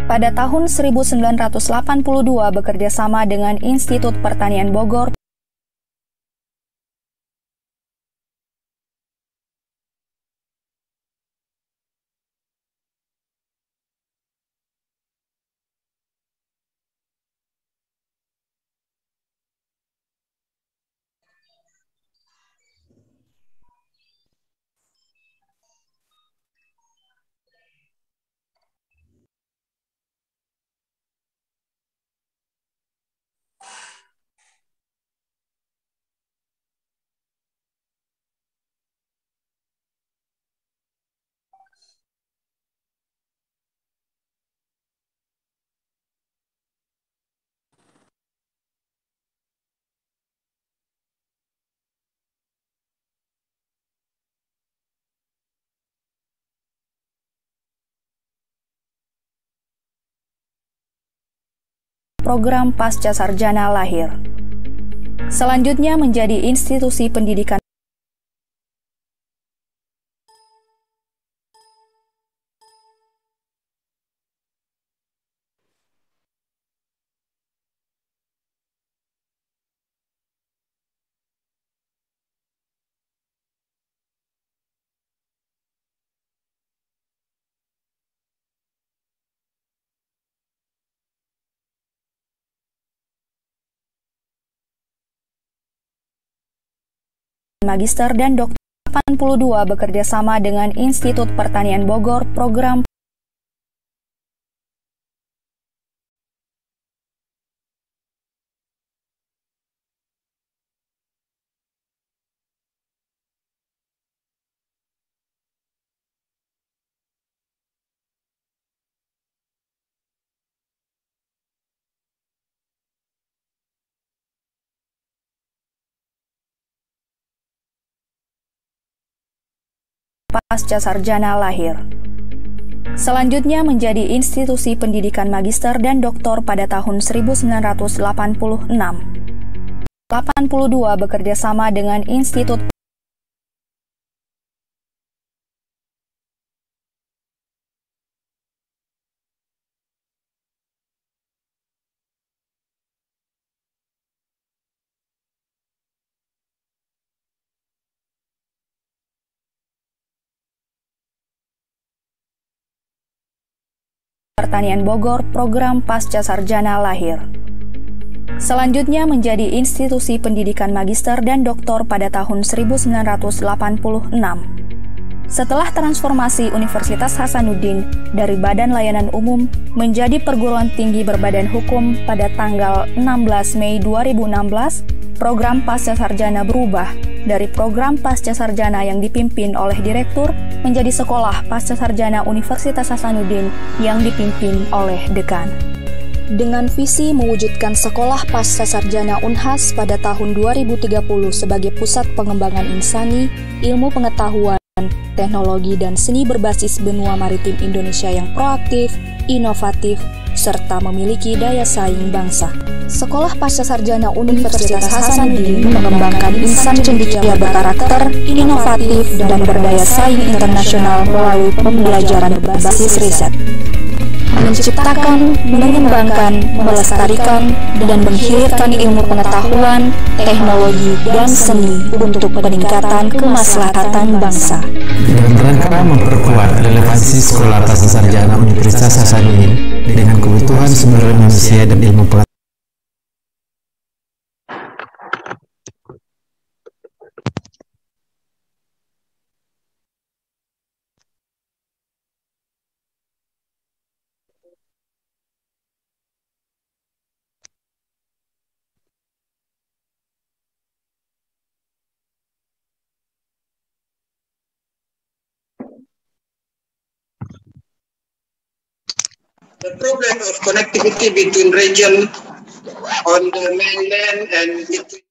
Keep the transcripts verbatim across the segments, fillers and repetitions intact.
pada tahun seribu sembilan ratus delapan puluh dua bekerja sama dengan Institut Pertanian Bogor. Program Pasca Sarjana lahir. Selanjutnya menjadi institusi pendidikan Magister dan Doktor. delapan puluh dua bekerja sama dengan Institut Pertanian Bogor. Program Pasca Sarjana lahir. Selanjutnya menjadi institusi pendidikan Magister dan Doktor pada tahun seribu sembilan ratus delapan puluh enam. delapan puluh dua bekerja sama dengan Institut Pertanian Bogor. Program Pasca Sarjana lahir. Selanjutnya menjadi institusi pendidikan Magister dan Doktor pada tahun seribu sembilan ratus delapan puluh enam. Setelah transformasi Universitas Hasanuddin dari Badan Layanan Umum menjadi perguruan tinggi berbadan hukum pada tanggal enam belas Mei dua ribu enam belas, program Pasca Sarjana berubah dari program Pasca Sarjana yang dipimpin oleh Direktur menjadi Sekolah Pasca Sarjana Universitas Hasanuddin yang dipimpin oleh Dekan. Dengan visi mewujudkan Sekolah Pasca Sarjana Unhas pada tahun dua ribu tiga puluh sebagai pusat pengembangan insani, ilmu pengetahuan, teknologi dan seni berbasis benua maritim Indonesia yang proaktif, inovatif, serta memiliki daya saing bangsa. Sekolah Pasca Sarjana Universitas Hasanuddin mengembangkan insan cendekia berkarakter, inovatif, dan berdaya saing internasional melalui pembelajaran berbasis riset. Menciptakan, mengembangkan, melestarikan, dan menghilirkan ilmu pengetahuan, teknologi, dan seni untuk peningkatan kemaslahatan bangsa. Dengan rangka memperkuat relevansi Sekolah Pasca Sarjana Universitas Hasanuddin dengan kebutuhan sumber daya manusia dan ilmu pengetahuan. The problem of connectivity between region on the mainland and between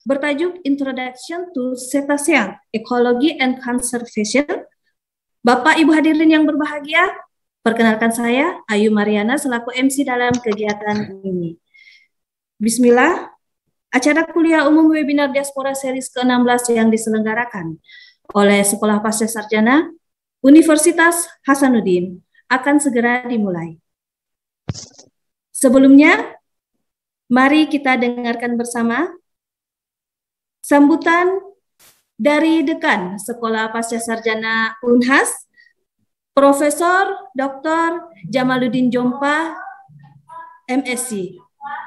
bertajuk Introduction to Cetacean Ecology and Conservation. Bapak Ibu hadirin yang berbahagia, perkenalkan saya Ayu Mariana selaku M C dalam kegiatan ini. Bismillah, acara kuliah umum webinar Diaspora Series ke enam belas yang diselenggarakan oleh Sekolah Pasca Sarjana Universitas Hasanuddin akan segera dimulai. Sebelumnya, mari kita dengarkan bersama sambutan dari Dekan Sekolah Pasca Sarjana Unhas, Profesor Doktor Jamaluddin Jompa, M Si.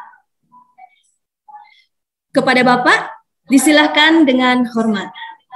Kepada Bapak, disilahkan dengan hormat.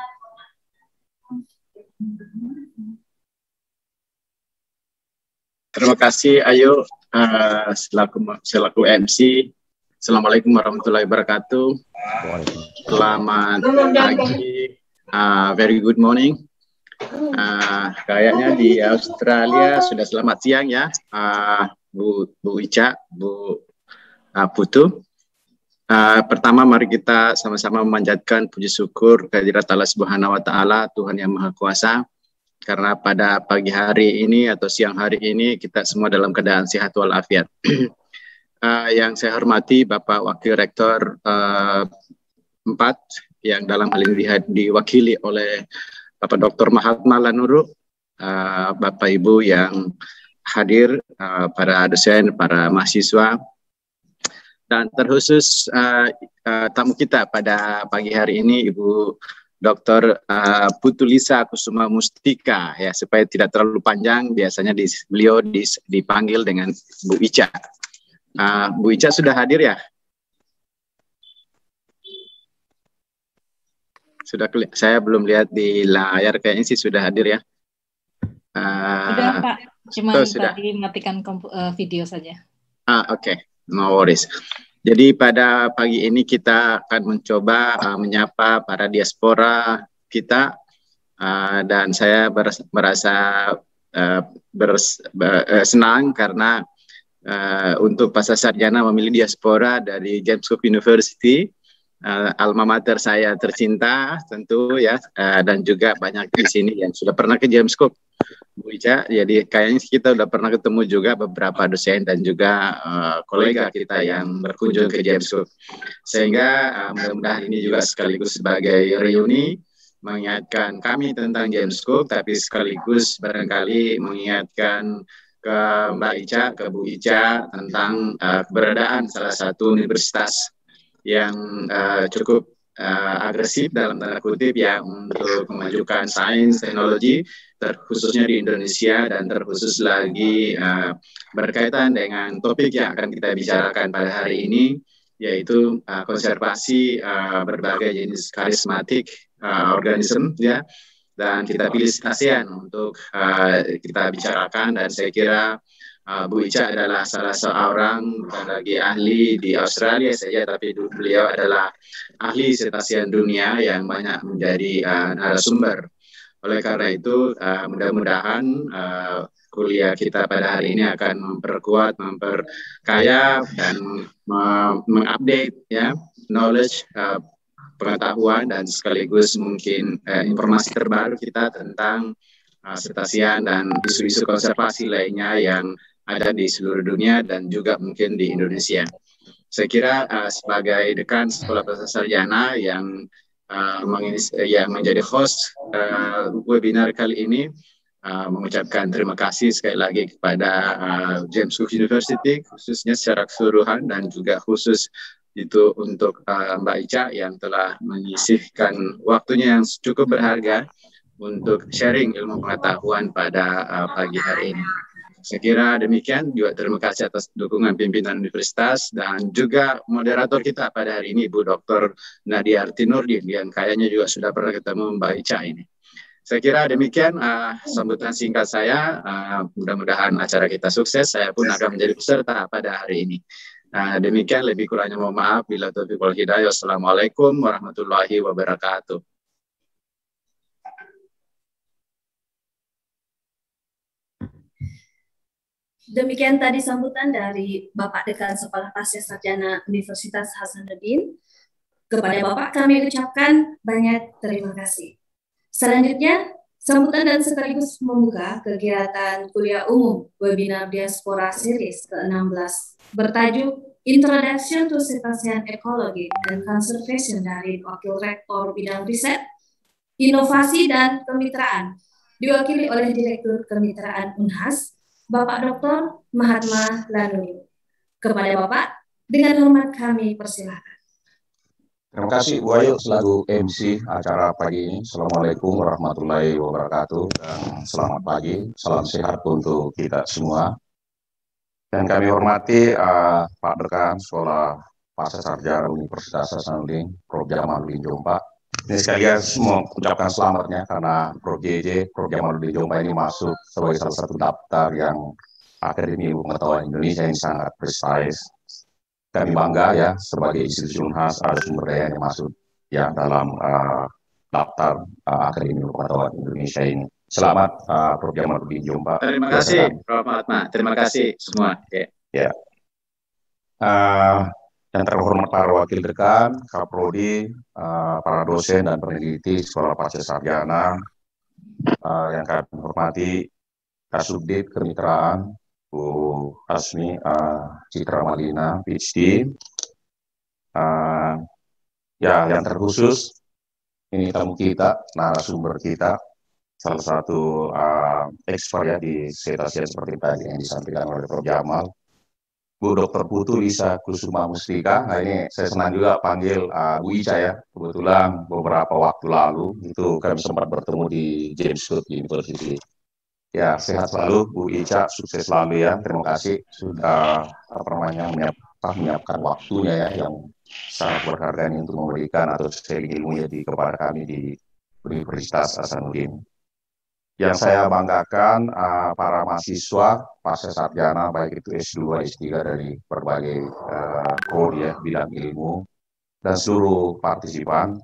Terima kasih Ayu, uh, selaku, selaku M C. Assalamualaikum warahmatullahi wabarakatuh. Selamat pagi, uh, very good morning. Uh, kayaknya di Australia sudah selamat siang ya, uh, Bu Bu Ica, Bu uh, Putu. Uh, pertama mari kita sama-sama memanjatkan puji syukur kehadirat Allah Subhanahu wa taala, Tuhan yang Maha Kuasa. Karena pada pagi hari ini atau siang hari ini kita semua dalam keadaan sehat walafiat. uh, yang saya hormati Bapak Wakil Rektor uh, empat yang dalam hal ini diwakili oleh Bapak Doktor Mahatma Lanuru, uh, Bapak Ibu yang hadir, uh, para dosen, para mahasiswa, dan terkhusus uh, uh, tamu kita pada pagi hari ini Ibu Doktor Uh, Putu Lisa Kusuma Mustika, ya, supaya tidak terlalu panjang, biasanya di, beliau dis, dipanggil dengan Bu Ica. Uh, Bu Ica sudah hadir ya? Sudah, saya belum lihat di layar, kayaknya sih sudah hadir ya. Uh, sudah Pak, cuma oh, sudah. tadi matikan uh, video saja. Ah, oke, okay. No worries. Jadi pada pagi ini kita akan mencoba uh, menyapa para diaspora kita, uh, dan saya berasa, merasa uh, bers, ber, uh, senang karena uh, untuk Pasca Sarjana memilih diaspora dari James Cook University, uh, alma mater saya tercinta tentu ya, uh, dan juga banyak di sini yang sudah pernah ke James Cook. Bu Ica, jadi kayaknya kita udah pernah ketemu juga beberapa dosen dan juga uh, kolega kita yang berkunjung ke James Cook. Sehingga uh, mudah-mudahan ini juga sekaligus sebagai reuni mengingatkan kami tentang James Cook, tapi sekaligus barangkali mengingatkan ke Mbak Ica, ke Bu Ica tentang uh, keberadaan salah satu universitas yang uh, cukup uh, agresif dalam tanda kutip ya untuk memajukan sains, teknologi, terkhususnya di Indonesia, dan terkhusus lagi uh, berkaitan dengan topik yang akan kita bicarakan pada hari ini, yaitu uh, konservasi uh, berbagai jenis karismatik uh, organisme ya, dan kita pilih ASEAN untuk uh, kita bicarakan. Dan saya kira uh, Bu Ica adalah salah seorang, bukan lagi ahli di Australia saja, tapi beliau adalah ahli cetacean dunia yang banyak menjadi uh, narasumber. Oleh karena itu, uh, mudah-mudahan uh, kuliah kita pada hari ini akan memperkuat, memperkaya, dan mengupdate ya knowledge, uh, pengetahuan, dan sekaligus mungkin uh, informasi terbaru kita tentang uh, cetacean dan isu-isu konservasi lainnya yang ada di seluruh dunia dan juga mungkin di Indonesia. Saya kira uh, sebagai dekan Sekolah Pasca Sarjana yang Uh, yang menjadi host uh, webinar kali ini, uh, mengucapkan terima kasih sekali lagi kepada uh, James Cook University khususnya secara keseluruhan, dan juga khusus itu untuk uh, Mbak Ica yang telah menyisihkan waktunya yang cukup berharga untuk sharing ilmu pengetahuan pada uh, pagi hari ini. Saya kira demikian. Juga terima kasih atas dukungan pimpinan universitas dan juga moderator kita pada hari ini, Bu Doktor Nadia Artinurdin, yang kayaknya juga sudah pernah ketemu Mbak Ica ini. Saya kira demikian uh, sambutan singkat saya. Uh, mudah-mudahan acara kita sukses. Saya pun akan menjadi peserta pada hari ini. Uh, demikian, lebih kurangnya mohon maaf. Bila taufiq wal hidayah. Wassalamualaikum warahmatullahi wabarakatuh. Demikian tadi sambutan dari Bapak Dekan Sekolah Pasca Sarjana Universitas Hasanuddin. Kepada Bapak kami ucapkan banyak terima kasih. Selanjutnya, sambutan dan sekaligus membuka kegiatan kuliah umum webinar Diaspora Series ke enam belas bertajuk Introduction to Cetacean Ecology and Conservation dari Wakil Rektor Bidang Riset, Inovasi dan Kemitraan, diwakili oleh Direktur Kemitraan Unhas, Bapak Doktor Mahatma Lanuni. Kepada Bapak, dengan hormat kami persilakan. Terima kasih Bu Ayu selaku M C acara pagi ini. Assalamualaikum warahmatullahi wabarakatuh dan selamat pagi, salam sehat untuk kita semua. Dan kami hormati uh, Pak Dekan Sekolah Pasca Sarjana Universitas Hasanuddin, Profesor Jamaluddin Jompa. Ini sekalian mau ucapkan selamatnya karena Profesor J J, Profesor Jamaluddin Jompa ini masuk sebagai salah satu daftar yang Akademi Ilmu Pengetahuan Indonesia yang sangat prestisius. Kami bangga ya sebagai institusi Unhas ada sumber daya yang masuk ya dalam uh, daftar uh, Akademi Ilmu Pengetahuan Indonesia ini. Selamat uh, Profesor Jamaluddin Jompa. Terima kasih Prof Mahatma. Terima kasih semua. Okay. Ya. Uh, yang terhormat para wakil dekan, Kaprodi, uh, para dosen dan peneliti Sekolah Pasca Sarjana, uh, yang kami hormati Kasubdit Kemitraan, Bu Asmi uh, Citra Malina, P H D. Uh, ya, yang terkhusus, ini tamu kita, narasumber kita, salah satu uh, ekspert ya di cetacean seperti tadi yang disampaikan oleh Prof Jamal, Bu Doktor Putu Lisa Kusuma Mustika. Nah ini saya senang juga panggil uh, Bu Ica ya, kebetulan beberapa waktu lalu itu kami sempat bertemu di James Cook University. Ya, sehat selalu Bu Ica, sukses selalu ya. Terima kasih sudah apa namanya menyiap, menyiapkan waktunya ya yang sangat berharga ini untuk memberikan atau sharing ilmunya di kepada kami di Universitas Hasanuddin. Yang saya banggakan uh, para mahasiswa pasca sarjana baik itu S dua, S tiga dari berbagai uh, prodi ya bidang ilmu dan seluruh partisipan.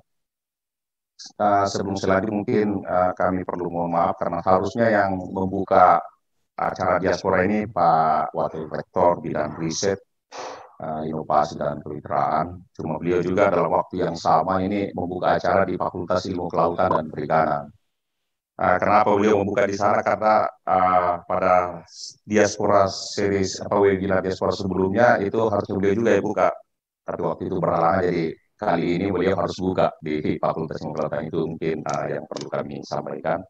Uh, sebelum selanjutnya mungkin uh, kami perlu mohon maaf karena harusnya yang membuka acara diaspora ini Pak Wakil Rektor Bidang Riset, uh, Inovasi dan Kemitraan. Cuma beliau juga dalam waktu yang sama ini membuka acara di Fakultas Ilmu Kelautan dan Perikanan. Uh, kenapa beliau membuka di sana? Karena uh, pada diaspora series apa webinar diaspora sebelumnya itu harusnya beliau juga yang buka, tapi waktu itu berhalangan jadi kali ini beliau harus buka di Fakultas Ilmu Kelautan. Itu mungkin uh, yang perlu kami sampaikan.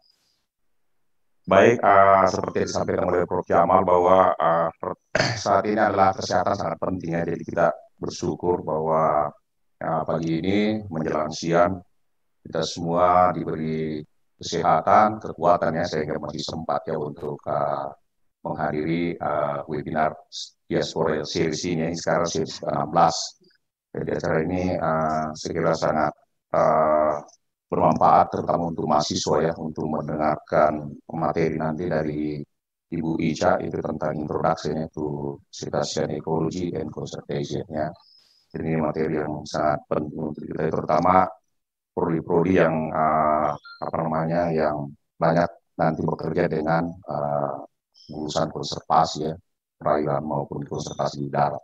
Baik, uh, seperti disampaikan oleh Prof Jamal bahwa uh, saat ini adalah kesehatan sangat penting ya. Jadi kita bersyukur bahwa uh, pagi ini menjelang siang kita semua diberi kesehatan, kekuatan ya sehingga masih sempat ya untuk uh, menghadiri uh, webinar Diaspora Series ini. Sekarang series ke enam belas. Jadi acara ini uh, saya kira sangat uh, bermanfaat terutama untuk mahasiswa ya untuk mendengarkan materi nanti dari Ibu Ica itu tentang introduction to Cetacean Ecology and Conservation ya. Jadi ini materi yang sangat penting untuk kita terutama prodi-prodi yang uh, apa namanya yang banyak nanti bekerja dengan uh, urusan konservasi ya perairan maupun konservasi di darat.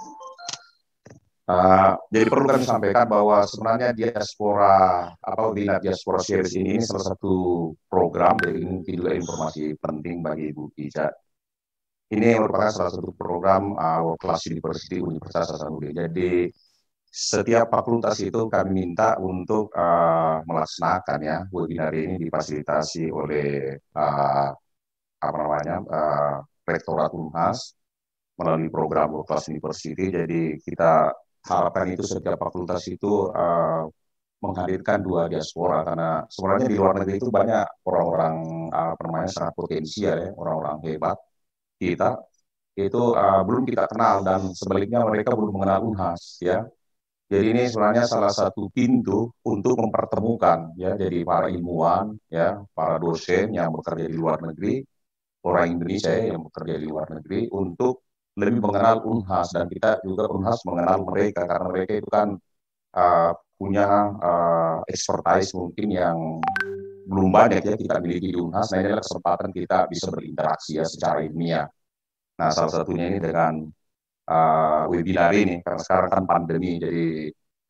Uh, jadi perlu kami sampaikan bahwa sebenarnya diaspora apa webinar Diaspora Series ini, ini salah satu program, jadi ini juga informasi penting bagi Ibu Ica. Ini merupakan salah satu program uh, World Class University Universitas Hasanuddin. Jadi setiap fakultas itu kami minta untuk uh, melaksanakan ya webinar ini difasilitasi oleh uh, apa namanya uh, Rektorat Unhas melalui program World Class University. Jadi kita harapan itu setiap fakultas itu uh, menghadirkan dua diaspora karena sebenarnya di luar negeri itu banyak orang-orang uh, apa namanya sangat potensial ya, orang-orang hebat kita itu uh, belum kita kenal dan sebaliknya mereka belum mengenal Unhas ya. Jadi ini sebenarnya salah satu pintu untuk mempertemukan ya, jadi para ilmuwan ya, para dosen yang bekerja di luar negeri, orang Indonesia ya, yang bekerja di luar negeri untuk lebih mengenal Unhas dan kita juga Unhas mengenal mereka karena mereka itu kan uh, punya uh, expertise mungkin yang belum banyak ya kita miliki di Unhas. Nah ini adalah kesempatan kita bisa berinteraksi ya secara ilmiah. Nah salah satunya ini dengan uh, webinar ini karena sekarang kan pandemi jadi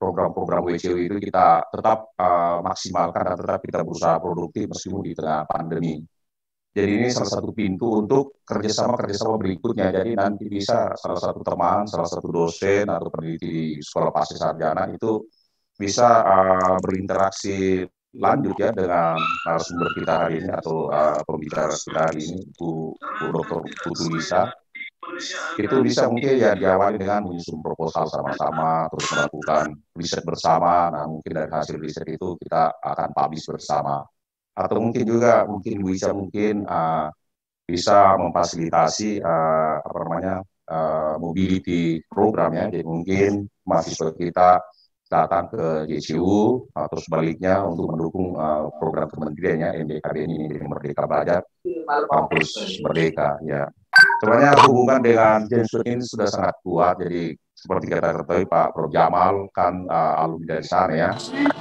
program-program W C W itu kita tetap uh, maksimalkan dan tetap kita berusaha produktif meskipun di tengah pandemi. Jadi ini salah satu pintu untuk kerjasama-kerjasama berikutnya. Jadi nanti bisa salah satu teman, salah satu dosen atau peneliti di sekolah pasca sarjana itu bisa uh, berinteraksi lanjut ya dengan narasumber kita hari ini atau uh, pembicara kita hari ini, Bu, Bu Doktor Putu Lisa. Itu bisa mungkin ya diawali dengan menyusun proposal sama-sama, terus melakukan riset bersama. Nah mungkin dari hasil riset itu kita akan publish bersama. Atau mungkin juga mungkin bisa mungkin uh, bisa memfasilitasi uh, apa namanya uh, mobility program ya. Jadi mungkin mahasiswa kita datang ke J C U atau sebaliknya untuk mendukung uh, program kementeriannya M D K B ini, Merdeka Belajar Kampus Merdeka ya. Sebenarnya hubungan dengan Jensun ini sudah sangat kuat, jadi seperti kita ketahui Pak Prof Jamal kan uh, alumni dari sana ya.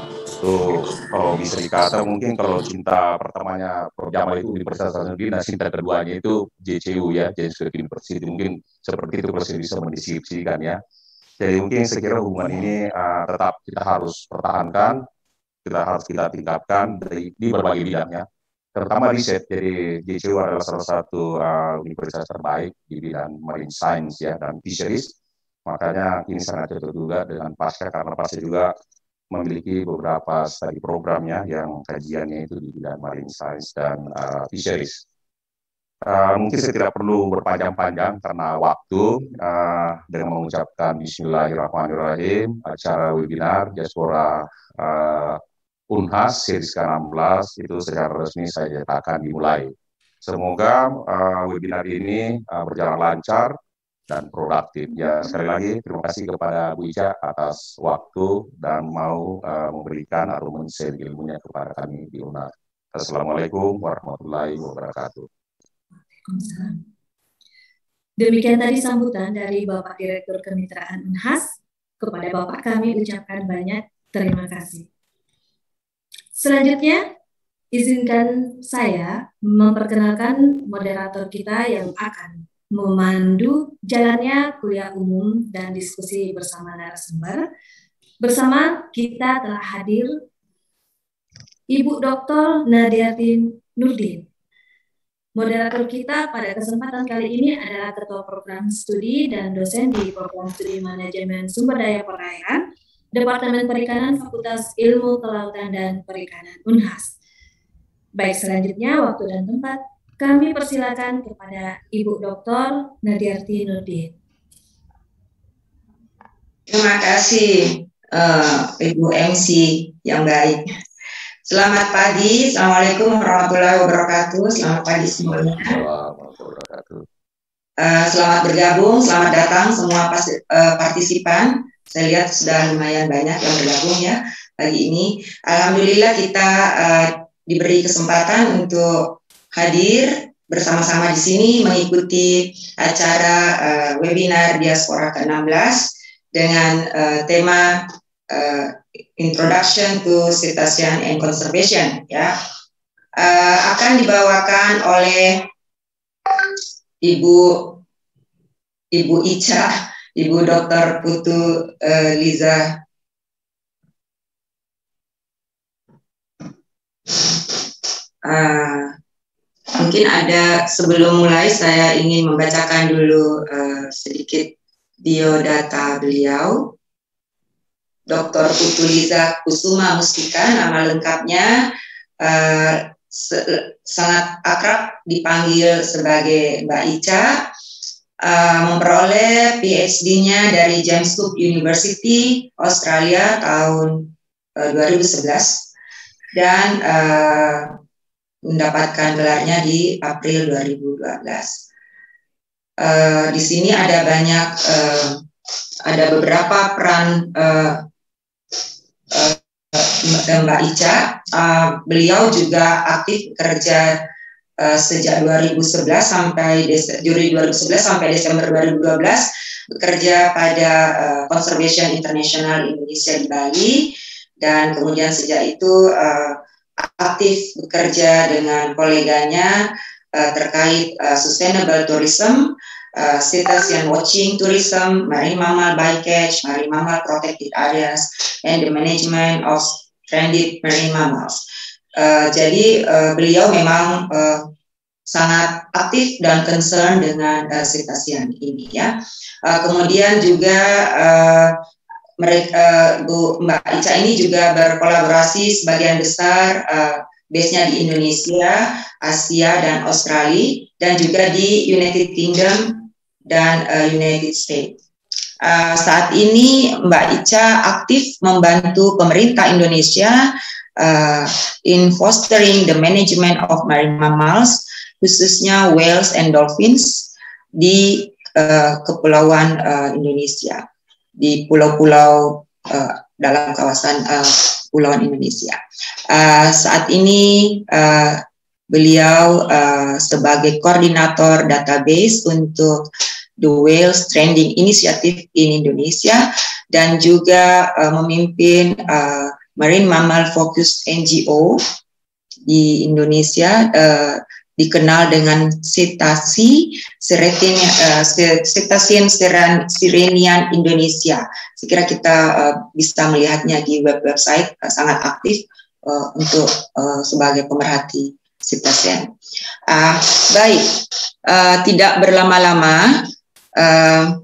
Tuh kalau bisa dikata mungkin kalau cinta pertamanya Prof Jamal itu Universitas Negeri, nah cinta keduanya itu J C U ya, Jensun University, mungkin seperti itu kalau bisa mendeskripsikan ya. Jadi mungkin saya kira hubungan ini uh, tetap kita harus pertahankan, kita harus kita tingkatkan di, di berbagai bidangnya, terutama riset. Jadi J C U adalah salah satu uh, universitas terbaik di bidang marine science ya dan fisheries. Makanya ini sangat cocok juga dengan Pasca karena Pasca juga memiliki beberapa studi programnya yang kajiannya itu di bidang marine science dan uh, fisheries. Uh, mungkin saya tidak perlu berpanjang-panjang karena waktu, uh, dengan mengucapkan Bismillahirrahmanirrahim, acara webinar Diaspora uh, Unhas series ke enam belas itu secara resmi saya nyatakan dimulai. Semoga uh, webinar ini uh, berjalan lancar dan produktif. Ya, sekali lagi terima kasih kepada Bu Ica atas waktu dan mau uh, memberikan atau men-share ilmunya kepada kami di Unhas. Assalamualaikum warahmatullahi wabarakatuh. Demikian tadi sambutan dari Bapak Direktur Kemitraan Unhas. Kepada Bapak kami ucapkan banyak terima kasih. Selanjutnya, izinkan saya memperkenalkan moderator kita yang akan memandu jalannya kuliah umum dan diskusi bersama narasumber. Bersama kita telah hadir Ibu Doktor Nadiarti Nurdin. Moderator kita pada kesempatan kali ini adalah Ketua Program Studi dan dosen di Program Studi Manajemen Sumber Daya Perairan, Departemen Perikanan Fakultas Ilmu Kelautan dan Perikanan Unhas. Baik, selanjutnya waktu dan tempat kami persilakan kepada Ibu Doktor Nadiarti Nurdin. Terima kasih uh, Ibu M C yang baik. Selamat pagi, Assalamualaikum warahmatullahi wabarakatuh. Selamat pagi semuanya. Uh, selamat bergabung, selamat datang semua pas, uh, partisipan. Saya lihat sudah lumayan banyak yang bergabung ya pagi ini. Alhamdulillah kita uh, diberi kesempatan untuk hadir bersama-sama di sini mengikuti acara uh, webinar Diaspora ke enam belas dengan uh, tema uh, Introduction to Cetacean and Conservation ya. Uh, akan dibawakan oleh Ibu Ibu Ica, Ibu Doktor Putu uh, Liza uh, mungkin ada sebelum mulai saya ingin membacakan dulu uh, sedikit biodata beliau. Doktor Putu Liza Kusuma Mustika, nama lengkapnya uh, sangat akrab dipanggil sebagai Mbak Ica, uh, memperoleh P H D-nya dari James Cook University Australia tahun uh, dua ribu sebelas dan uh, mendapatkan gelarnya di April dua ribu dua belas. Uh, di sini ada banyak, uh, ada beberapa peran uh, uh, Mbak Ica. Uh, beliau juga aktif bekerja uh, sejak dua ribu sebelas sampai Juli dua ribu sebelas sampai Desember dua ribu dua belas bekerja pada uh, Conservation International Indonesia di Bali, dan kemudian sejak itu uh, aktif bekerja dengan koleganya uh, terkait uh, sustainable tourism uh, cetacean watching, tourism, marine mammal bycatch, marine mammal protected areas, and the management of stranded marine mammals. Uh, jadi uh, beliau memang uh, sangat aktif dan concern dengan uh, cetacean ini ya. Uh, kemudian juga uh, mereka Bu Mbak Ica ini juga berkolaborasi sebagian besar uh, base-nya di Indonesia, Asia dan Australia, dan juga di United Kingdom dan uh, United States. Uh, saat ini Mbak Ica aktif membantu pemerintah Indonesia uh, in fostering the management of marine mammals, khususnya whales and dolphins di uh, kepulauan uh, Indonesia, di pulau-pulau uh, dalam kawasan uh, Kepulauan Indonesia. Uh, saat ini uh, beliau uh, sebagai koordinator database untuk the Whale Stranding Initiative in Indonesia dan juga uh, memimpin uh, Marine Mammal Focus N G O di Indonesia, uh, dikenal dengan Cetasi uh, Cetacean Sirenian Indonesia. Saya kira kita uh, bisa melihatnya di web website, uh, sangat aktif uh, untuk uh, sebagai pemerhati cetacean. Uh, baik, uh, tidak berlama-lama, uh,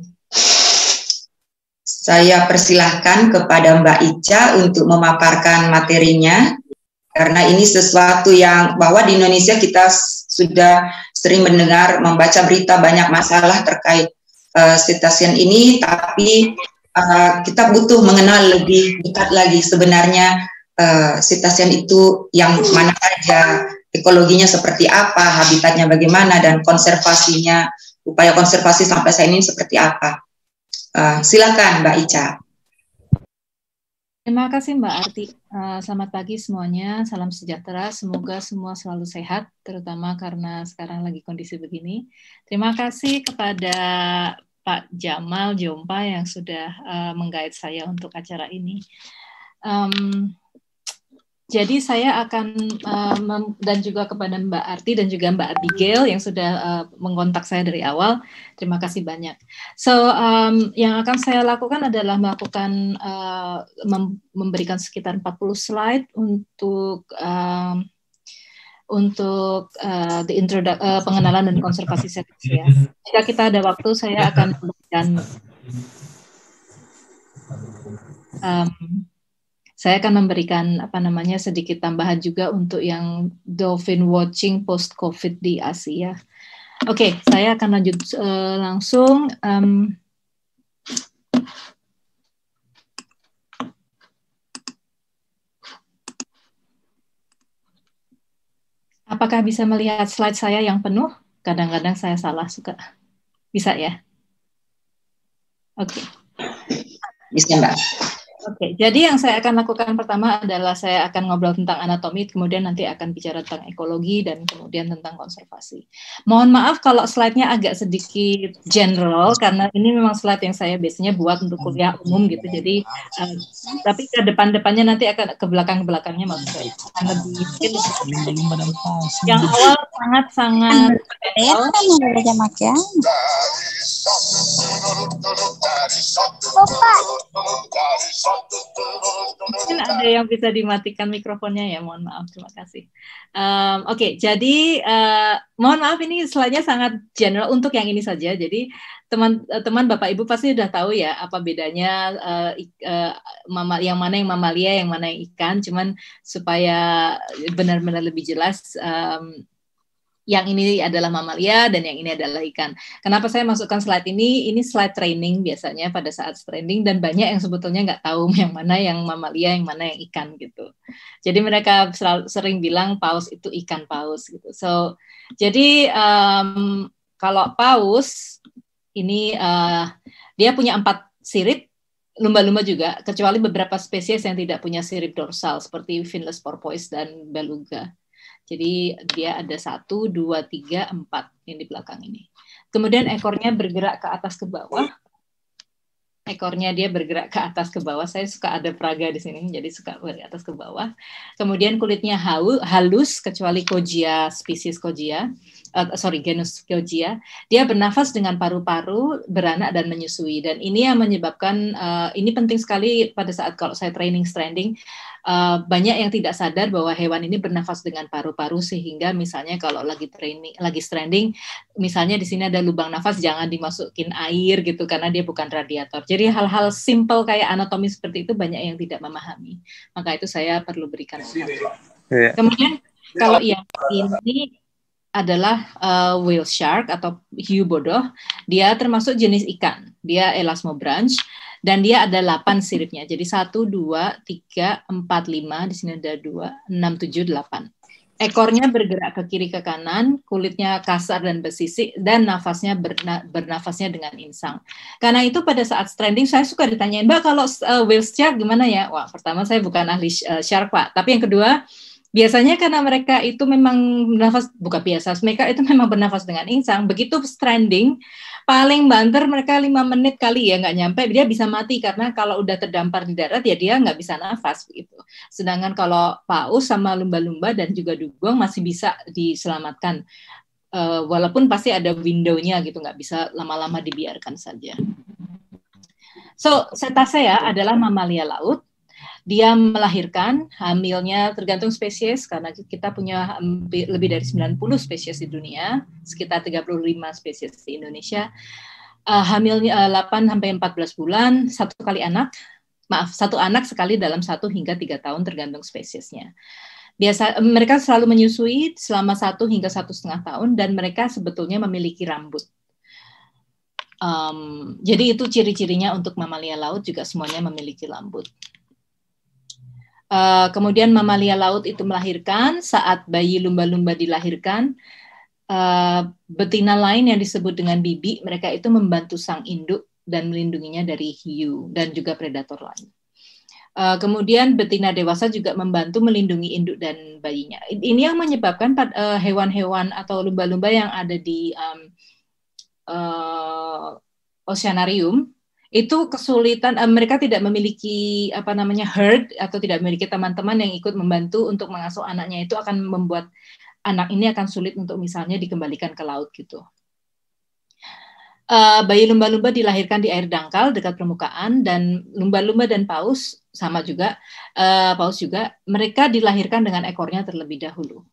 saya persilahkan kepada Mbak Ica untuk memaparkan materinya. Karena ini sesuatu yang bahwa di Indonesia kita sudah sering mendengar, membaca berita banyak masalah terkait uh, cetacean ini, tapi uh, kita butuh mengenal lebih dekat lagi sebenarnya uh, cetacean itu yang mana saja, ekologinya seperti apa, habitatnya bagaimana, dan konservasinya, upaya konservasi sampai saat ini seperti apa. Uh, silakan Mbak Ica. Terima kasih Mbak Arti. Uh, selamat pagi semuanya, salam sejahtera. Semoga semua selalu sehat, terutama karena sekarang lagi kondisi begini. Terima kasih kepada Pak Jamal Jompa yang sudah uh, menggait saya untuk acara ini. Um, Jadi saya akan uh, dan juga kepada Mbak Arti dan juga Mbak Abigail yang sudah uh, mengontak saya dari awal. Terima kasih banyak. So um, yang akan saya lakukan adalah melakukan uh, mem memberikan sekitar empat puluh slide untuk um, untuk uh, the introdu- uh, pengenalan dan konservasi cetacean. Jika kita ada waktu, saya akan memberikan um, Saya akan memberikan apa namanya sedikit tambahan juga untuk yang dolphin watching post COVID di Asia. Oke, okay, saya akan lanjut uh, langsung. Um, apakah bisa melihat slide saya yang penuh? Kadang-kadang saya salah suka. Bisa ya? Oke. Okay. Bisa Mbak. Oke, okay, jadi yang saya akan lakukan pertama adalah saya akan ngobrol tentang anatomi, kemudian nanti akan bicara tentang ekologi, dan kemudian tentang konservasi. Mohon maaf kalau slide-nya agak sedikit general, karena ini memang slide yang saya biasanya buat untuk kuliah umum gitu, jadi uh, tapi ke depan-depannya nanti akan ke belakang-belakangnya maksud saya akan lebih yang awal sangat-sangat mungkin ada yang bisa dimatikan mikrofonnya ya, mohon maaf, terima kasih. Um, Oke, okay, jadi uh, mohon maaf ini slide-nya sangat general untuk yang ini saja. Jadi teman-teman Bapak Ibu pasti sudah tahu ya apa bedanya uh, uh, mama, yang mana yang mamalia, yang mana yang ikan. Cuman supaya benar-benar lebih jelas. Um, Yang ini adalah mamalia dan yang ini adalah ikan. Kenapa saya masukkan slide ini? Ini slide training biasanya pada saat training, dan banyak yang sebetulnya nggak tahu yang mana yang mamalia, yang mana yang ikan gitu. Jadi mereka selalu, sering bilang paus itu ikan paus gitu. So jadi um, kalau paus ini uh, dia punya empat sirip, lumba-lumba juga, kecuali beberapa spesies yang tidak punya sirip dorsal seperti finless porpoise dan beluga. Jadi dia ada satu, dua, tiga, empat yang di belakang ini. Kemudian ekornya bergerak ke atas ke bawah. ekornya dia bergerak ke atas ke bawah. Saya suka ada peraga di sini, jadi suka dari atas ke bawah. Kemudian kulitnya halus, kecuali Kogia, spesies Kogia, uh, sorry genus Kogia. Dia bernafas dengan paru-paru, beranak dan menyusui. Dan ini yang menyebabkan, uh, ini penting sekali pada saat kalau saya training stranding. Uh, banyak yang tidak sadar bahwa hewan ini bernafas dengan paru-paru, sehingga misalnya kalau lagi training, lagi stranding, misalnya di sini ada lubang nafas, jangan dimasukin air gitu karena dia bukan radiator. Jadi hal-hal simple kayak anatomi seperti itu banyak yang tidak memahami. Maka itu saya perlu berikan. Kemudian kalau yang ini adalah uh, whale shark atau hiu bodoh, dia termasuk jenis ikan. Dia elasmobranch. Dan dia ada delapan siripnya. Jadi satu, dua, tiga, empat, lima. Di sini ada dua, enam, tujuh, delapan. Ekornya bergerak ke kiri ke kanan, kulitnya kasar dan bersisik, dan nafasnya berna, bernafasnya dengan insang. Karena itu pada saat stranding saya suka ditanyain, Mbak kalau uh, whale shark gimana ya? Wah, pertama saya bukan ahli uh, shark Pak. Tapi yang kedua, biasanya karena mereka itu memang bernafas, bukan biasa, mereka itu memang bernafas dengan insang. Begitu stranding, paling banter mereka lima menit kali ya, nggak nyampe, dia bisa mati karena kalau udah terdampar di darat ya dia nggak bisa nafas gitu. Sedangkan kalau paus sama lumba-lumba dan juga dugong masih bisa diselamatkan, uh, walaupun pasti ada window-nya gitu, nggak bisa lama-lama dibiarkan saja. So, cetacea adalah mamalia laut. Dia melahirkan, hamilnya tergantung spesies, karena kita punya lebih dari sembilan puluh spesies di dunia, sekitar tiga puluh lima spesies di Indonesia. Uh, hamilnya uh, delapan sampai empat belas bulan, satu kali anak, maaf, satu anak sekali dalam satu hingga tiga tahun tergantung spesiesnya. Biasa, mereka selalu menyusui selama satu hingga satu setengah tahun, dan mereka sebetulnya memiliki rambut. Um, jadi itu ciri-cirinya untuk mamalia laut, juga semuanya memiliki rambut. Uh, kemudian mamalia laut itu melahirkan, saat bayi lumba-lumba dilahirkan, uh, betina lain yang disebut dengan bibi, mereka itu membantu sang induk dan melindunginya dari hiu dan juga predator lain. Uh, kemudian betina dewasa juga membantu melindungi induk dan bayinya. Ini yang menyebabkan uh, hewan-hewan atau lumba-lumba yang ada di um, uh, oceanarium itu kesulitan, uh, mereka tidak memiliki apa namanya herd atau tidak memiliki teman-teman yang ikut membantu untuk mengasuh anaknya, itu akan membuat anak ini akan sulit untuk misalnya dikembalikan ke laut gitu. Uh, bayi lumba-lumba dilahirkan di air dangkal dekat permukaan, dan lumba-lumba dan paus sama juga, uh, paus juga, mereka dilahirkan dengan ekornya terlebih dahulu.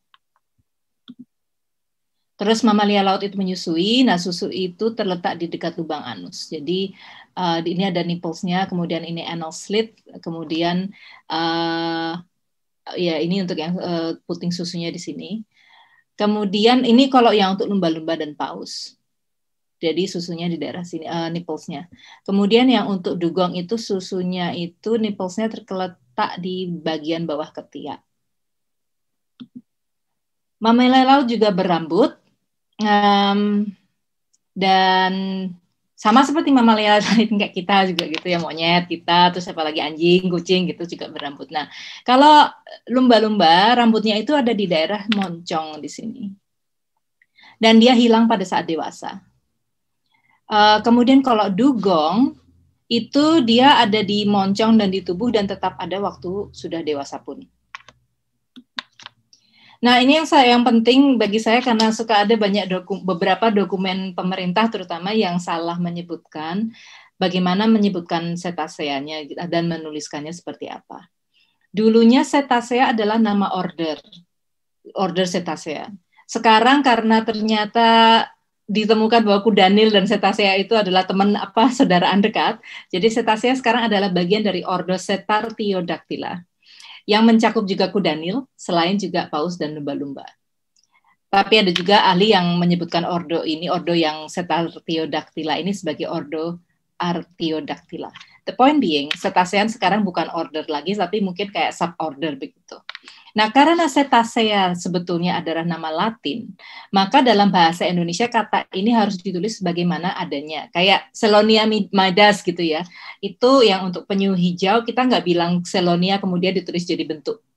Terus mamalia laut itu menyusui, nah susu itu terletak di dekat lubang anus. Jadi uh, ini ada nipplesnya, kemudian ini anal slit, kemudian uh, ya ini untuk yang uh, puting susunya di sini. Kemudian ini kalau yang untuk lumba-lumba dan paus. Jadi susunya di daerah sini, uh, nipplesnya. Kemudian yang untuk dugong itu susunya itu nipplesnya terletak di bagian bawah ketiak. Mamalia laut juga berambut, um, dan sama seperti mamalia lain kayak kita juga gitu ya, monyet kita, terus apalagi anjing, kucing gitu juga berambut. Nah, kalau lumba-lumba rambutnya itu ada di daerah moncong di sini, dan dia hilang pada saat dewasa. Uh, kemudian kalau dugong itu dia ada di moncong dan di tubuh dan tetap ada waktu sudah dewasa pun. Nah, ini yang saya yang penting bagi saya karena suka ada banyak doku, beberapa dokumen pemerintah terutama yang salah menyebutkan bagaimana menyebutkan cetaceanya dan menuliskannya seperti apa. Dulunya cetacea adalah nama order, order cetacea. Sekarang karena ternyata ditemukan bahwa kudanil dan cetacea itu adalah teman apa saudaraan dekat. Jadi cetacea sekarang adalah bagian dari ordo Cetartiodactyla yang mencakup juga kudanil, selain juga paus dan lumba-lumba. Tapi ada juga ahli yang menyebutkan ordo ini, ordo yang Cetartiodactyla ini sebagai ordo Artiodactyla. The point being, cetacean sekarang bukan order lagi, tapi mungkin kayak suborder begitu. Nah, karena cetacea sebetulnya adalah nama Latin, maka dalam bahasa Indonesia kata ini harus ditulis sebagaimana adanya. Kayak Selonia midas gitu ya. Itu yang untuk penyu hijau, kita nggak bilang Selonia kemudian ditulis jadi bentuk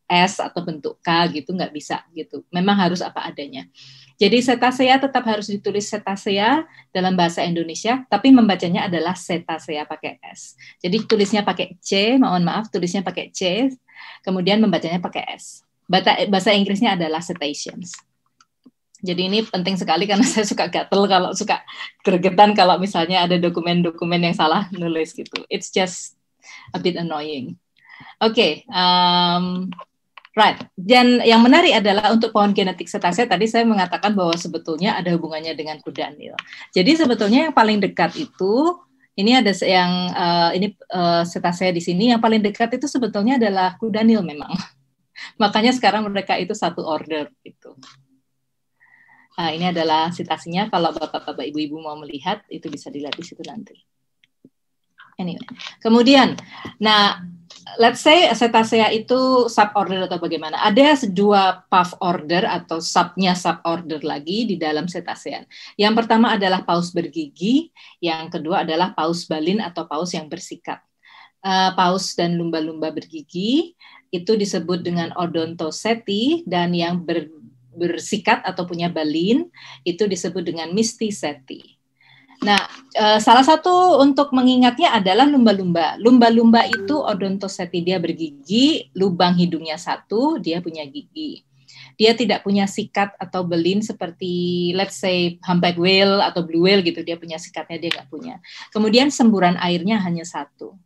S atau bentuk K gitu, nggak bisa gitu. Memang harus apa adanya. Jadi cetacea tetap harus ditulis cetacea dalam bahasa Indonesia, tapi membacanya adalah cetacea pakai S. Jadi tulisnya pakai C, mohon maaf, tulisnya pakai C, kemudian membacanya pakai S. Bahasa Inggrisnya adalah cetaceans. Jadi ini penting sekali karena saya suka gatel kalau suka gregetan kalau misalnya ada dokumen-dokumen yang salah nulis gitu. It's just a bit annoying. Oke, okay, um, right. Dan yang menarik adalah untuk pohon genetik cetacea tadi saya mengatakan bahwa sebetulnya ada hubungannya dengan kuda Nil. Jadi sebetulnya yang paling dekat itu ini ada yang uh, ini uh, cetacea di sini yang paling dekat itu sebetulnya adalah kuda Nil memang. Makanya sekarang mereka itu satu order gitu. Nah, ini adalah citasinya. Kalau bapak-bapak, ibu-ibu mau melihat, itu bisa dilihat di situ nanti. Anyway, kemudian, nah, let's say cetacea itu suborder atau bagaimana? Ada dua puff order atau subnya suborder lagi di dalam cetacea. Yang pertama adalah paus bergigi, yang kedua adalah paus balin atau paus yang bersikat. Uh, paus dan lumba-lumba bergigi itu disebut dengan odontoceti, dan yang ber bersikat atau punya balin itu disebut dengan mysticeti. Nah, e, salah satu untuk mengingatnya adalah lumba-lumba. Lumba-lumba itu odontoceti, dia bergigi, lubang hidungnya satu, dia punya gigi. Dia tidak punya sikat atau belin seperti let's say humpback whale atau blue whale gitu, dia punya sikatnya, dia nggak punya. Kemudian semburan airnya hanya satu.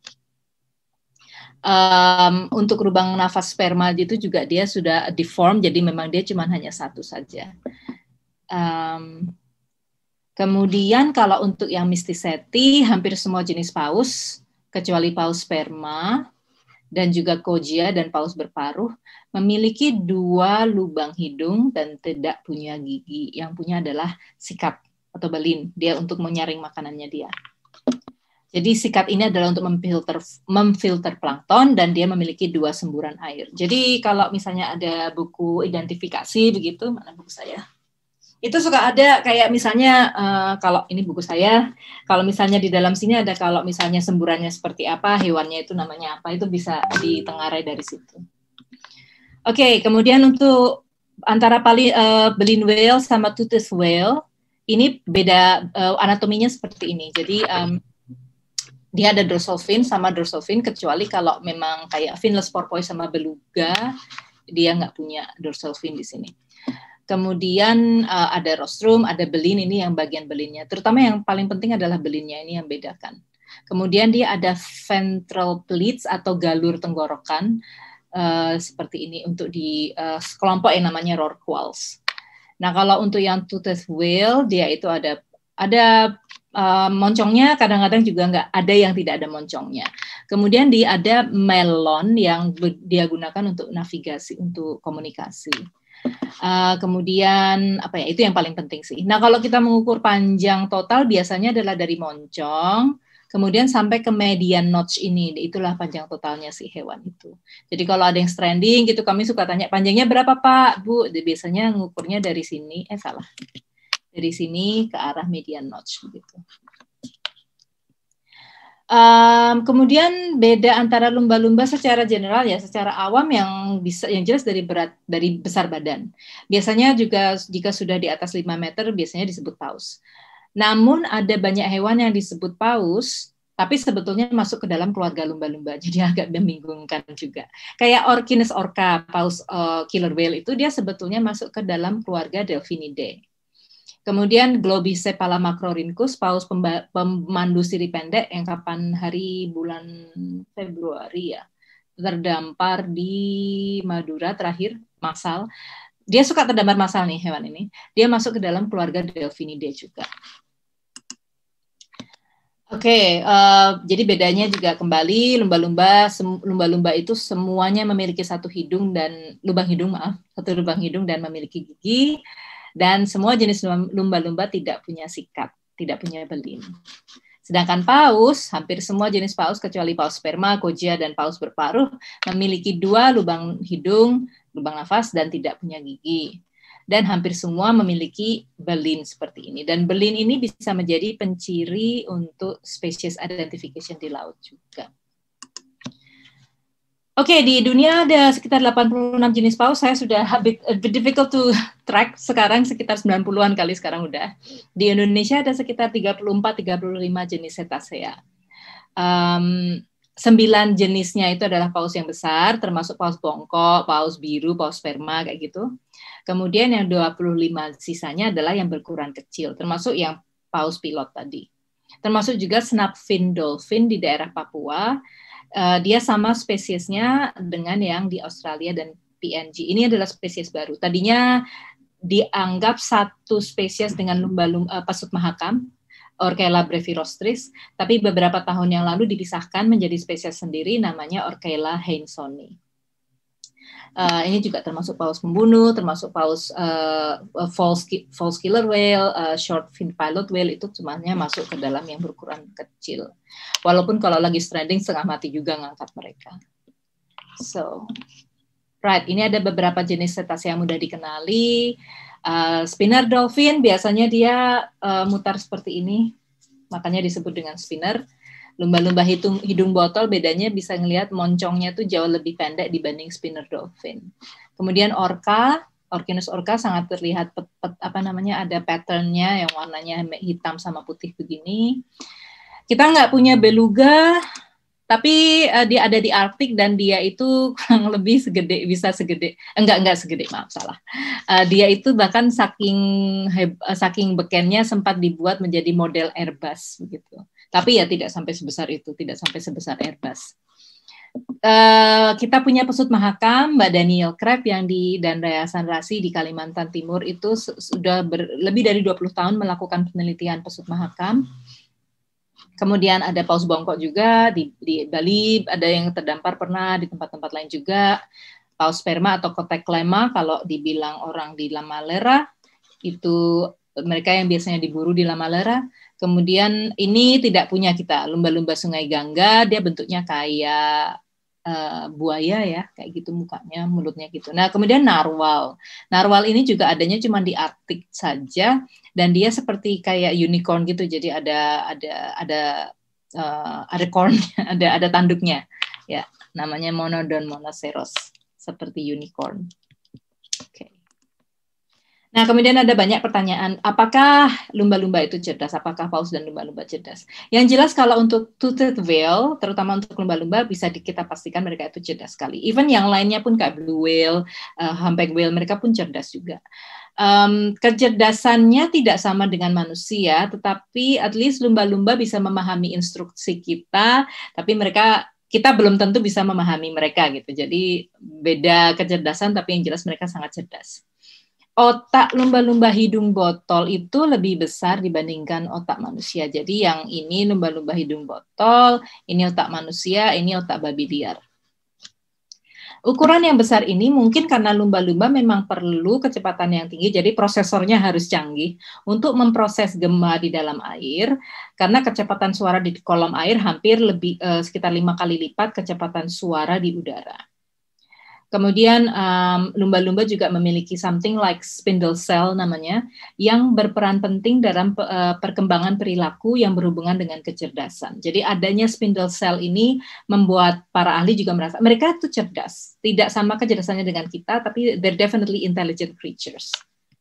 Um, untuk lubang nafas sperma itu juga dia sudah deform, jadi memang dia cuma hanya satu saja. Um, kemudian kalau untuk yang mysticeti, hampir semua jenis paus, kecuali paus sperma, dan juga kogia dan paus berparuh, memiliki dua lubang hidung dan tidak punya gigi. Yang punya adalah sikat atau balin, dia untuk menyaring makanannya dia. Jadi sikat ini adalah untuk memfilter, memfilter plankton, dan dia memiliki dua semburan air. Jadi kalau misalnya ada buku identifikasi begitu, mana buku saya? Itu suka ada kayak misalnya uh, kalau ini buku saya, kalau misalnya di dalam sini ada kalau misalnya semburannya seperti apa, hewannya itu namanya apa, itu bisa ditengarai dari situ. Oke, okay, kemudian untuk antara pali, uh, baleen whale sama toothed whale, ini beda uh, anatominya seperti ini. Jadi um, dia ada dorsal fin sama dorsal fin, kecuali kalau memang kayak finless porpoise sama beluga, dia nggak punya dorsal fin di sini. Kemudian uh, ada rostrum, ada belin, ini yang bagian belinnya. Terutama yang paling penting adalah belinnya, ini yang bedakan. Kemudian dia ada ventral pleats atau galur tenggorokan, uh, seperti ini untuk di uh, kelompok yang namanya rorquals. Nah, kalau untuk yang toothed whale, dia itu ada ada Uh, moncongnya, kadang-kadang juga nggak ada yang tidak ada moncongnya. Kemudian dia ada melon yang dia gunakan untuk navigasi, untuk komunikasi. Uh, kemudian apa ya, itu yang paling penting sih. Nah, kalau kita mengukur panjang total biasanya adalah dari moncong, kemudian sampai ke median notch ini, itulah panjang totalnya si hewan itu. Jadi kalau ada yang stranding gitu, kami suka tanya panjangnya berapa Pak, Bu? Biasanya ngukurnya dari sini, eh salah. Dari sini ke arah median notch begitu. Um, kemudian beda antara lumba-lumba secara general ya, secara awam yang bisa yang jelas dari berat dari besar badan. Biasanya juga jika sudah di atas lima meter biasanya disebut paus. Namun ada banyak hewan yang disebut paus tapi sebetulnya masuk ke dalam keluarga lumba-lumba. Jadi agak membingungkan juga. Kayak Orcinus orca, paus uh, killer whale itu dia sebetulnya masuk ke dalam keluarga Delphinidae. Kemudian Globicephala macrorhynchus, paus pemandu sirip pendek yang kapan hari bulan Februari ya, terdampar di Madura terakhir massal. Dia suka terdampar massal nih hewan ini. Dia masuk ke dalam keluarga Delphinidae juga. Oke, okay, uh, jadi bedanya juga kembali lumba-lumba, lumba-lumba itu semuanya memiliki satu hidung dan lubang hidung maaf, satu lubang hidung dan memiliki gigi. Dan semua jenis lumba-lumba tidak punya sikat, tidak punya belin. Sedangkan paus, hampir semua jenis paus kecuali paus sperma, kogia, dan paus berparuh memiliki dua lubang hidung, lubang nafas, dan tidak punya gigi. Dan hampir semua memiliki belin seperti ini. Dan belin ini bisa menjadi penciri untuk species identification di laut juga. Oke, okay, di dunia ada sekitar delapan puluh enam jenis paus. Saya sudah a bit, a bit difficult to track. Sekarang sekitar sembilan puluhan kali sekarang udah. Di Indonesia ada sekitar tiga puluh empat tiga puluh lima jenis cetacea. Um, sembilan jenisnya itu adalah paus yang besar, termasuk paus bongkok, paus biru, paus sperma, kayak gitu. Kemudian yang dua puluh lima sisanya adalah yang berukuran kecil, termasuk yang paus pilot tadi. Termasuk juga snapfin dolphin di daerah Papua. Uh, dia sama spesiesnya dengan yang di Australia dan P N G. Ini adalah spesies baru. Tadinya dianggap satu spesies dengan lumba-lumba uh, pasut mahakam, Orcaela brevirostris, tapi beberapa tahun yang lalu dipisahkan menjadi spesies sendiri namanya Orcaela hainsoni. Uh, ini juga termasuk paus pembunuh, termasuk paus uh, false, false killer whale, uh, short fin pilot whale, itu semuanya masuk ke dalam yang berukuran kecil. Walaupun kalau lagi stranding setengah mati juga ngangkat mereka. So, right, ini ada beberapa jenis cetacea yang mudah dikenali. Uh, spinner dolphin biasanya dia uh, mutar seperti ini, makanya disebut dengan spinner. Lumba-lumba hidung, hidung botol bedanya bisa ngelihat moncongnya tuh jauh lebih pendek dibanding spinner dolphin. Kemudian orca, Orcinus orca sangat terlihat pet, pet, apa namanya ada patternnya yang warnanya hitam sama putih begini. Kita nggak punya beluga, tapi uh, dia ada di Arktik dan dia itu kurang lebih segede, bisa segede, enggak enggak segede, maaf salah. Uh, dia itu bahkan saking heb, saking bekennya sempat dibuat menjadi model Airbus begitu. Tapi ya tidak sampai sebesar itu, tidak sampai sebesar Airbus. Uh, kita punya pesut mahakam, Mbak Daniel Crab yang di Danraya Sanrasi di Kalimantan Timur itu sudah ber, lebih dari dua puluh tahun melakukan penelitian pesut mahakam. Kemudian ada paus bongkok juga di, di Bali, ada yang terdampar pernah di tempat-tempat lain juga. Paus sperma atau kotek lema kalau dibilang orang di Lamalera itu mereka yang biasanya diburu di Lamalera. Kemudian ini tidak punya kita, lumba-lumba Sungai Gangga, dia bentuknya kayak uh, buaya ya, kayak gitu mukanya, mulutnya gitu. Nah, kemudian narwal. Narwal ini juga adanya cuma di Arktik saja dan dia seperti kayak unicorn gitu. Jadi ada ada ada uh, ada corn, ada ada tanduknya. Ya, namanya Monodon monoceros, seperti unicorn. Oke. Okay. Nah, kemudian ada banyak pertanyaan, apakah lumba-lumba itu cerdas? Apakah paus dan lumba-lumba cerdas? Yang jelas kalau untuk toothed whale, terutama untuk lumba-lumba, bisa kita pastikan mereka itu cerdas sekali. Even yang lainnya pun kayak blue whale, uh, humpback whale, mereka pun cerdas juga. Um, kecerdasannya tidak sama dengan manusia, tetapi at least lumba-lumba bisa memahami instruksi kita, tapi mereka kita belum tentu bisa memahami mereka gitu. Jadi beda kecerdasan, tapi yang jelas mereka sangat cerdas. Otak lumba-lumba hidung botol itu lebih besar dibandingkan otak manusia. Jadi yang ini lumba-lumba hidung botol, ini otak manusia, ini otak babi liar. Ukuran yang besar ini mungkin karena lumba-lumba memang perlu kecepatan yang tinggi, jadi prosesornya harus canggih untuk memproses gema di dalam air, karena kecepatan suara di kolom air hampir lebih eh, sekitar lima kali lipat kecepatan suara di udara. Kemudian um, lumba-lumba juga memiliki something like spindle cell namanya, yang berperan penting dalam uh, perkembangan perilaku yang berhubungan dengan kecerdasan. Jadi adanya spindle cell ini membuat para ahli juga merasa mereka itu cerdas. Tidak sama kecerdasannya dengan kita, tapi they're definitely intelligent creatures.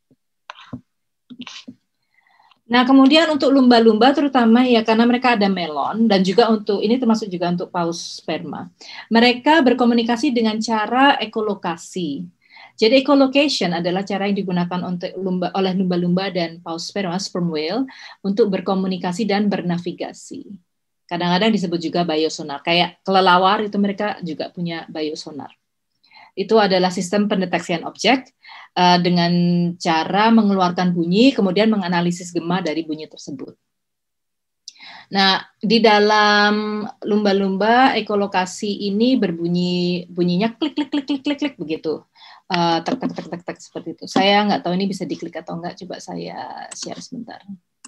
Nah, kemudian untuk lumba-lumba terutama ya karena mereka ada melon dan juga untuk ini termasuk juga untuk paus sperma. Mereka berkomunikasi dengan cara ekolokasi. Jadi echolocation adalah cara yang digunakan untuk lumba, oleh lumba-lumba dan paus sperma, sperm whale, untuk berkomunikasi dan bernavigasi. Kadang-kadang disebut juga biosonar. Kayak kelelawar itu mereka juga punya biosonar. Itu adalah sistem pendeteksian objek uh, dengan cara mengeluarkan bunyi, kemudian menganalisis gema dari bunyi tersebut. Nah, di dalam lumba-lumba ekolokasi ini berbunyi bunyinya klik klik klik klik klik klik begitu, uh, tek tek tek tek tek seperti itu. Saya nggak tahu ini bisa diklik atau enggak. Coba saya share sebentar.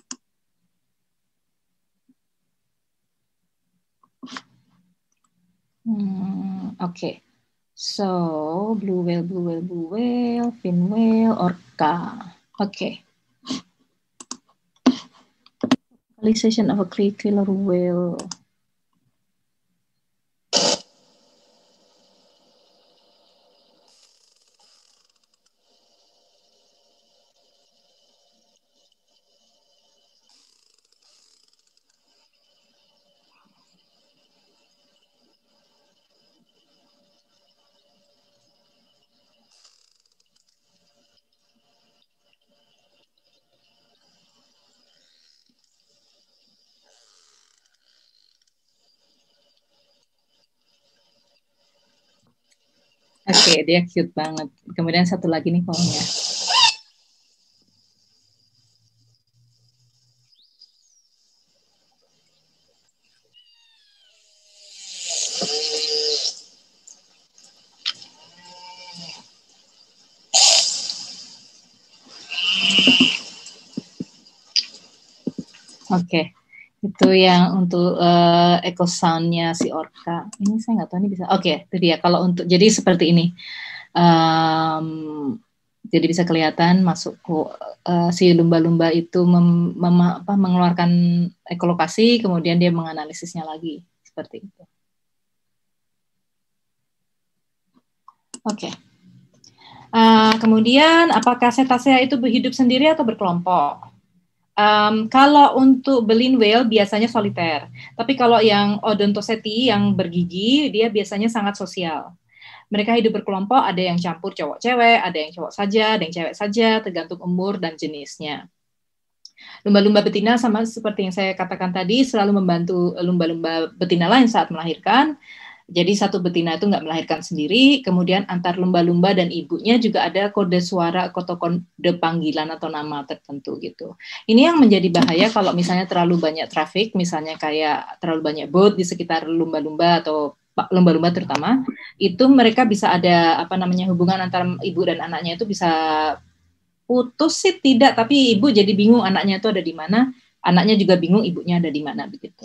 Hmm, Oke. Okay. So, blue whale, blue whale, blue whale, fin whale, orca. Oke. Okay. Localization of a killer whale. Oke, dia cute banget. Kemudian satu lagi nih kolnya. Oke, okay. Itu yang untuk uh, echo sound-nya si orca. Ini saya nggak tahu ini bisa. Oke, okay, itu dia. Kalau untuk jadi seperti ini, um, jadi bisa kelihatan masuk uh, si lumba-lumba itu mem, mem, apa, mengeluarkan ekolokasi, kemudian dia menganalisisnya lagi seperti itu. Oke. Okay. Uh, kemudian apakah cetacea itu berhidup sendiri atau berkelompok? Um, kalau untuk baleen whale biasanya soliter, tapi kalau yang Odontoceti yang bergigi dia biasanya sangat sosial. Mereka hidup berkelompok, ada yang campur cowok-cewek, ada yang cowok saja, ada yang cewek saja, tergantung umur dan jenisnya. Lumba-lumba betina sama seperti yang saya katakan tadi selalu membantu lumba-lumba betina lain saat melahirkan. Jadi satu betina itu nggak melahirkan sendiri, kemudian antar lumba-lumba dan ibunya juga ada kode suara atau kode panggilan atau nama tertentu gitu. Ini yang menjadi bahaya kalau misalnya terlalu banyak traffic, misalnya kayak terlalu banyak boat di sekitar lumba-lumba atau lumba-lumba terutama, itu mereka bisa ada apa namanya hubungan antara ibu dan anaknya itu bisa putus sih tidak, tapi ibu jadi bingung anaknya itu ada di mana, anaknya juga bingung ibunya ada di mana begitu.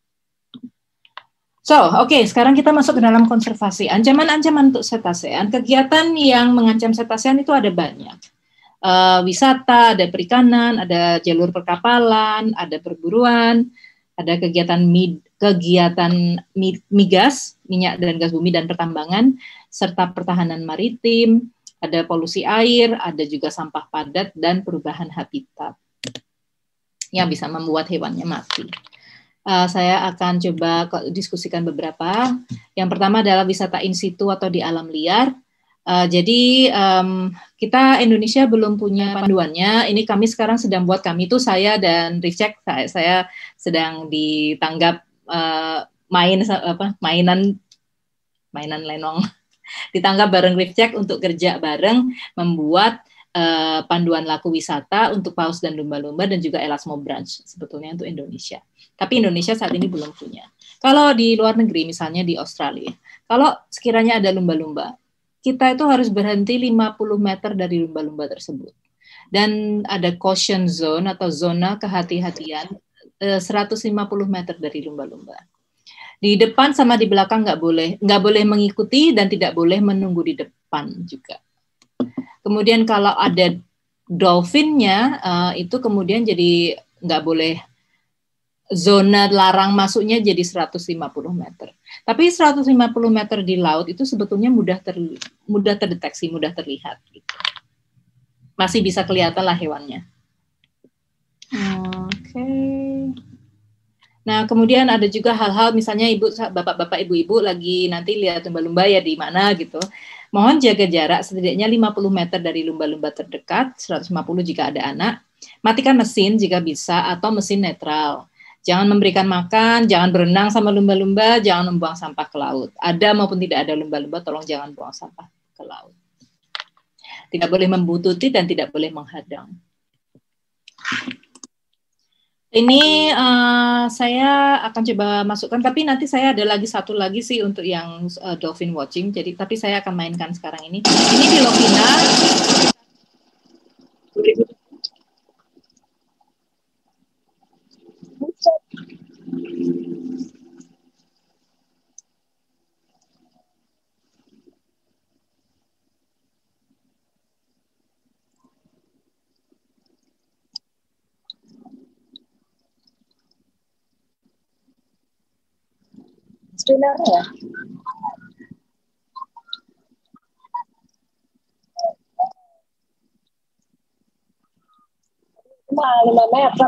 So, oke, okay, sekarang kita masuk ke dalam konservasi. Ancaman-ancaman untuk cetacean, kegiatan yang mengancam cetacean itu ada banyak. Uh, wisata, ada perikanan, ada jalur perkapalan, ada perburuan, ada kegiatan mid, kegiatan migas, minyak dan gas bumi dan pertambangan, serta pertahanan maritim, ada polusi air, ada juga sampah padat dan perubahan habitat yang bisa membuat hewannya mati. Uh, saya akan coba diskusikan beberapa. Yang pertama adalah wisata in situ atau di alam liar. Uh, jadi um, kita Indonesia belum punya panduannya. Ini kami sekarang sedang buat, kami itu saya dan Rifcek, saya, saya sedang ditanggap uh, main apa mainan mainan lenong. Ditanggap bareng Rifcek untuk kerja bareng membuat Uh, panduan laku wisata untuk paus dan lumba-lumba dan juga Elasmo Branch sebetulnya untuk Indonesia. Tapi Indonesia saat ini belum punya. Kalau di luar negeri misalnya di Australia, kalau sekiranya ada lumba-lumba, kita itu harus berhenti lima puluh meter dari lumba-lumba tersebut. Dan ada caution zone atau zona kehati-hatian uh, seratus lima puluh meter dari lumba-lumba. Di depan sama di belakang nggak boleh, nggak boleh mengikuti dan tidak boleh menunggu di depan juga. Kemudian kalau ada dolphinnya, uh, itu kemudian jadi nggak boleh, zona larang masuknya jadi seratus lima puluh meter. Tapi seratus lima puluh meter di laut itu sebetulnya mudah ter, mudah terdeteksi, mudah terlihat. Gitu. Masih bisa kelihatan lah hewannya. Oke. Okay. Nah, kemudian ada juga hal-hal misalnya ibu, bapak-bapak, ibu-ibu lagi nanti lihat lumba-lumba ya di mana gitu. Mohon jaga jarak setidaknya lima puluh meter dari lumba-lumba terdekat, seratus lima puluh jika ada anak. Matikan mesin jika bisa atau mesin netral. Jangan memberikan makan, jangan berenang sama lumba-lumba, jangan membuang sampah ke laut. Ada maupun tidak ada lumba-lumba, tolong jangan buang sampah ke laut. Tidak boleh membututi dan tidak boleh menghadang. Ini uh, saya akan coba masukkan, tapi nanti saya ada lagi satu lagi sih untuk yang uh, dolphin watching. Jadi, tapi saya akan mainkan sekarang ini. Ini di Lovina. Sebenarnya ya. Cuma lima meter.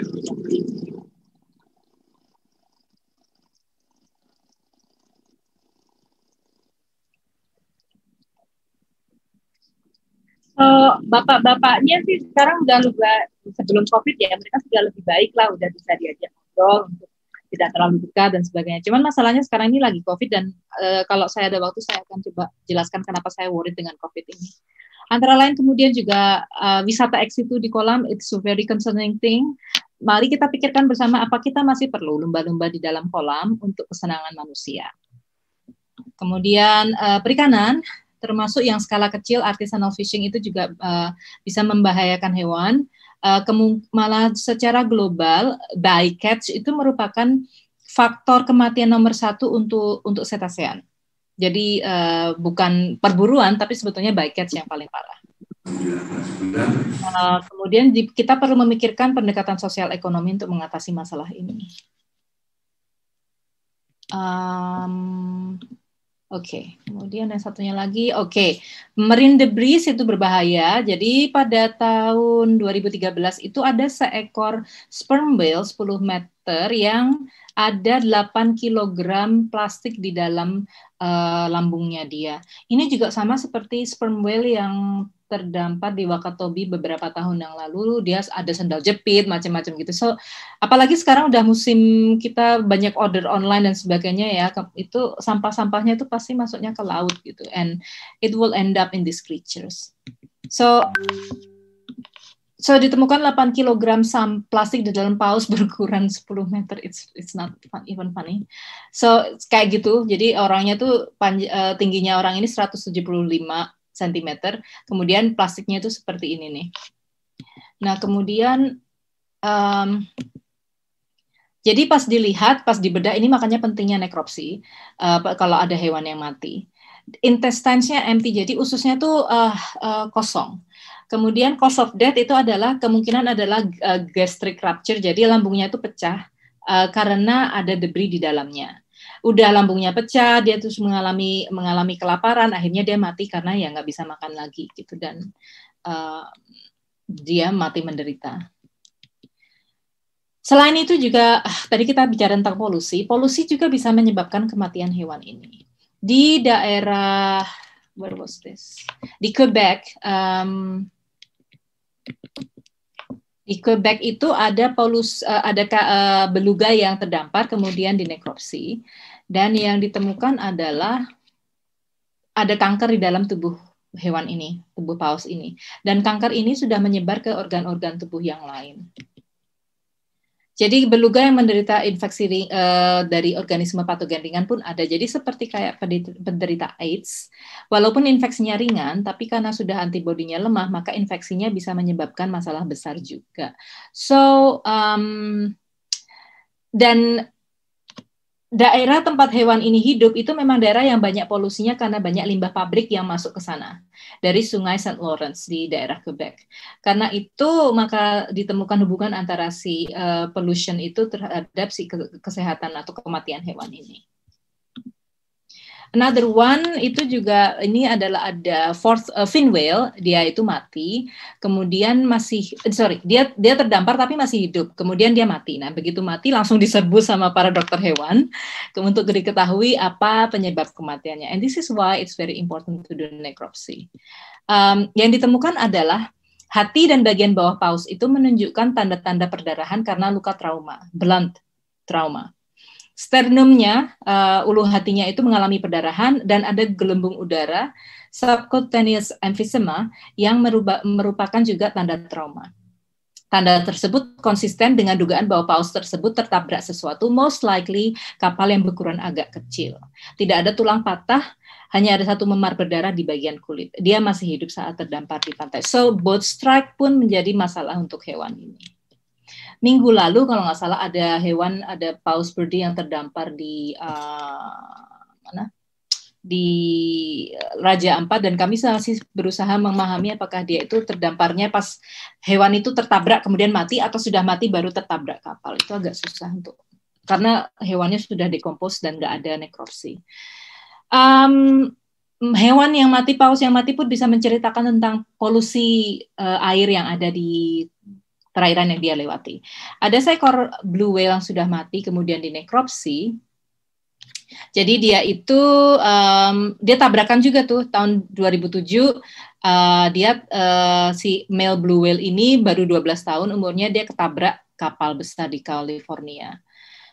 Uh, bapak-bapaknya sih sekarang udah lebih, sebelum COVID ya, mereka sudah lebih baik lah, udah bisa diajak ngobrol untuk tidak terlalu dekat dan sebagainya. Cuman masalahnya sekarang ini lagi COVID dan uh, kalau saya ada waktu saya akan coba jelaskan kenapa saya worried dengan COVID ini. Antara lain kemudian juga uh, wisata ex situ di kolam, it's a very concerning thing. Mari kita pikirkan bersama apa kita masih perlu lumba-lumba di dalam kolam untuk kesenangan manusia. Kemudian uh, perikanan, termasuk yang skala kecil, artisanal fishing itu juga uh, bisa membahayakan hewan. Uh, malah secara global, bycatch itu merupakan faktor kematian nomor satu untuk untuk cetacean. Jadi uh, bukan perburuan, tapi sebetulnya bycatch yang paling parah. Uh, kemudian di, kita perlu memikirkan pendekatan sosial ekonomi untuk mengatasi masalah ini. Um, Oke, okay. Kemudian yang satunya lagi, oke, okay. Marine debris itu berbahaya. Jadi pada tahun dua ribu tiga belas itu ada seekor sperm whale sepuluh meter yang ada delapan kilogram plastik di dalam uh, lambungnya dia. Ini juga sama seperti sperm whale yang terdampar di Wakatobi beberapa tahun yang lalu. Dia ada sendal jepit, macam-macam gitu. So, apalagi sekarang udah musim kita banyak order online dan sebagainya ya, itu sampah-sampahnya itu pasti masuknya ke laut gitu, and it will end up in these creatures. So, so ditemukan delapan kilogram sam plastik di dalam paus berukuran sepuluh meter. It's it's not fun, even funny. So kayak gitu. Jadi orangnya tuh panj uh, tingginya orang ini seratus tujuh puluh lima sentimeter, kemudian plastiknya itu seperti ini nih. Nah, kemudian um, jadi pas dilihat, pas dibedah, ini makanya pentingnya nekropsi uh, kalau ada hewan yang mati. Intestine-nya empty, jadi ususnya tuh uh, uh, kosong. Kemudian cause of death itu adalah kemungkinan adalah uh, gastric rupture, jadi lambungnya itu pecah uh, karena ada debris di dalamnya. Udah lambungnya pecah, dia terus mengalami mengalami kelaparan, akhirnya dia mati karena ya nggak bisa makan lagi gitu, dan uh, dia mati menderita. Selain itu juga tadi kita bicara tentang polusi, polusi juga bisa menyebabkan kematian hewan ini. Di daerah where was this? Di Quebec, um, di Quebec itu ada polus uh, ada uh, beluga yang terdampar kemudian dinekropsi. Dan yang ditemukan adalah ada kanker di dalam tubuh hewan ini, tubuh paus ini. Dan kanker ini sudah menyebar ke organ-organ tubuh yang lain. Jadi beluga yang menderita infeksi uh, dari organisme patogen ringan pun ada. Jadi seperti kayak penderita AIDS, walaupun infeksinya ringan, tapi karena sudah antibodinya lemah, maka infeksinya bisa menyebabkan masalah besar juga. So, um, dan daerah tempat hewan ini hidup itu memang daerah yang banyak polusinya karena banyak limbah pabrik yang masuk ke sana dari sungai Saint Lawrence di daerah Quebec. Karena itu maka ditemukan hubungan antara si uh, pollution itu terhadap si kesehatan atau kematian hewan ini. Another one itu juga ini adalah ada fourth uh, fin whale, dia itu mati, kemudian masih sorry dia dia terdampar tapi masih hidup, kemudian dia mati. Nah begitu mati langsung diserbu sama para dokter hewan untuk diketahui apa penyebab kematiannya. And this is why it's very important to do necropsy. Um, yang ditemukan adalah hati dan bagian bawah paus itu menunjukkan tanda-tanda perdarahan karena luka trauma, blunt trauma. Sternumnya, uh, ulu hatinya itu mengalami perdarahan dan ada gelembung udara, subcutaneous emphysema yang meruba, merupakan juga tanda trauma. Tanda tersebut konsisten dengan dugaan bahwa paus tersebut tertabrak sesuatu, most likely kapal yang berukuran agak kecil. Tidak ada tulang patah, hanya ada satu memar berdarah di bagian kulit. Dia masih hidup saat terdampar di pantai. So, boat strike pun menjadi masalah untuk hewan ini. Minggu lalu kalau nggak salah ada hewan, ada paus birdie yang terdampar di uh, mana? Di Raja Ampat, dan kami masih berusaha memahami apakah dia itu terdamparnya pas hewan itu tertabrak kemudian mati atau sudah mati baru tertabrak kapal. Itu agak susah untuk karena hewannya sudah dekompos dan nggak ada nekropsi. Um, hewan yang mati, paus yang mati pun bisa menceritakan tentang polusi uh, air yang ada di perairan yang dia lewati. Ada seekor blue whale yang sudah mati kemudian dinekropsi. Jadi dia itu um, dia tabrakan juga tuh tahun dua ribu tujuh. Uh, dia uh, si male blue whale ini baru dua belas tahun umurnya, dia ketabrak kapal besar di California.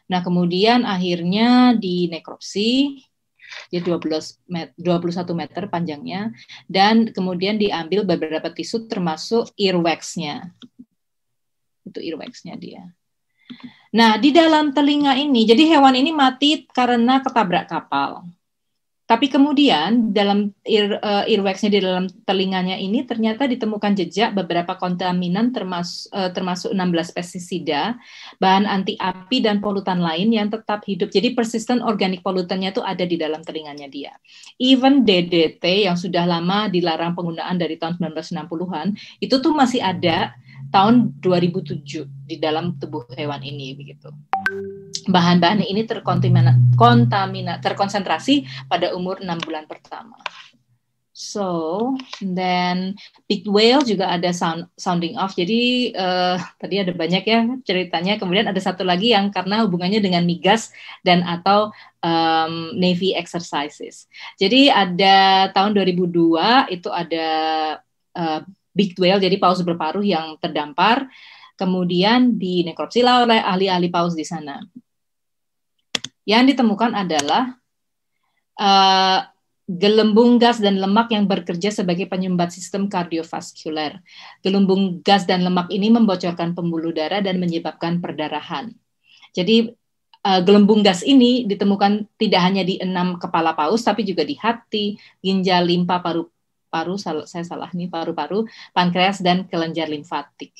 Nah, kemudian akhirnya di nekropsi, dia dua puluh satu meter panjangnya, dan kemudian diambil beberapa tisu termasuk earwax-nya. Itu earwax-nya dia. Nah, di dalam telinga ini, jadi hewan ini mati karena ketabrak kapal. Tapi kemudian dalam ear, uh, earwax-nya di dalam telinganya ini ternyata ditemukan jejak beberapa kontaminan termasuk, uh, termasuk enam belas pestisida, bahan anti api dan polutan lain yang tetap hidup. Jadi persistent organic pollutant-nya itu ada di dalam telinganya dia. Even D D T yang sudah lama dilarang penggunaan dari tahun sembilan belas enam puluhan, itu tuh masih ada tahun dua ribu tujuh di dalam tubuh hewan ini begitu. Bahan-bahan ini terkontaminasi, kontamina, terkonsentrasi pada umur enam bulan pertama. So, then big whale juga ada sound, sounding off. Jadi uh, tadi ada banyak ya ceritanya. Kemudian ada satu lagi yang karena hubungannya dengan migas dan atau um, Navy exercises. Jadi ada tahun dua ribu dua itu ada uh, big whale, jadi paus berparuh yang terdampar. Kemudian di nekropsi oleh ahli-ahli paus di sana. Yang ditemukan adalah uh, gelembung gas dan lemak yang bekerja sebagai penyumbat sistem kardiovaskuler. Gelembung gas dan lemak ini membocorkan pembuluh darah dan menyebabkan perdarahan. Jadi uh, gelembung gas ini ditemukan tidak hanya di enam kepala paus, tapi juga di hati, ginjal, limpa, paru, paru, saya salah nih, paru-paru, pankreas, dan kelenjar limfatik.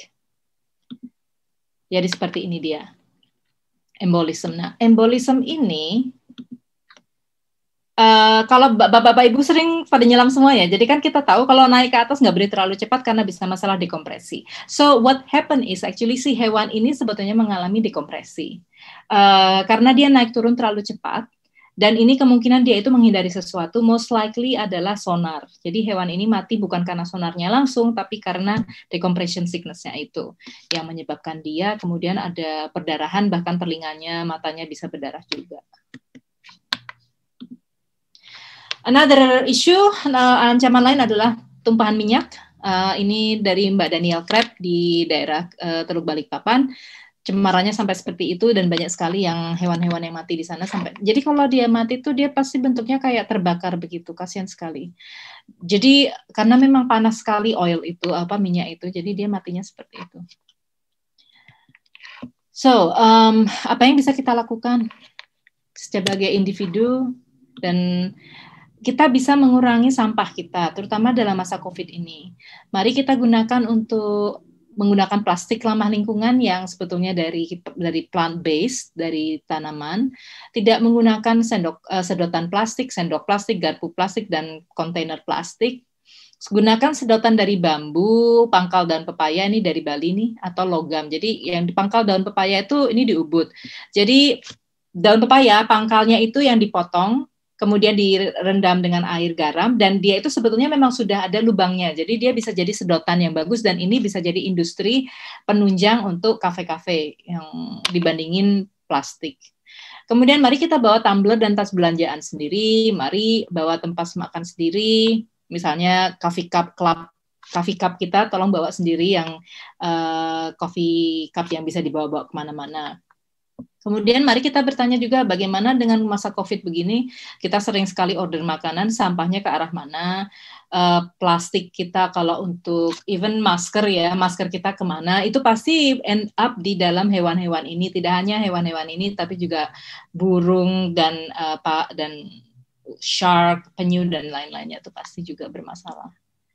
Jadi seperti ini dia. Embolism. Nah, embolism ini uh, kalau bapak-bapak ibu sering pada nyelam semua ya. Jadi kan kita tahu kalau naik ke atas nggak boleh terlalu cepat karena bisa masalah dekompresi. So what happen is actually si hewan ini sebetulnya mengalami dekompresi uh, karena dia naik turun terlalu cepat. Dan ini kemungkinan dia itu menghindari sesuatu, most likely adalah sonar. Jadi hewan ini mati bukan karena sonarnya langsung, tapi karena decompression sickness-nya itu yang menyebabkan dia, kemudian ada perdarahan, bahkan telinganya, matanya bisa berdarah juga. Another issue, uh, ancaman lain adalah tumpahan minyak. Uh, ini dari Mbak Daniel Kreb di daerah uh, Teluk Balikpapan. Cemarannya sampai seperti itu dan banyak sekali yang hewan-hewan yang mati di sana sampai. Jadi kalau dia mati itu dia pasti bentuknya kayak terbakar begitu, kasihan sekali. Jadi karena memang panas sekali oil itu apa minyak itu, jadi dia matinya seperti itu. So um, apa yang bisa kita lakukan sebagai individu dan kita bisa mengurangi sampah kita, terutama dalam masa COVID ini. Mari kita gunakan untuk menggunakan plastik ramah lingkungan yang sebetulnya dari dari plant based, dari tanaman, tidak menggunakan sendok uh, sedotan plastik, sendok plastik, garpu plastik dan kontainer plastik. Gunakan sedotan dari bambu, pangkal daun pepaya ini dari Bali nih atau logam. Jadi yang di pangkal daun pepaya itu ini di Ubud. Jadi daun pepaya pangkalnya itu yang dipotong, kemudian direndam dengan air garam, dan dia itu sebetulnya memang sudah ada lubangnya, jadi dia bisa jadi sedotan yang bagus, dan ini bisa jadi industri penunjang untuk kafe-kafe yang dibandingin plastik. Kemudian mari kita bawa tumbler dan tas belanjaan sendiri, mari bawa tempat makan sendiri, misalnya coffee cup club, coffee cup kita tolong bawa sendiri yang uh, coffee cup yang bisa dibawa-bawa kemana-mana. Kemudian mari kita bertanya juga bagaimana dengan masa COVID begini, kita sering sekali order makanan, sampahnya ke arah mana, uh, plastik kita kalau untuk even masker ya, masker kita kemana, itu pasti end up di dalam hewan-hewan ini, tidak hanya hewan-hewan ini, tapi juga burung dan uh, pak dan shark, penyu dan lain-lainnya itu pasti juga bermasalah.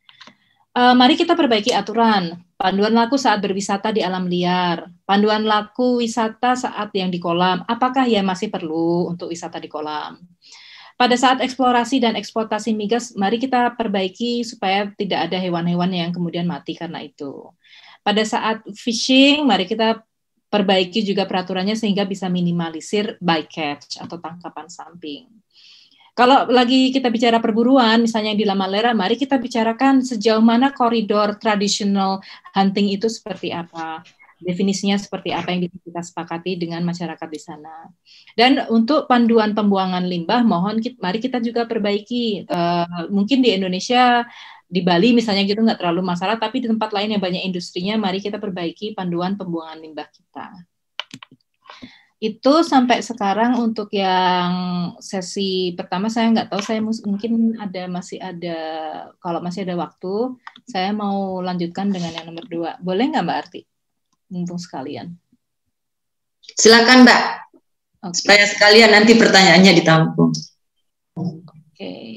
Uh, mari kita perbaiki aturan, panduan laku saat berwisata di alam liar, panduan laku wisata saat yang di kolam, apakah ya masih perlu untuk wisata di kolam? Pada saat eksplorasi dan eksploitasi migas, mari kita perbaiki supaya tidak ada hewan-hewan yang kemudian mati karena itu. Pada saat fishing, mari kita perbaiki juga peraturannya sehingga bisa minimalisir bycatch atau tangkapan samping. Kalau lagi kita bicara perburuan, misalnya yang di La Malera, mari kita bicarakan sejauh mana koridor tradisional hunting itu seperti apa, definisinya seperti apa yang kita sepakati dengan masyarakat di sana. Dan untuk panduan pembuangan limbah, mohon kita, mari kita juga perbaiki. Uh, mungkin di Indonesia, di Bali misalnya gitu nggak terlalu masalah, tapi di tempat lain yang banyak industrinya, mari kita perbaiki panduan pembuangan limbah kita. Itu sampai sekarang untuk yang sesi pertama saya nggak tahu, saya mungkin ada masih ada, kalau masih ada waktu, saya mau lanjutkan dengan yang nomor dua. Boleh nggak Mbak Arti? Mumpung sekalian. Silakan Mbak, okay. Supaya sekalian nanti pertanyaannya ditampung. Oke, okay.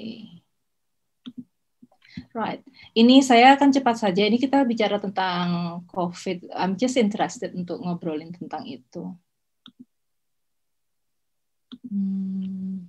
Right. Ini saya akan cepat saja. Ini kita bicara tentang COVID. I'm just interested untuk ngobrolin tentang itu. Hmm.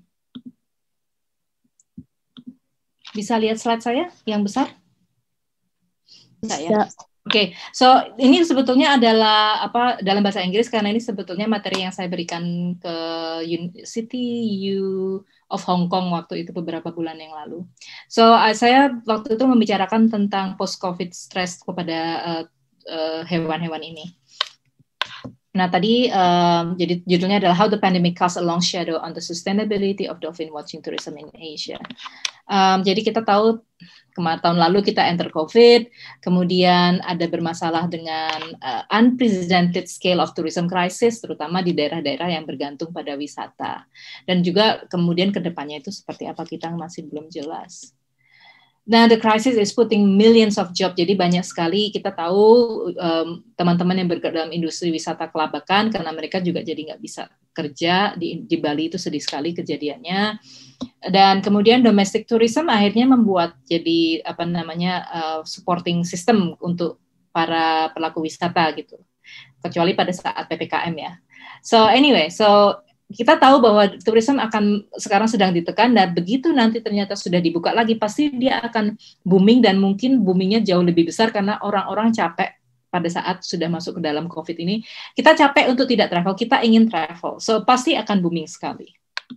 Bisa lihat slide saya yang besar? Bisa ya? Oke, okay. So ini sebetulnya adalah apa dalam bahasa Inggris karena ini sebetulnya materi yang saya berikan ke City U of Hong Kong waktu itu beberapa bulan yang lalu. So uh, saya waktu itu membicarakan tentang post-COVID stress kepada uh, uh, hewan-hewan ini. Nah tadi um, jadi judulnya adalah How the Pandemic Casts a Long Shadow on the Sustainability of Dolphin Watching Tourism in Asia. Um, jadi kita tahu kemarin tahun lalu kita enter COVID, kemudian ada bermasalah dengan uh, unprecedented scale of tourism crisis, terutama di daerah-daerah yang bergantung pada wisata. Dan juga kemudian ke depannya itu seperti apa kita masih belum jelas. Nah, the crisis is putting millions of jobs. Jadi banyak sekali kita tahu um, teman-teman yang bergerak dalam industri wisata kelabakan karena mereka juga jadi nggak bisa kerja di, di Bali itu sedih sekali kejadiannya. Dan kemudian domestic tourism akhirnya membuat jadi apa namanya uh, supporting system untuk para pelaku wisata gitu. Kecuali pada saat P P K M ya. So anyway, so kita tahu bahwa tourism akan sekarang sedang ditekan dan begitu nanti ternyata sudah dibuka lagi pasti dia akan booming dan mungkin boomingnya jauh lebih besar karena orang-orang capek pada saat sudah masuk ke dalam COVID ini. Kita capek untuk tidak travel, kita ingin travel, so pasti akan booming sekali.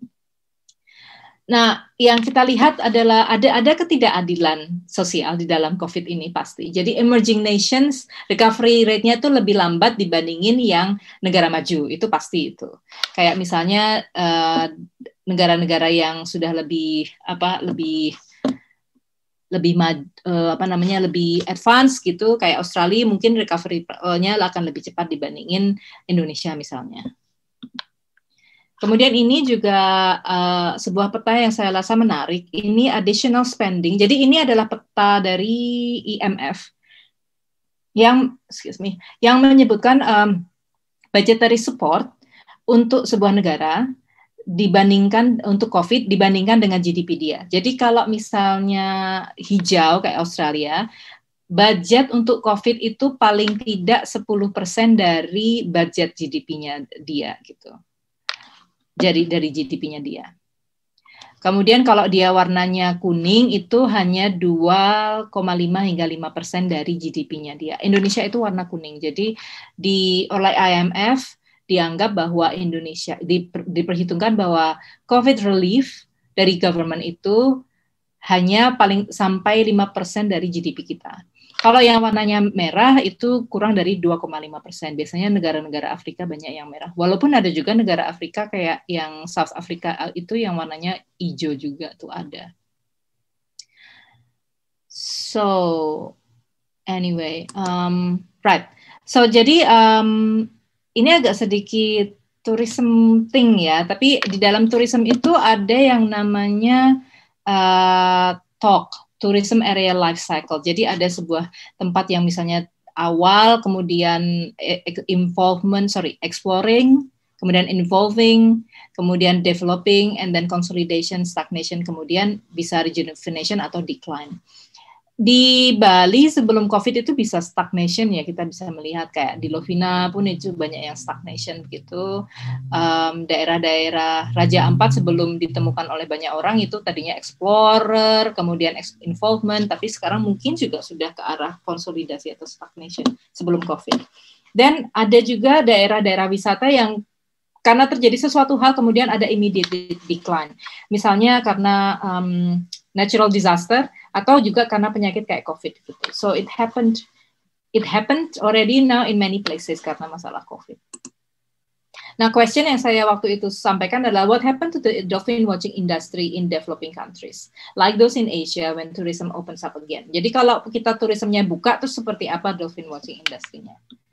Nah, yang kita lihat adalah ada ada ketidakadilan sosial di dalam COVID ini pasti. Jadi emerging nations recovery rate-nya itu lebih lambat dibandingin yang negara maju, itu pasti itu. Kayak misalnya uh, negara-negara yang sudah lebih apa lebih lebih uh, apa namanya lebih advance gitu, kayak Australia mungkin recovery-nya akan lebih cepat dibandingin Indonesia misalnya. Kemudian ini juga uh, sebuah peta yang saya rasa menarik. Ini additional spending. Jadi ini adalah peta dari I M F yang, excuse me, yang menyebutkan um, budgetary support untuk sebuah negara dibandingkan untuk COVID dibandingkan dengan G D P dia. Jadi kalau misalnya hijau kayak Australia, budget untuk COVID itu paling tidak sepuluh persen dari budget G D P-nya dia gitu. Jadi dari G D P-nya dia. Kemudian kalau dia warnanya kuning itu hanya dua koma lima hingga lima persen dari G D P-nya dia. Indonesia itu warna kuning. Jadi di oleh I M F dianggap bahwa Indonesia diper, diperhitungkan bahwa COVID relief dari government itu hanya paling sampai lima persen dari G D P kita. Kalau yang warnanya merah itu kurang dari dua koma lima persen. Biasanya negara-negara Afrika banyak yang merah. Walaupun ada juga negara Afrika kayak yang South Africa itu yang warnanya hijau juga tuh ada. So, anyway, um, right. So, jadi um, ini agak sedikit tourism thing ya. Tapi di dalam tourism itu ada yang namanya uh, talk. Tourism Area Life Cycle. Jadi ada sebuah tempat yang misalnya awal, kemudian involvement, sorry, exploring, kemudian involving, kemudian developing, and then consolidation, stagnation, kemudian bisa rejuvenation atau decline. Di Bali sebelum COVID itu bisa stagnation ya, kita bisa melihat kayak di Lovina pun itu banyak yang stagnation gitu. Um, daerah-daerah Raja Ampat sebelum ditemukan oleh banyak orang itu tadinya explorer, kemudian involvement, tapi sekarang mungkin juga sudah ke arah konsolidasi atau stagnation sebelum COVID. Dan ada juga daerah-daerah wisata yang karena terjadi sesuatu hal kemudian ada immediate decline. Misalnya karena um, natural disaster atau juga karena penyakit kayak COVID gitu. So it happened, it happened already now in many places karena masalah COVID. Nah, question yang saya waktu itu sampaikan adalah what happened to the dolphin watching industry in developing countries, like those in Asia when tourism opens up again. Jadi kalau kita tourismnya buka, terus seperti apa dolphin watching industry-nya?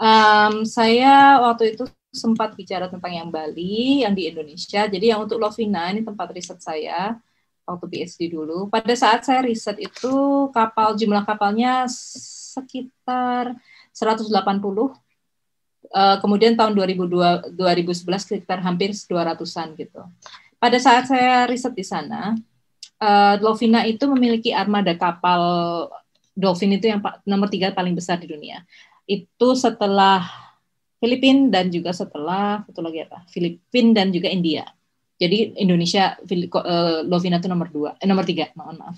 Um, saya waktu itu sempat bicara tentang yang Bali, yang di Indonesia. Jadi yang untuk Lovina ini tempat riset saya waktu P H D dulu. Pada saat saya riset itu kapal jumlah kapalnya sekitar seratus delapan puluh. Uh, kemudian tahun dua ribu dua, dua ribu sebelas sekitar hampir dua ratusan gitu. Pada saat saya riset di sana, uh, Lovina itu memiliki armada kapal Dolphin itu yang nomor tiga paling besar di dunia. Itu setelah Filipina dan juga setelah satu lagi apa? Filipina dan juga India. Jadi Indonesia uh, Lovina itu nomor dua, eh, nomor tiga, mohon maaf.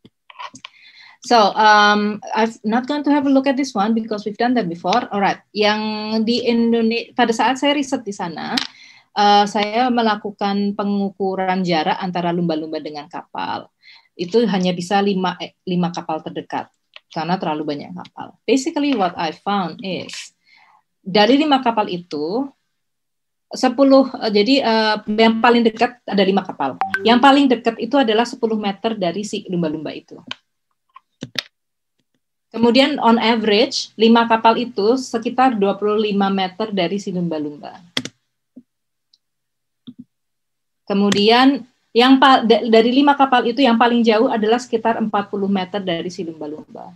So um, I'm not going to have a look at this one because we've done that before. Alright, yang di Indonesia pada saat saya riset di sana, uh, saya melakukan pengukuran jarak antara lumba-lumba dengan kapal. Itu hanya bisa lima, eh, lima kapal terdekat karena terlalu banyak kapal. Basically what I found is dari lima kapal itu sepuluh, jadi uh, yang paling dekat ada lima kapal. Yang paling dekat itu adalah sepuluh meter dari si lumba-lumba itu. Kemudian on average lima kapal itu sekitar dua puluh lima meter dari si lumba-lumba. Kemudian yang dari lima kapal itu yang paling jauh adalah sekitar empat puluh meter dari si lumba-lumba.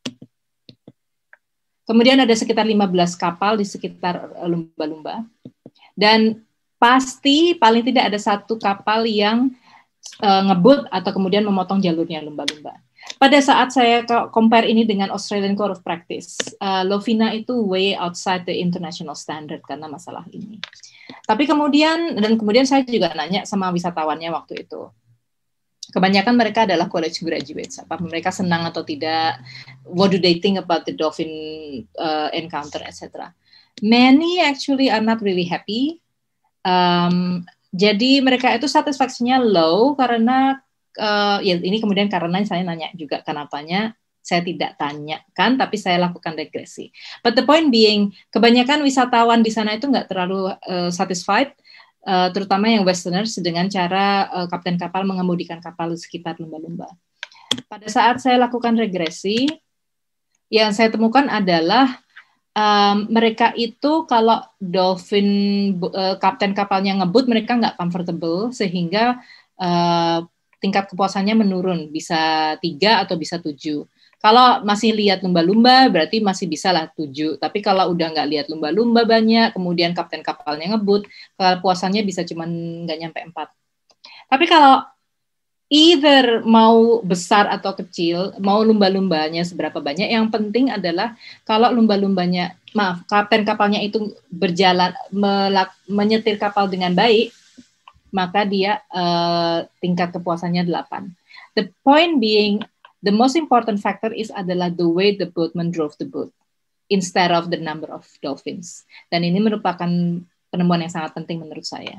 Kemudian ada sekitar lima belas kapal di sekitar lumba-lumba. Dan pasti paling tidak ada satu kapal yang uh, ngebut atau kemudian memotong jalurnya lumba-lumba. Pada saat saya compare ini dengan Australian Code of Practice, uh, Lovina itu way outside the international standard karena masalah ini. Tapi kemudian, dan kemudian saya juga nanya sama wisatawannya waktu itu. Kebanyakan mereka adalah college graduates. Apa mereka senang atau tidak? What do they think about the dolphin uh, encounter, et cetera. Many actually are not really happy. Um, jadi mereka itu satisfaksinya low karena uh, ya ini kemudian karena saya nanya juga kenapanya. Saya tidak tanyakan, tapi saya lakukan regresi. But the point being, kebanyakan wisatawan di sana itu nggak terlalu uh, satisfied, uh, terutama yang Westerners, dengan cara uh, kapten kapal mengemudikan kapal di sekitar lumba-lumba. Pada saat saya lakukan regresi, yang saya temukan adalah um, mereka itu kalau dolphin uh, kapten kapalnya ngebut, mereka nggak comfortable, sehingga uh, tingkat kepuasannya menurun, bisa tiga atau bisa tujuh. Kalau masih lihat lumba-lumba, berarti masih bisa lah tujuh. Tapi kalau udah nggak lihat lumba-lumba banyak, kemudian kapten kapalnya ngebut, kepuasannya bisa cuma nggak nyampe empat. Tapi kalau either mau besar atau kecil, mau lumba-lumbanya seberapa banyak, yang penting adalah kalau lumba-lumbanya, maaf, kapten kapalnya itu berjalan, melak, menyetir kapal dengan baik, maka dia uh, tingkat kepuasannya delapan. The point being, the most important factor is adalah the way the boatman drove the boat instead of the number of dolphins. Dan ini merupakan penemuan yang sangat penting menurut saya.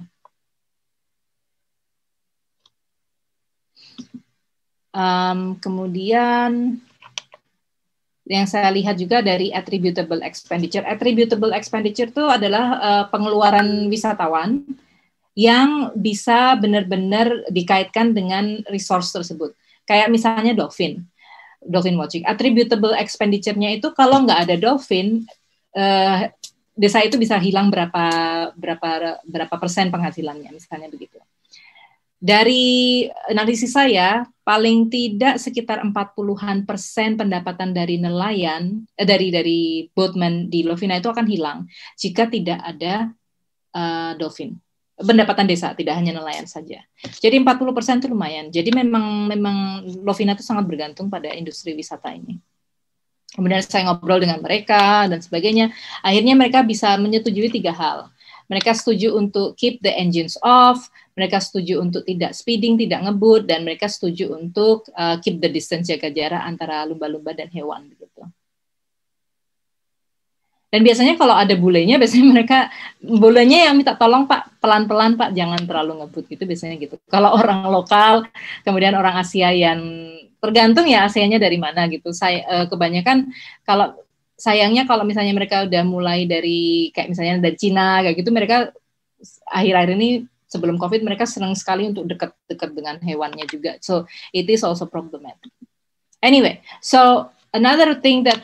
Um, kemudian yang saya lihat juga dari attributable expenditure. Attributable expenditure itu adalah uh, pengeluaran wisatawan yang bisa benar-benar dikaitkan dengan resource tersebut. Kayak misalnya dolphin, dolphin watching. Attributable expenditure-nya itu kalau nggak ada dolphin, eh, desa itu bisa hilang berapa berapa berapa persen penghasilannya, misalnya begitu. Dari analisis saya, paling tidak sekitar empat puluhan persen pendapatan dari nelayan, eh, dari dari boatman di Lovina itu akan hilang jika tidak ada uh, dolphin. Pendapatan desa, tidak hanya nelayan saja. Jadi empat puluh persen itu lumayan. Jadi memang memang Lovina itu sangat bergantung pada industri wisata ini. Kemudian saya ngobrol dengan mereka dan sebagainya. Akhirnya mereka bisa menyetujui tiga hal. Mereka setuju untuk keep the engines off, mereka setuju untuk tidak speeding, tidak ngebut, dan mereka setuju untuk uh, keep the distance, jaga jarak antara lumba-lumba dan hewan begitu. Dan biasanya kalau ada bulenya, biasanya mereka, bulenya yang minta tolong Pak, pelan-pelan Pak, jangan terlalu ngebut gitu, biasanya gitu. Kalau orang lokal, kemudian orang Asia yang tergantung ya Asianya dari mana gitu. Saya eh, kebanyakan kalau sayangnya kalau misalnya mereka udah mulai dari kayak misalnya dari Cina kayak gitu, mereka akhir-akhir ini sebelum COVID mereka senang sekali untuk dekat-dekat dengan hewannya juga. So it is also problematic. Anyway, so another thing that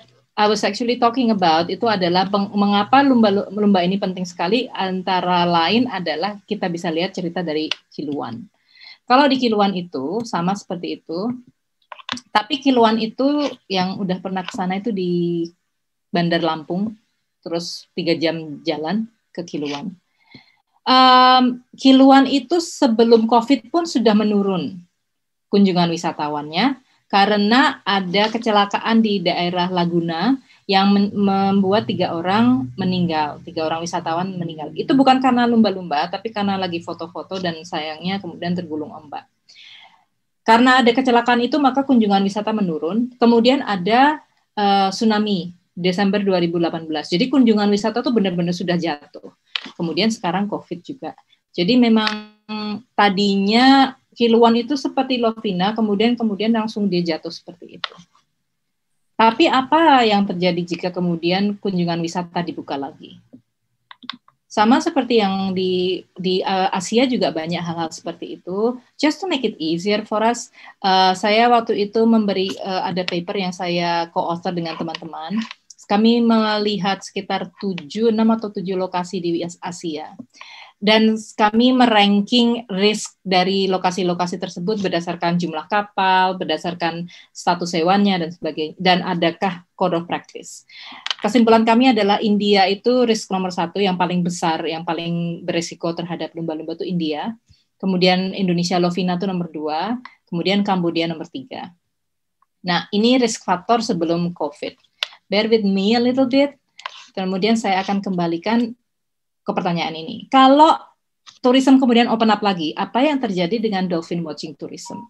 I was actually talking about itu adalah peng, mengapa lumba-lumba ini penting sekali, antara lain adalah kita bisa lihat cerita dari Kiluan. Kalau di Kiluan itu sama seperti itu, tapi Kiluan itu yang udah pernah ke sana itu di Bandar Lampung, terus tiga jam jalan ke Kiluan. Um, Kiluan itu sebelum COVID pun sudah menurun kunjungan wisatawannya, karena ada kecelakaan di daerah Laguna yang membuat tiga orang meninggal, tiga orang wisatawan meninggal. Itu bukan karena lumba-lumba, tapi karena lagi foto-foto dan sayangnya kemudian tergulung ombak. Karena ada kecelakaan itu, maka kunjungan wisata menurun. Kemudian ada uh, tsunami Desember dua ribu delapan belas. Jadi kunjungan wisata itu benar-benar sudah jatuh. Kemudian sekarang COVID juga. Jadi memang tadinya Kiluan itu seperti Lovina, kemudian kemudian langsung dia jatuh seperti itu. Tapi apa yang terjadi jika kemudian kunjungan wisata dibuka lagi? Sama seperti yang di di uh, Asia juga banyak hal-hal seperti itu. Just to make it easier for us, uh, saya waktu itu memberi uh, ada paper yang saya co-author dengan teman-teman. Kami melihat sekitar tujuh, enam atau tujuh lokasi di Asia. Dan kami meranking risk dari lokasi-lokasi tersebut berdasarkan jumlah kapal, berdasarkan status hewannya, dan sebagainya. Dan adakah code of practice. Kesimpulan kami adalah India itu risk nomor satu yang paling besar, yang paling beresiko terhadap lumba-lumba itu India. Kemudian Indonesia Lovina itu nomor dua, kemudian Kambodia nomor tiga. Nah, ini risk faktor sebelum COVID. Bear with me a little bit. Kemudian saya akan kembalikan ke pertanyaan ini. Kalau tourism kemudian open up lagi, apa yang terjadi dengan dolphin watching tourism?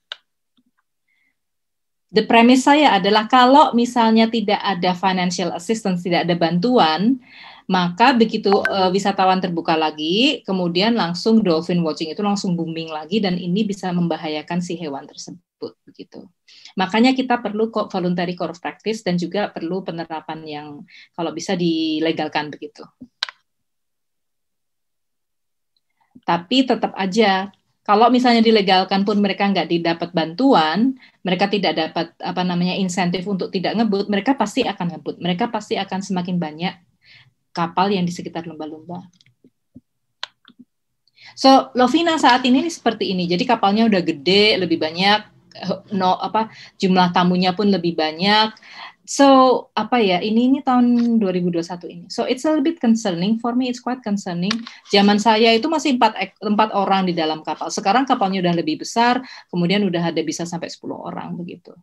The premise saya adalah kalau misalnya tidak ada financial assistance, tidak ada bantuan, maka begitu uh, wisatawan terbuka lagi, kemudian langsung dolphin watching itu langsung booming lagi, dan ini bisa membahayakan si hewan tersebut. Begitu. Makanya kita perlu voluntary code of practice dan juga perlu penerapan yang kalau bisa dilegalkan begitu. Tapi tetap aja, kalau misalnya dilegalkan pun mereka nggak didapat bantuan, mereka tidak dapat apa namanya insentif untuk tidak ngebut, mereka pasti akan ngebut. Mereka pasti akan semakin banyak kapal yang di sekitar lumba-lumba. So, Lovina saat ini seperti ini. Jadi kapalnya udah gede, lebih banyak, no apa jumlah tamunya pun lebih banyak. So, apa ya, ini ini tahun dua ribu dua puluh satu ini. So, it's a little bit concerning. For me, it's quite concerning. Zaman saya itu masih empat orang di dalam kapal. Sekarang kapalnya udah lebih besar, kemudian udah ada bisa sampai sepuluh orang, begitu.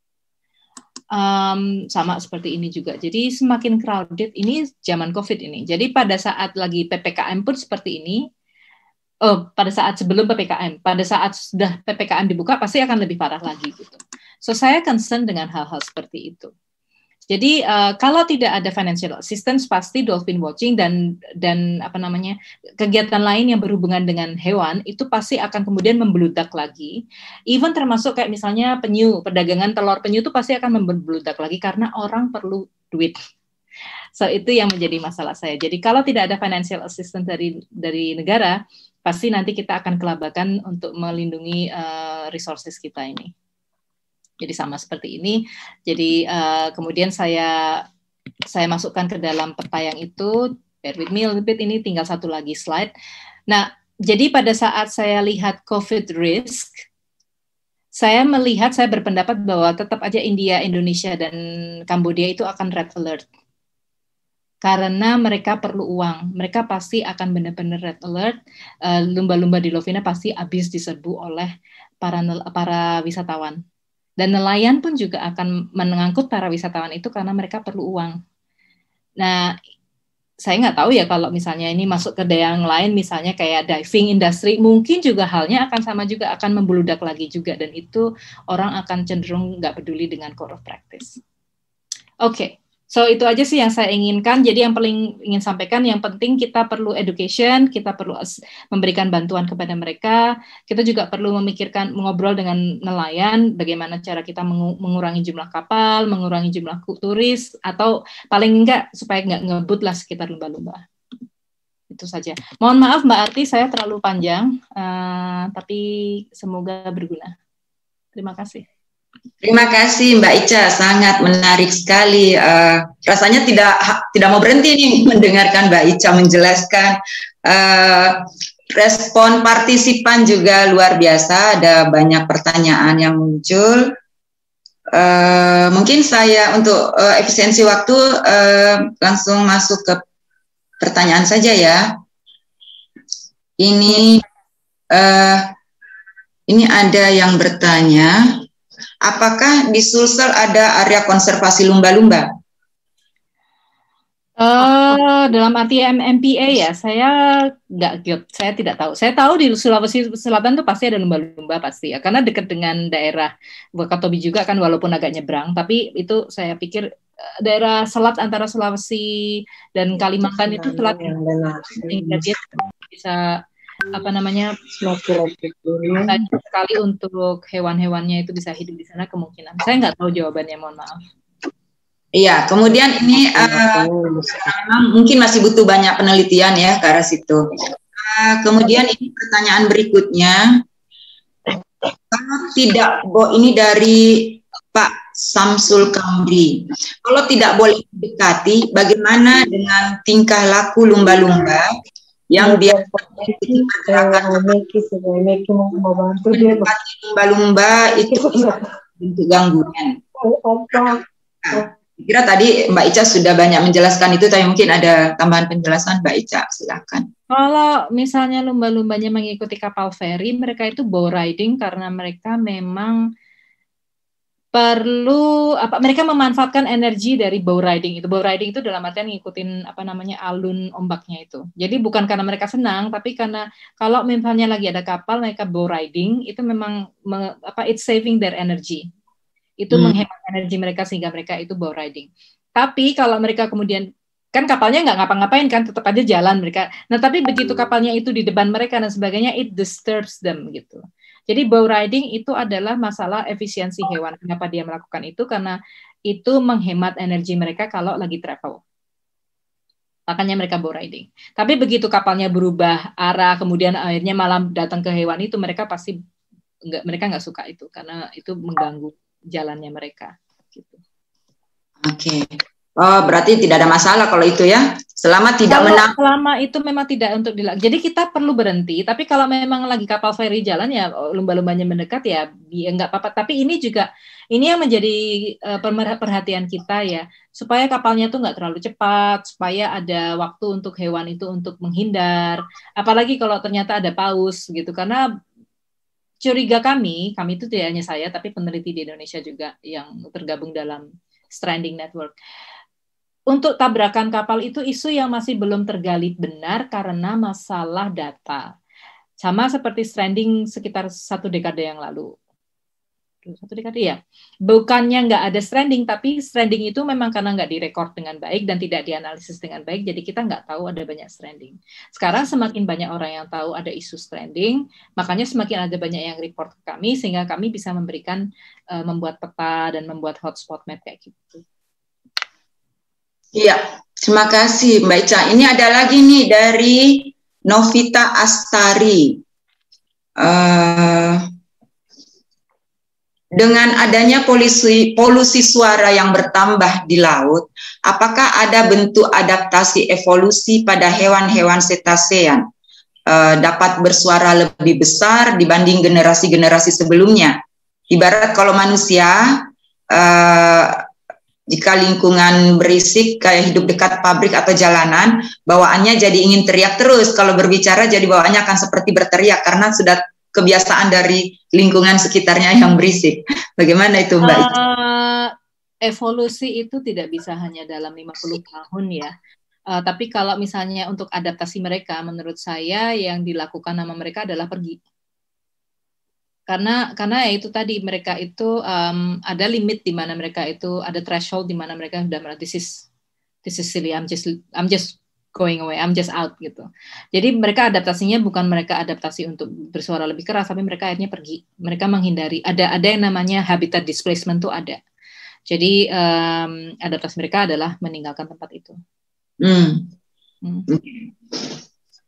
Um, sama seperti ini juga. Jadi, semakin crowded, ini zaman COVID ini. Jadi, pada saat lagi P P K M pun seperti ini, oh, pada saat sebelum P P K M, pada saat sudah P P K M dibuka, pasti akan lebih parah lagi, gitu. So, saya concern dengan hal-hal seperti itu. Jadi uh, kalau tidak ada financial assistance, pasti dolphin watching dan dan apa namanya kegiatan lain yang berhubungan dengan hewan itu pasti akan kemudian membeludak lagi. Even termasuk kayak misalnya penyu, perdagangan telur penyu itu pasti akan membeludak lagi karena orang perlu duit. So itu yang menjadi masalah saya. Jadi kalau tidak ada financial assistance dari dari negara, pasti nanti kita akan kelabakan untuk melindungi uh, resources kita ini. Jadi sama seperti ini. Jadi uh, kemudian saya saya masukkan ke dalam peta yang itu. Bear with me a little bit, ini tinggal satu lagi slide. Nah, jadi pada saat saya lihat COVID risk, saya melihat, saya berpendapat bahwa tetap aja India, Indonesia, dan Kambodia itu akan red alert. Karena mereka perlu uang. Mereka pasti akan benar-benar red alert. Uh, lumba-lumba di Lovina pasti habis diserbu oleh para para wisatawan. Dan nelayan pun juga akan mengangkut para wisatawan itu karena mereka perlu uang. Nah, saya nggak tahu ya kalau misalnya ini masuk ke yang lain, misalnya kayak diving industry, mungkin juga halnya akan sama juga, akan membeludak lagi juga. Dan itu orang akan cenderung nggak peduli dengan code of practice. Oke, okay. So itu aja sih yang saya inginkan. Jadi yang paling ingin sampaikan, yang penting kita perlu education, kita perlu memberikan bantuan kepada mereka. Kita juga perlu memikirkan, mengobrol dengan nelayan, bagaimana cara kita mengurangi jumlah kapal, mengurangi jumlah turis, atau paling enggak supaya nggak ngebut lah sekitar lumba-lumba. Itu saja. Mohon maaf Mbak Arti, saya terlalu panjang, uh, tapi semoga berguna. Terima kasih. Terima kasih Mbak Ica, sangat menarik sekali. Uh, rasanya tidak tidak mau berhenti nih mendengarkan Mbak Ica menjelaskan. Uh, respon partisipan juga luar biasa, ada banyak pertanyaan yang muncul. Uh, mungkin saya untuk uh, efisiensi waktu uh, langsung masuk ke pertanyaan saja ya. Ini uh, ini ada yang bertanya, apakah di Sulsel ada area konservasi lumba-lumba? Uh, dalam arti M P A ya, saya nggak, saya tidak tahu. Saya tahu di Sulawesi Selatan tuh pasti ada lumba-lumba pasti ya, karena dekat dengan daerah Wakatobi juga kan, walaupun agak nyebrang. Tapi itu saya pikir daerah selat antara Sulawesi dan Kalimantan itu selat yang sehingga dia bisa apa namanya sekali untuk hewan-hewannya itu bisa hidup di sana kemungkinan. Saya nggak tahu jawabannya, mohon maaf. Iya, kemudian ini uh, mungkin masih butuh banyak penelitian ya ke arah situ. Uh, kemudian ini pertanyaan berikutnya, kalau tidak, oh, ini dari Pak Samsul Kamri. Kalau tidak boleh mendekati, bagaimana dengan tingkah laku lumba-lumba yang biasanya pergerakan lumba-lumba itu bentuk gangguan? Nah, kira tadi Mbak Ica sudah banyak menjelaskan itu, tapi mungkin ada tambahan penjelasan Mbak Ica, silakan. Kalau misalnya lumba-lumbanya mengikuti kapal feri, mereka itu bow riding karena mereka memang perlu apa? Mereka memanfaatkan energi dari bow riding itu. Bow riding itu dalam artian ngikutin apa namanya alun ombaknya itu. Jadi bukan karena mereka senang, tapi karena kalau misalnya lagi ada kapal mereka bow riding itu memang me, apa? It's saving their energy. Itu hmm. menghemat energi mereka sehingga mereka itu bow riding. Tapi kalau mereka kemudian, kan kapalnya nggak ngapa-ngapain kan, tetap aja jalan mereka. Nah tapi begitu kapalnya itu di depan mereka dan sebagainya, it disturbs them gitu. Jadi bow riding itu adalah masalah efisiensi hewan. Kenapa dia melakukan itu? Karena itu menghemat energi mereka kalau lagi travel. Makanya mereka bow riding. Tapi begitu kapalnya berubah arah, kemudian akhirnya malam datang ke hewan itu, mereka pasti nggak, mereka nggak suka itu karena itu mengganggu jalannya mereka. Gitu. Oke. Okay. Oh, berarti tidak ada masalah kalau itu ya. Selama tidak kalau menang. Selama itu memang tidak untuk dilakukan. Jadi kita perlu berhenti. Tapi kalau memang lagi kapal feri jalan ya lumba-lumbanya mendekat ya, ya nggak apa-apa. Tapi ini juga ini yang menjadi uh, perhatian kita ya, supaya kapalnya tuh nggak terlalu cepat, supaya ada waktu untuk hewan itu untuk menghindar. Apalagi kalau ternyata ada paus gitu, karena curiga kami, kami itu tidak hanya saya, tapi peneliti di Indonesia juga yang tergabung dalam Stranding Network. Untuk tabrakan kapal itu isu yang masih belum tergali benar karena masalah data. Sama seperti stranding sekitar satu dekade yang lalu. Satu dekade ya. Bukannya nggak ada stranding, tapi stranding itu memang karena nggak direkord dengan baik dan tidak dianalisis dengan baik, jadi kita nggak tahu ada banyak stranding. Sekarang semakin banyak orang yang tahu ada isu stranding, makanya semakin ada banyak yang report ke kami, sehingga kami bisa memberikan, uh, membuat peta dan membuat hotspot map kayak gitu. Iya, terima kasih Mbak Ica. Ini ada lagi nih dari Novita Astari. Uh, dengan adanya polusi, polusi suara yang bertambah di laut, apakah ada bentuk adaptasi evolusi pada hewan-hewan cetacean uh, dapat bersuara lebih besar dibanding generasi-generasi sebelumnya? Ibarat kalau manusia, uh, jika lingkungan berisik kayak hidup dekat pabrik atau jalanan, bawaannya jadi ingin teriak terus. Kalau berbicara jadi bawaannya akan seperti berteriak karena sudah kebiasaan dari lingkungan sekitarnya yang berisik. Bagaimana itu Mbak? Uh, evolusi itu tidak bisa hanya dalam lima puluh tahun ya. Uh, tapi kalau misalnya untuk adaptasi mereka, menurut saya yang dilakukan sama mereka adalah pergi. Karena karena ya itu tadi mereka itu um, ada limit di mana mereka itu ada threshold di mana mereka sudah merasa this is this is silly, I'm just I'm just going away, I'm just out gitu. Jadi mereka adaptasinya bukan mereka adaptasi untuk bersuara lebih keras, tapi mereka akhirnya pergi. Mereka menghindari. Ada ada yang namanya habitat displacement tuh ada. Jadi um, adaptasi mereka adalah meninggalkan tempat itu. Hmm. Hmm.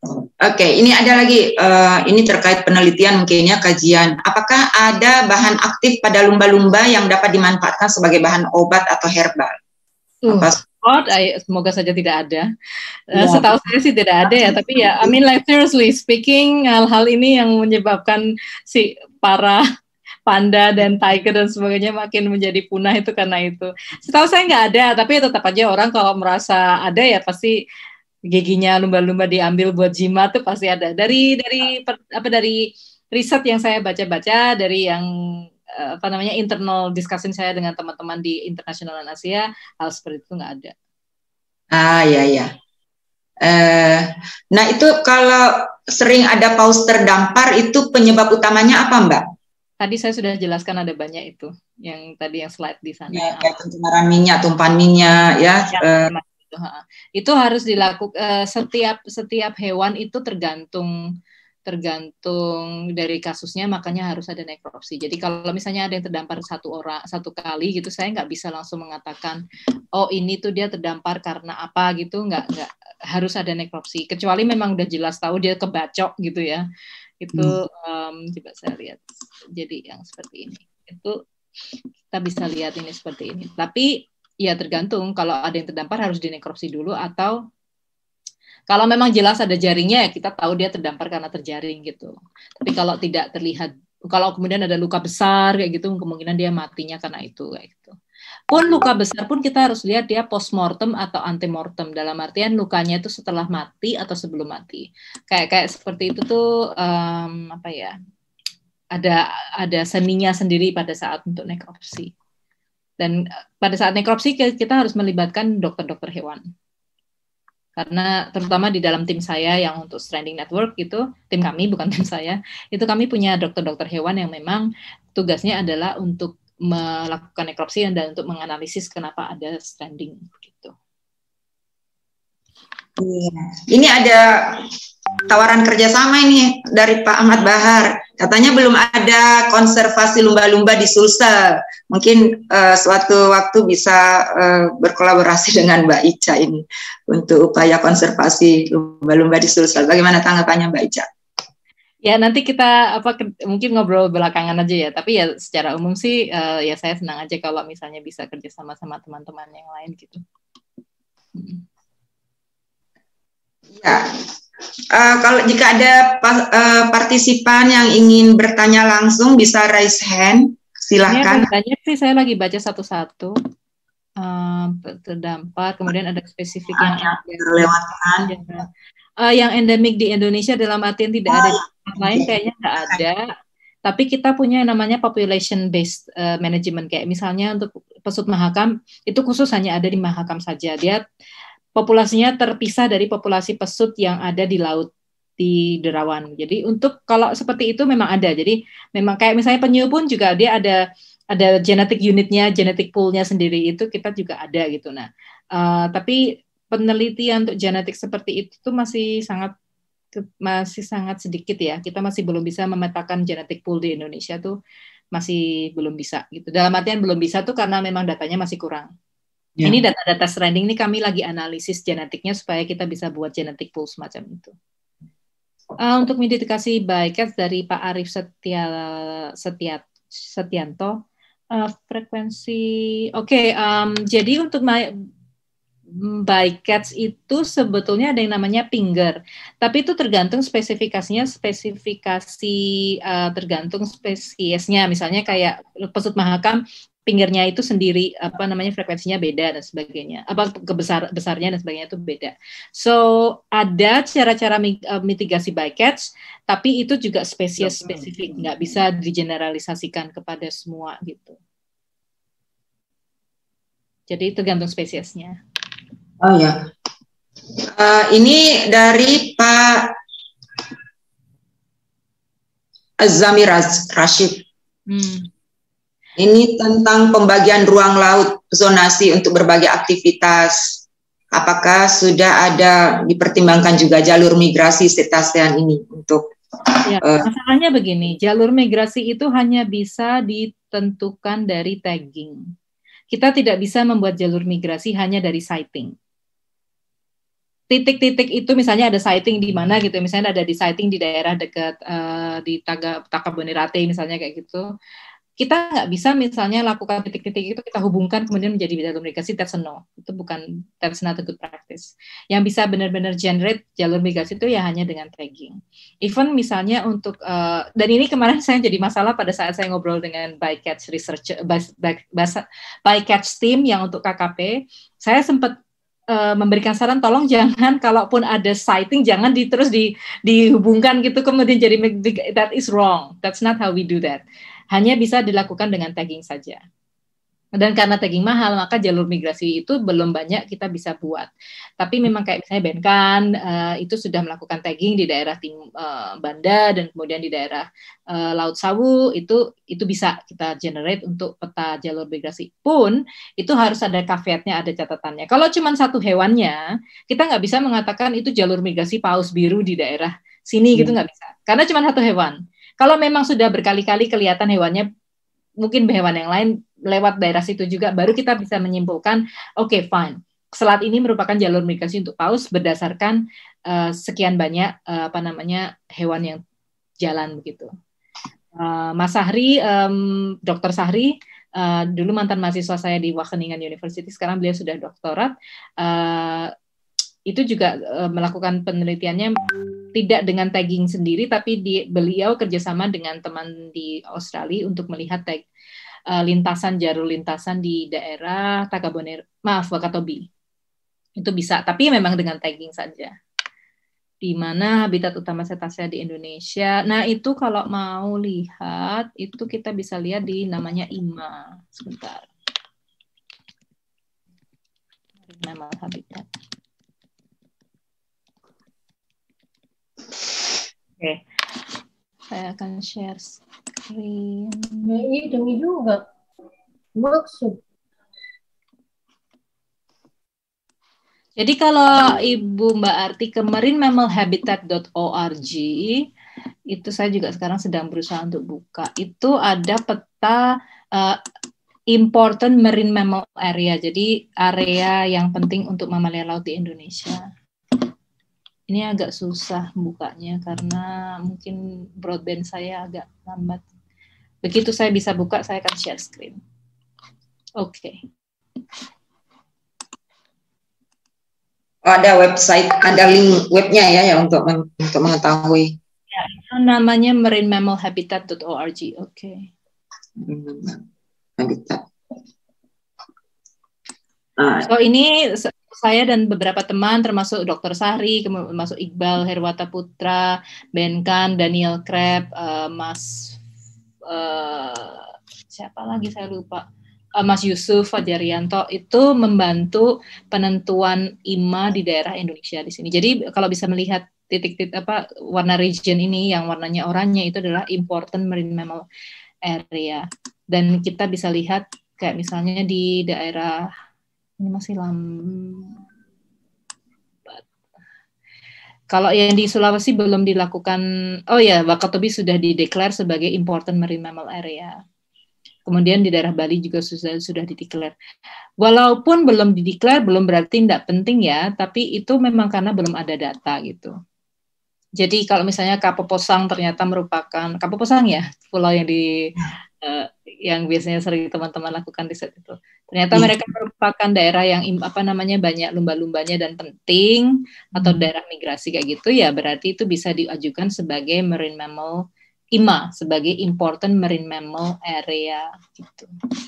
Oke, ini ada lagi, uh, ini terkait penelitian mungkinnya kajian. Apakah ada bahan aktif pada lumba-lumba yang dapat dimanfaatkan sebagai bahan obat atau herbal? Uh, Apa? God, I, semoga saja tidak ada. Uh, Ya. Setahu saya sih tidak ada ya, tapi ya, I mean like seriously speaking, hal-hal ini yang menyebabkan si para panda dan tiger dan sebagainya makin menjadi punah itu karena itu. Setahu saya nggak ada, tapi tetap aja orang kalau merasa ada ya pasti giginya lumba-lumba diambil buat jimat tuh pasti ada. Dari dari apa dari riset yang saya baca-baca, dari yang apa namanya internal discussion saya dengan teman-teman di internasional dan Asia, hal seperti itu nggak ada. Ah ya ya. Eh, nah itu kalau sering ada paus terdampar itu penyebab utamanya apa, Mbak? Tadi saya sudah jelaskan ada banyak itu, yang tadi yang slide di sana. Ya, kayak pencemaran minyak, tumpahan minyak, ya. ya eh. itu, itu harus dilakukan uh, setiap setiap hewan itu tergantung tergantung dari kasusnya, makanya harus ada nekropsi. Jadi kalau misalnya ada yang terdampar satu orang satu kali gitu, saya nggak bisa langsung mengatakan oh ini tuh dia terdampar karena apa gitu, nggak nggak harus ada nekropsi. Kecuali memang udah jelas tahu dia kebacok gitu ya. Itu um, coba saya lihat jadi yang seperti ini itu kita bisa lihat ini seperti ini, tapi ya tergantung kalau ada yang terdampar harus dinekropsi dulu, atau kalau memang jelas ada jaringnya ya kita tahu dia terdampar karena terjaring gitu. Tapi kalau tidak terlihat, kalau kemudian ada luka besar kayak gitu, kemungkinan dia matinya karena itu kayak gitu. Pun luka besar pun kita harus lihat dia postmortem atau antemortem, dalam artian lukanya itu setelah mati atau sebelum mati. Kayak kayak seperti itu tuh um, apa ya? Ada ada seninya sendiri pada saat untuk nekropsi. Dan pada saat nekropsi kita harus melibatkan dokter-dokter hewan. Karena terutama di dalam tim saya yang untuk Stranding Network itu, tim kami bukan tim saya, itu kami punya dokter-dokter hewan yang memang tugasnya adalah untuk melakukan nekropsi dan untuk menganalisis kenapa ada stranding gitu. Ini ada tawaran kerjasama ini dari Pak Ahmad Bahar. Katanya belum ada konservasi lumba-lumba di Sulsel. Mungkin uh, suatu waktu bisa uh, berkolaborasi dengan Mbak Ica ini untuk upaya konservasi lumba-lumba di Sulsel. Bagaimana tanggapannya Mbak Ica? Ya nanti kita apa mungkin ngobrol belakangan aja ya, tapi ya secara umum sih uh, ya saya senang aja kalau misalnya bisa kerja sama sama teman-teman yang lain gitu. Hmm. Ya, uh, kalau jika ada uh, partisipan yang ingin bertanya langsung bisa raise hand, silakan. Banyak sih, saya lagi baca satu-satu. Uh, terdampar, kemudian ada spesifik yang terlewatkan. Uh, yang endemik di Indonesia dalam artian tidak ada di tempat lain kayaknya nggak ada, tapi kita punya yang namanya population based uh, management, kayak misalnya untuk pesut mahakam itu khusus hanya ada di mahakam saja, dia populasinya terpisah dari populasi pesut yang ada di laut di Derawan. Jadi untuk kalau seperti itu memang ada, jadi memang kayak misalnya penyu pun juga dia ada ada genetic unitnya, genetic poolnya sendiri, itu kita juga ada gitu. Nah uh, tapi penelitian untuk genetik seperti itu tuh masih sangat masih sangat sedikit ya. Kita masih belum bisa memetakan genetic pool di Indonesia tuh masih belum bisa gitu. Dalam artian belum bisa tuh karena memang datanya masih kurang. Ya. Ini data-data stranding ini kami lagi analisis genetiknya supaya kita bisa buat genetic pool semacam itu. Uh, untuk mitigasi bycatch dari Pak Arief Setia, Setia Setianto, uh, frekuensi. Oke, okay, um, jadi untuk bycatch itu sebetulnya ada yang namanya pinger, tapi itu tergantung spesifikasinya, spesifikasi uh, tergantung spesiesnya. Misalnya kayak pesut mahakam, pingernya itu sendiri apa namanya frekuensinya beda dan sebagainya, apa kebesar besarnya dan sebagainya itu beda. So ada cara-cara mitigasi bycatch, tapi itu juga spesies spesifik, nggak bisa digeneralisasikan kepada semua gitu. Jadi tergantung spesiesnya. Oh ya, uh, ini dari Pak Azami Rashid. Hmm. Ini tentang pembagian ruang laut zonasi untuk berbagai aktivitas. Apakah sudah ada dipertimbangkan juga jalur migrasi cetacean ini untuk? Ya, uh, masalahnya begini, jalur migrasi itu hanya bisa ditentukan dari tagging. Kita tidak bisa membuat jalur migrasi hanya dari sighting. titik-titik itu misalnya ada sighting di mana gitu, misalnya ada di sighting di daerah dekat uh, di Taga Takabonerate misalnya kayak gitu. Kita nggak bisa misalnya lakukan titik-titik itu kita hubungkan kemudian menjadi jalur migrasi, that's a no. Itu bukan, that's not a good practice. Yang bisa benar-benar generate jalur migrasi itu ya hanya dengan tagging. Even misalnya untuk, uh, dan ini kemarin saya jadi masalah pada saat saya ngobrol dengan Bycatch Research, by, by, Bycatch team yang untuk K K P, saya sempat uh, memberikan saran, tolong jangan, kalaupun ada sighting, jangan di, terus di, dihubungkan gitu, kemudian jadi, that is wrong. That's not how we do that. Hanya bisa dilakukan dengan tagging saja. Dan karena tagging mahal, maka jalur migrasi itu belum banyak kita bisa buat. Tapi memang kayak misalnya Benkan, uh, itu sudah melakukan tagging di daerah tim, uh, Banda, dan kemudian di daerah uh, Laut Sawu, itu itu bisa kita generate untuk peta jalur migrasi. Pun, itu harus ada caveatnya, ada catatannya. Kalau cuma satu hewannya, kita nggak bisa mengatakan itu jalur migrasi paus biru di daerah sini, gitu nggak bisa. Karena cuma satu hewan. Kalau memang sudah berkali-kali kelihatan hewannya, mungkin hewan yang lain lewat daerah situ juga, baru kita bisa menyimpulkan, oke, okay, fine. Selat ini merupakan jalur migrasi untuk paus berdasarkan uh, sekian banyak uh, apa namanya hewan yang jalan begitu. Uh, Mas Sahri, um, Dokter Sahri, uh, dulu mantan mahasiswa saya di Wageningen University, sekarang beliau sudah doktorat. Uh, itu juga uh, melakukan penelitiannya tidak dengan tagging sendiri, tapi di, beliau kerjasama dengan teman di Australia untuk melihat tag, uh, lintasan jalur lintasan di daerah Takaboner, maaf Wakatobi. Itu bisa, tapi memang dengan tagging saja. Di mana habitat utama cetacea di Indonesia. Nah itu kalau mau lihat, itu kita bisa lihat di namanya I M A. Sebentar. Mammal habitat. Oke, okay. Saya akan share screen. Nah, ini demi juga maksud. Jadi kalau Ibu Mbak Arti ke marine mammal habitat dot org, itu saya juga sekarang sedang berusaha untuk buka. Itu ada peta uh, important marine mammal area, jadi area yang penting untuk mamalia laut di Indonesia. Ini agak susah bukanya karena mungkin broadband saya agak lambat. Begitu saya bisa buka, saya akan share screen. Oke. Okay. Ada website, ada link webnya ya, ya untuk men, untuk mengetahui. Ya, itu namanya marine mammal habitat dot org. Oke. Okay. Habitat. So ini saya dan beberapa teman termasuk Dokter Sahri, termasuk Iqbal Herwata Putra, Benkan, Daniel Kreb, uh, Mas uh, siapa lagi saya lupa, uh, Mas Yusuf Fajarianto itu membantu penentuan I M A di daerah Indonesia di sini. Jadi kalau bisa melihat titik-titik apa warna region ini yang warnanya oranye itu adalah important marine mammal area, dan kita bisa lihat kayak misalnya di daerah ini masih lambat. Kalau yang di Sulawesi belum dilakukan, oh ya, Wakatobi sudah dideklar sebagai important marine mammal area. Kemudian di daerah Bali juga sudah sudah dideklar. Walaupun belum dideklar, belum berarti tidak penting ya, tapi itu memang karena belum ada data gitu. Jadi kalau misalnya Kapoposang ternyata merupakan, Kapoposang ya, pulau yang di uh, yang biasanya sering teman-teman lakukan riset itu. Ternyata mereka merupakan daerah yang apa namanya banyak lumba-lumbanya dan penting, atau daerah migrasi kayak gitu ya, berarti itu bisa diajukan sebagai marine mammal I M A, sebagai important marine mammal area gitu.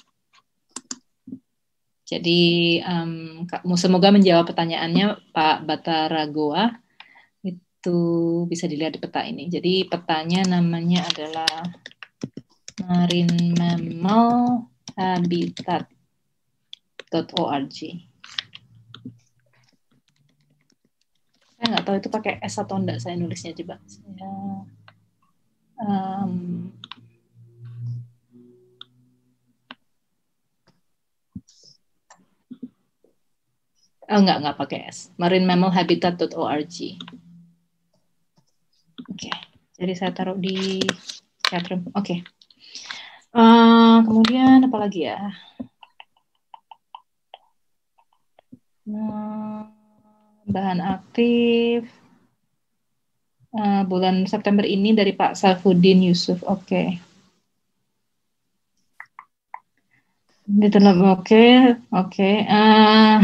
Jadi um, semoga menjawab pertanyaannya Pak Batara Goa. Itu bisa dilihat di peta ini. Jadi petanya namanya adalah marine mammal habitat dot org. Saya nggak tahu itu pakai S atau enggak, saya nulisnya coba. Saya, um, oh, enggak, enggak pakai S. marine mammal habitat dot org. Oke, okay. Jadi saya taruh di chatroom. Oke. Okay. Uh, kemudian apa lagi ya? Nah, Bahan aktif uh, bulan September ini dari Pak Saifuddin Yusuf. Oke. Okay. Oke, okay. oke. Okay. Uh,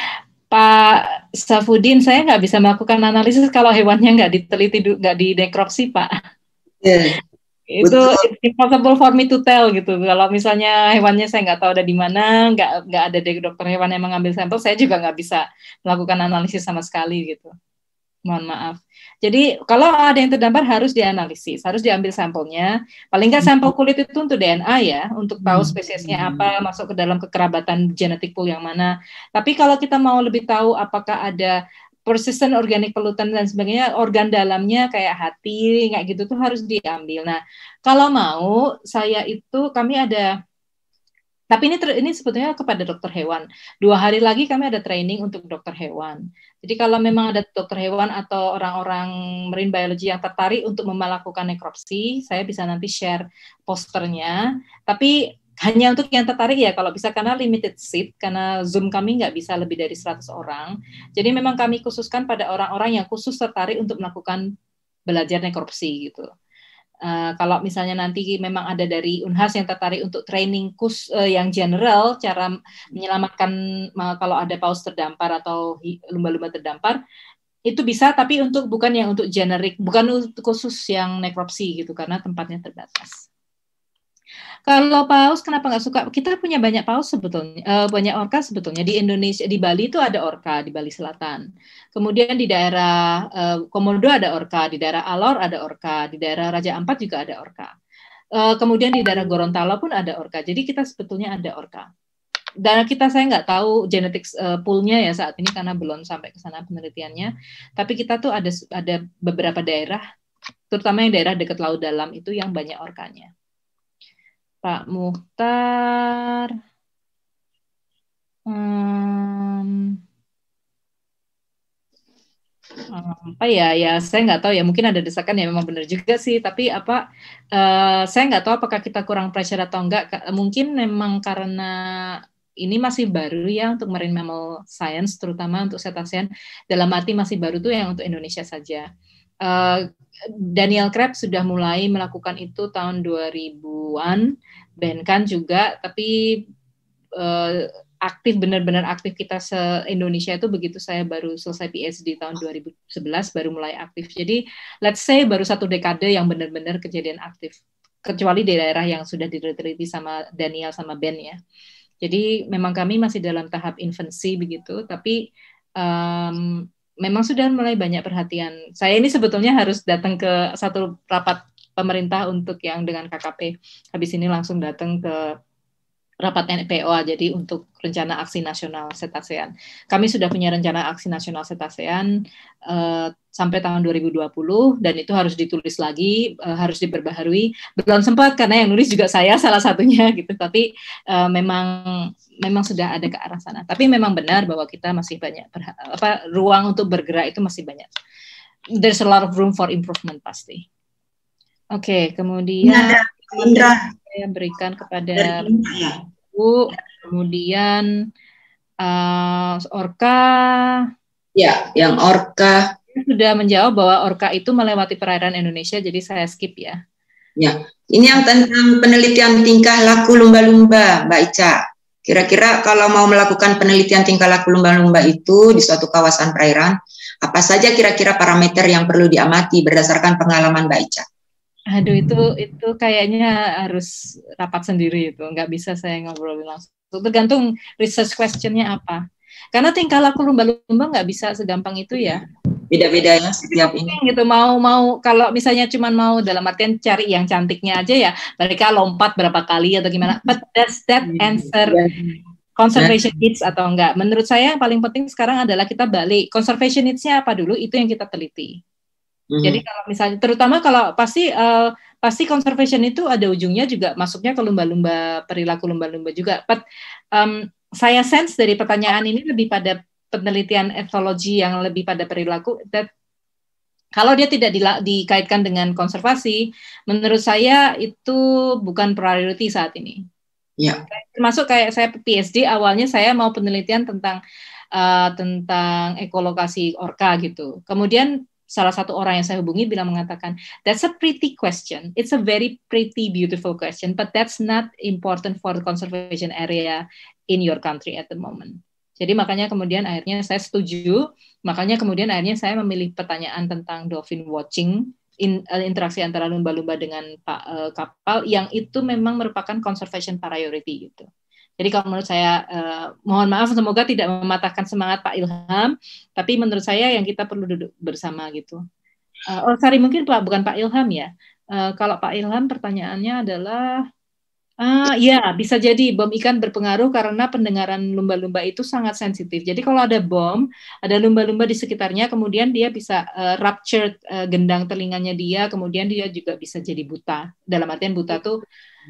Pak Saifuddin, saya nggak bisa melakukan analisis kalau hewannya nggak diteliti, nggak dinekropsi, Pak. Yeah. Itu it's impossible for me to tell gitu. Kalau misalnya hewannya saya nggak tahu ada di mana, nggak nggak ada dari dokter hewan yang mengambil sampel, saya juga nggak bisa melakukan analisis sama sekali gitu. Mohon maaf. Jadi kalau ada yang terdampar harus dianalisis, harus diambil sampelnya. Paling nggak sampel kulit itu untuk D N A ya, untuk tahu spesiesnya apa, masuk ke dalam kekerabatan genetik pool yang mana. Tapi kalau kita mau lebih tahu apakah ada persistent organic pollutant dan sebagainya, organ dalamnya kayak hati, kayak gitu tuh harus diambil. Nah, kalau mau, saya itu, kami ada, tapi ini ini sebetulnya kepada dokter hewan. Dua hari lagi kami ada training untuk dokter hewan. Jadi kalau memang ada dokter hewan atau orang-orang marine biology yang tertarik untuk melakukan nekropsi, saya bisa nanti share posternya. Tapi hanya untuk yang tertarik ya, kalau bisa, karena limited seat, karena Zoom kami nggak bisa lebih dari seratus orang. Jadi memang kami khususkan pada orang-orang yang khusus tertarik untuk melakukan belajar nekropsi gitu. Uh, kalau misalnya nanti memang ada dari Unhas yang tertarik untuk training kurs uh, yang general, cara menyelamatkan uh, kalau ada paus terdampar atau lumba-lumba terdampar, itu bisa, tapi untuk bukan yang untuk generik, bukan untuk khusus yang nekropsi gitu, karena tempatnya terbatas. Kalau paus kenapa nggak suka? Kita punya banyak paus sebetulnya, uh, banyak orka sebetulnya di Indonesia. Di Bali itu ada orka, di Bali Selatan. Kemudian di daerah uh, Komodo ada orka, di daerah Alor ada orka, di daerah Raja Ampat juga ada orka. Uh, kemudian di daerah Gorontalo pun ada orka. Jadi kita sebetulnya ada orka. Dan kita saya nggak tahu genetik uh, poolnya ya saat ini karena belum sampai ke sana penelitiannya. Tapi kita tuh ada ada beberapa daerah, terutama yang daerah dekat laut dalam itu yang banyak orkanya. Pak Muhtar, hmm, apa ya, ya saya nggak tahu ya, mungkin ada desakan ya, memang benar juga sih, tapi apa, uh, saya nggak tahu apakah kita kurang pressure atau enggak, mungkin memang karena ini masih baru ya untuk marine mammal science, terutama untuk cetacean, dalam arti masih baru tuh yang untuk Indonesia saja. Uh, Daniel Crabb sudah mulai melakukan itu tahun dua ribuan, Ben Kahn juga, tapi uh, aktif, benar-benar aktif kita se-Indonesia itu begitu saya baru selesai P H D tahun dua ribu sebelas, baru mulai aktif. Jadi, let's say baru satu dekade yang benar-benar kejadian aktif, kecuali di daerah yang sudah diteliti sama Daniel sama Ben ya. Jadi, memang kami masih dalam tahap infancy begitu, tapi um, memang sudah mulai banyak perhatian. Saya ini sebetulnya harus datang ke satu rapat pemerintah untuk yang dengan K K P. Habis ini langsung datang ke rapat N P O A, jadi untuk rencana aksi nasional cetacean. Kami sudah punya rencana aksi nasional cetacean uh, sampai tahun dua ribu dua puluh, dan itu harus ditulis lagi, uh, harus diperbaharui. Belum sempat karena yang nulis juga saya salah satunya gitu, tapi uh, memang memang sudah ada ke arah sana. Tapi memang benar bahwa kita masih banyak berha- apa ruang untuk bergerak itu masih banyak. There's a lot of room for improvement pasti. Oke, okay, kemudian ada Indra. Saya berikan kepada Bu, kemudian uh, orka. Ya, yang orka. Sudah menjawab bahwa orka itu melewati perairan Indonesia, jadi saya skip ya. Ya, ini yang tentang penelitian tingkah laku lumba-lumba, Mbak Ica. Kira-kira kalau mau melakukan penelitian tingkah laku lumba-lumba itu di suatu kawasan perairan, apa saja kira-kira parameter yang perlu diamati berdasarkan pengalaman Mbak Ica? Aduh, itu itu kayaknya harus rapat sendiri itu, nggak bisa saya ngobrolin langsung. Tergantung research question-nya apa. Karena tingkah laku lumba-lumba nggak bisa segampang itu ya. Beda-beda ya setiap ini. Gitu mau mau kalau misalnya cuma mau dalam artian cari yang cantiknya aja ya, mereka lompat berapa kali atau gimana. But does that answer conservation needs atau enggak? Menurut saya yang paling penting sekarang adalah kita balik conservation needs-nya apa dulu, itu yang kita teliti. Mm-hmm. Jadi kalau misalnya, terutama kalau pasti uh, pasti conservation itu ada ujungnya juga masuknya ke lumba-lumba, perilaku lumba-lumba juga. But um, saya sense dari pertanyaan ini lebih pada penelitian etologi yang lebih pada perilaku. That kalau dia tidak di, dikaitkan dengan konservasi, menurut saya itu bukan priority saat ini. Ya. Termasuk kayak saya P H D awalnya saya mau penelitian tentang uh, tentang ekolokasi orka gitu. Kemudian salah satu orang yang saya hubungi bilang mengatakan, that's a pretty question, it's a very pretty beautiful question, but that's not important for the conservation area in your country at the moment. Jadi makanya kemudian akhirnya saya setuju, makanya kemudian akhirnya saya memilih pertanyaan tentang dolphin watching, in, uh, interaksi antara lumba-lumba dengan uh, kapal, yang itu memang merupakan conservation priority gitu. Jadi kalau menurut saya, uh, mohon maaf, semoga tidak mematahkan semangat Pak Ilham, tapi menurut saya yang kita perlu duduk bersama gitu. Uh, oh, sorry, mungkin Pak, bukan Pak Ilham ya. Uh, kalau Pak Ilham pertanyaannya adalah, uh, ya bisa jadi bom ikan berpengaruh karena pendengaran lumba-lumba itu sangat sensitif. Jadi kalau ada bom, ada lumba-lumba di sekitarnya, kemudian dia bisa uh, rupture uh, gendang telinganya dia, kemudian dia juga bisa jadi buta. Dalam artian buta tuh,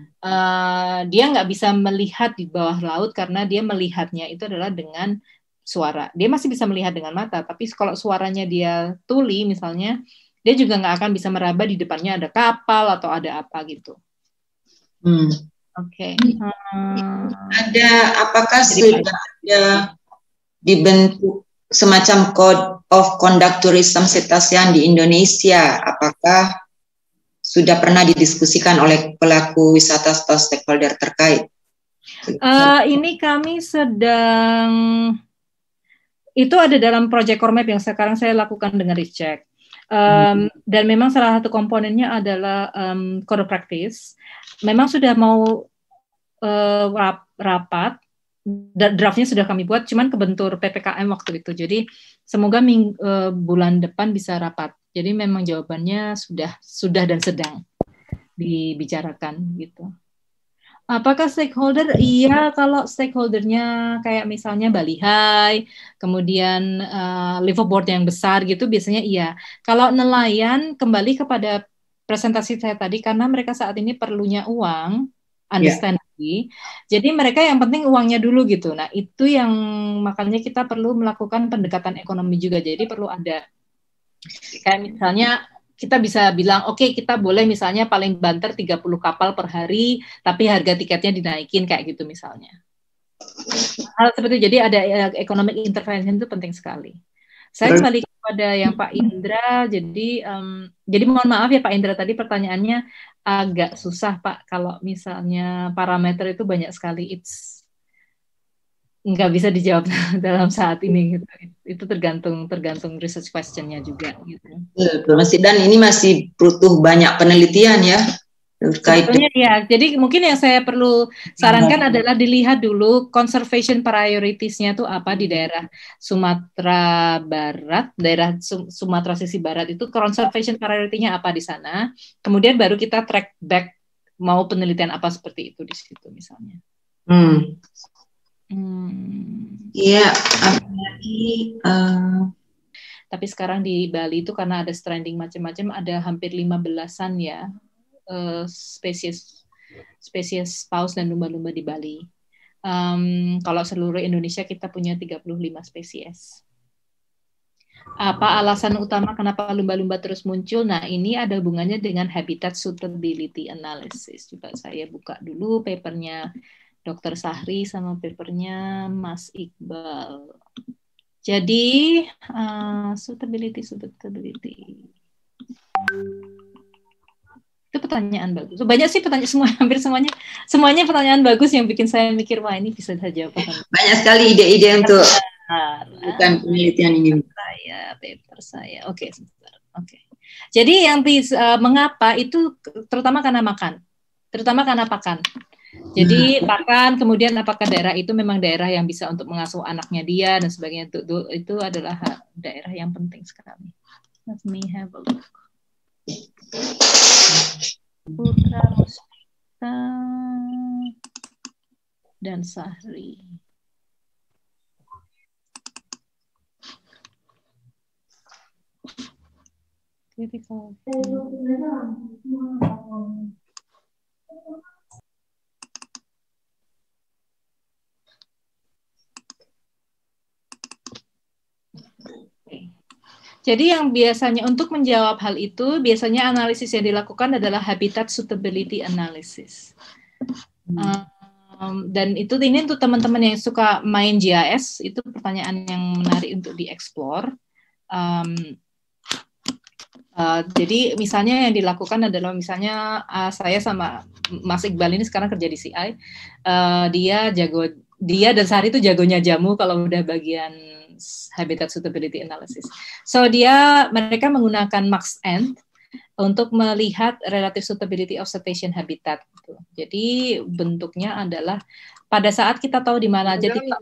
Uh, dia nggak bisa melihat di bawah laut karena dia melihatnya itu adalah dengan suara. Dia masih bisa melihat dengan mata, tapi kalau suaranya dia tuli misalnya, dia juga nggak akan bisa meraba di depannya ada kapal atau ada apa gitu. Hmm. Oke. Okay. Hmm. Ada, apakah sudah ada dibentuk semacam Code of Conduct Tourism Cetacean di Indonesia? Apakah sudah pernah didiskusikan oleh pelaku wisata atau stakeholder terkait? Uh, ini kami sedang, itu ada dalam Project Core Map yang sekarang saya lakukan dengan Recheck. Um, hmm. Dan memang salah satu komponennya adalah um, Code of Practice. Memang sudah mau uh, rap, rapat, draftnya sudah kami buat, cuman kebentur P P K M waktu itu. Jadi semoga ming, uh, bulan depan bisa rapat. Jadi memang jawabannya sudah sudah dan sedang dibicarakan gitu. Apakah stakeholder? Iya, kalau stakeholdernya kayak misalnya Bali High, kemudian uh, liveaboard yang besar gitu, biasanya iya. Kalau nelayan, kembali kepada presentasi saya tadi, karena mereka saat ini perlunya uang, understandably. Yeah. Jadi mereka yang penting uangnya dulu gitu. Nah itu yang makanya kita perlu melakukan pendekatan ekonomi juga. Jadi perlu ada kayak misalnya kita bisa bilang, oke okay, kita boleh misalnya paling banter tiga puluh kapal per hari, tapi harga tiketnya dinaikin kayak gitu misalnya. Hal seperti itu, jadi ada uh, economic intervention itu penting sekali. Saya kembali kepada yang Pak Indra, jadi um, jadi mohon maaf ya Pak Indra, tadi pertanyaannya agak susah Pak, kalau misalnya parameter itu banyak sekali, it's nggak bisa dijawab dalam saat ini gitu. Itu tergantung tergantung research question-nya juga gitu. Masih, dan ini masih butuh banyak penelitian ya terkait. Ya, jadi mungkin yang saya perlu sarankan adalah dilihat dulu conservation priorities-nya itu apa di daerah Sumatera Barat, daerah Sumatera sisi barat itu conservation priority-nya apa di sana. Kemudian baru kita track back mau penelitian apa seperti itu di situ misalnya. Hmm. Hmm. Iya, apalagi uh... tapi sekarang di Bali itu karena ada stranding macam-macam, ada hampir lima belasan ya uh, spesies spesies paus dan lumba-lumba di Bali. Um, kalau seluruh Indonesia kita punya tiga puluh lima spesies. Apa alasan utama kenapa lumba-lumba terus muncul? Nah, ini ada hubungannya dengan habitat suitability analysis. Coba saya buka dulu papernya Dokter Sahri sama papernya Mas Iqbal. Jadi uh, suitability, suitability. Itu pertanyaan bagus. Banyak sih pertanyaan semua, hampir semuanya, semuanya pertanyaan bagus yang bikin saya mikir wah ini bisa saja. Banyak sekali ide-ide untuk bukan penelitian ini. Saya, paper saya. Oke, okay, sebentar. Oke. Okay. Jadi yang uh, mengapa itu terutama karena makan, terutama karena pakan. Jadi pakan, kemudian apakah daerah itu memang daerah yang bisa untuk mengasuh anaknya dia dan sebagainya, itu, itu adalah daerah yang penting sekali. Let me have a look. Putra Muspita dan Sahri. Critical. Jadi yang biasanya untuk menjawab hal itu, biasanya analisis yang dilakukan adalah habitat suitability analysis. Uh, Um, dan itu ini untuk teman-teman yang suka main G I S, itu pertanyaan yang menarik untuk dieksplor. Um, uh, jadi misalnya yang dilakukan adalah misalnya uh, saya sama Mas Iqbal ini sekarang kerja di C I, uh, dia jago, dia dan Sari itu jagonya jamu kalau udah bagian habitat suitability analysis. So dia mereka menggunakan Max-Ent untuk melihat relative suitability of cetacean habitat. Gitu. Jadi bentuknya adalah pada saat kita tahu di mana aja titik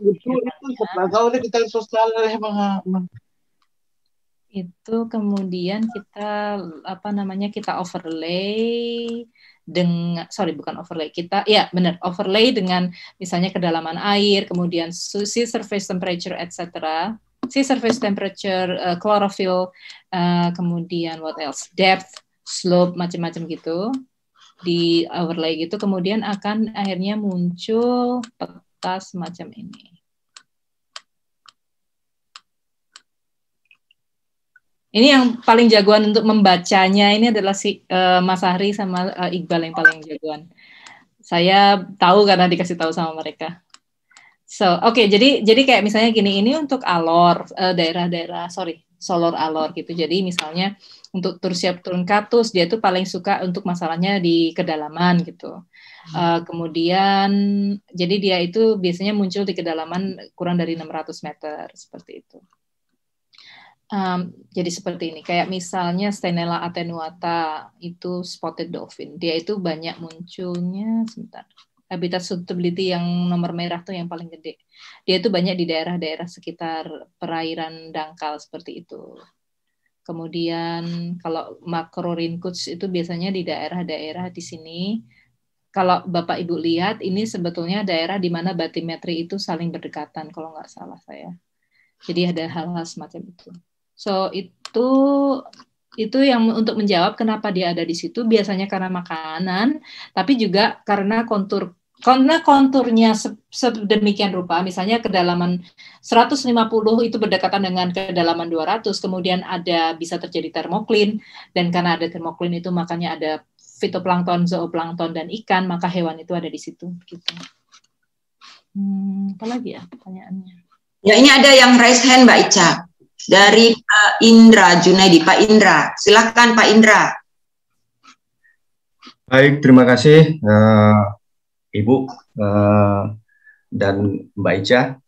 itu, kemudian kita apa namanya kita overlay dengan sorry bukan overlay kita ya benar overlay dengan misalnya kedalaman air, kemudian sea surface temperature et cetera, sea surface temperature, uh, chlorophyll, uh, kemudian what else, depth, slope, macam-macam gitu di overlay gitu, kemudian akan akhirnya muncul peta semacam ini. Ini yang paling jagoan untuk membacanya ini adalah si uh, Mas Ahri sama uh, Iqbal yang paling jagoan. Saya tahu karena dikasih tahu sama mereka. So, oke, okay, jadi jadi kayak misalnya gini, ini untuk alor, uh, daerah-daerah, sorry, solor alor gitu. Jadi misalnya untuk Tursiap Truncatus, dia tuh paling suka untuk masalahnya di kedalaman gitu. Uh, kemudian, jadi dia itu biasanya muncul di kedalaman kurang dari enam ratus meter, seperti itu. Um, jadi seperti ini, kayak misalnya Stenella attenuata itu spotted dolphin, dia itu banyak munculnya, sebentar, habitat suitability yang nomor merah tuh yang paling gede, dia itu banyak di daerah-daerah sekitar perairan dangkal seperti itu. Kemudian kalau Macrorhynchus itu biasanya di daerah-daerah di sini. Kalau Bapak Ibu lihat, ini sebetulnya daerah di mana batimetri itu saling berdekatan kalau nggak salah saya. Jadi ada hal-hal semacam itu. So itu itu yang untuk menjawab kenapa dia ada di situ, biasanya karena makanan, tapi juga karena kontur karena konturnya sedemikian rupa, misalnya kedalaman seratus lima puluh itu berdekatan dengan kedalaman dua ratus, kemudian ada bisa terjadi termoklin, dan karena ada termoklin itu makanya ada fitoplankton, zooplankton, dan ikan, maka hewan itu ada di situ. Gitu. Hmm, apa lagi ya pertanyaannya? Ya, ini ada yang raise hand Mbak Ica. Dari Pak Indra Junaidi. Pak Indra, silakan Pak Indra. Baik, terima kasih uh, Ibu uh, dan Mbak Ica.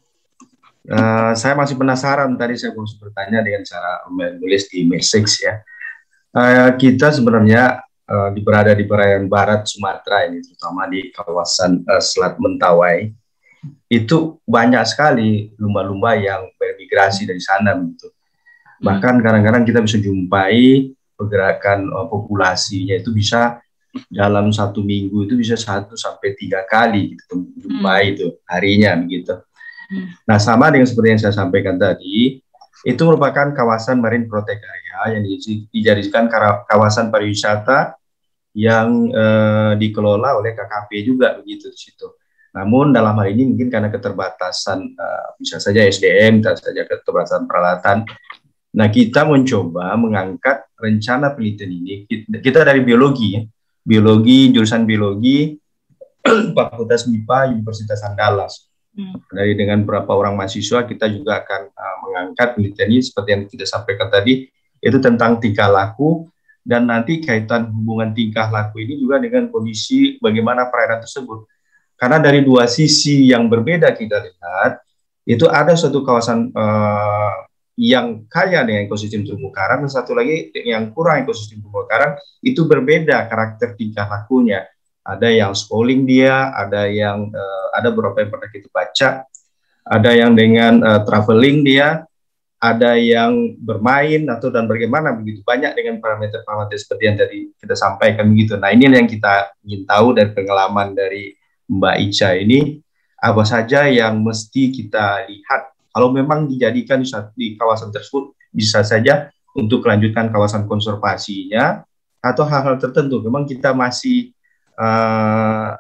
Uh, saya masih penasaran, tadi saya mau bertanya dengan cara menulis di message ya. Uh, kita sebenarnya uh, berada di perairan barat Sumatera ini, terutama di kawasan uh, Selat Mentawai. Itu banyak sekali lumba-lumba yang bermigrasi dari sana gitu. Bahkan kadang-kadang kita bisa jumpai pergerakan uh, populasinya itu bisa dalam satu minggu itu bisa satu sampai tiga kali gitu, jumpai hmm. itu harinya begitu. Hmm. Nah, sama dengan seperti yang saya sampaikan tadi, itu merupakan kawasan marine protect area yang dijadikan kawasan pariwisata yang uh, dikelola oleh K K P juga begitu di situ. Namun dalam hal ini mungkin karena keterbatasan uh, bisa saja S D M, bisa saja keterbatasan peralatan. Nah, kita mencoba mengangkat rencana penelitian ini. Kita dari biologi, ya. biologi jurusan biologi, Fakultas M I P A Universitas Andalas. Hmm. Dari dengan beberapa orang mahasiswa kita juga akan uh, mengangkat penelitian ini seperti yang kita sampaikan tadi, itu tentang tingkah laku dan nanti kaitan hubungan tingkah laku ini juga dengan kondisi bagaimana perairan tersebut. Karena dari dua sisi yang berbeda kita lihat, itu ada suatu kawasan uh, yang kaya dengan ekosistem terumbu karang, dan satu lagi yang kurang ekosistem terumbu karang, itu berbeda karakter tingkah lakunya. Ada yang schooling dia, ada yang, uh, ada beberapa yang pernah kita baca, ada yang dengan uh, traveling dia, ada yang bermain, atau dan bagaimana begitu, banyak dengan parameter-parameter seperti yang tadi kita sampaikan begitu. Nah, ini yang kita ingin tahu dari pengalaman dari Mbak Ica ini, apa saja yang mesti kita lihat kalau memang dijadikan di kawasan tersebut, bisa saja untuk kelanjutan kawasan konservasinya atau hal-hal tertentu. Memang kita masih uh,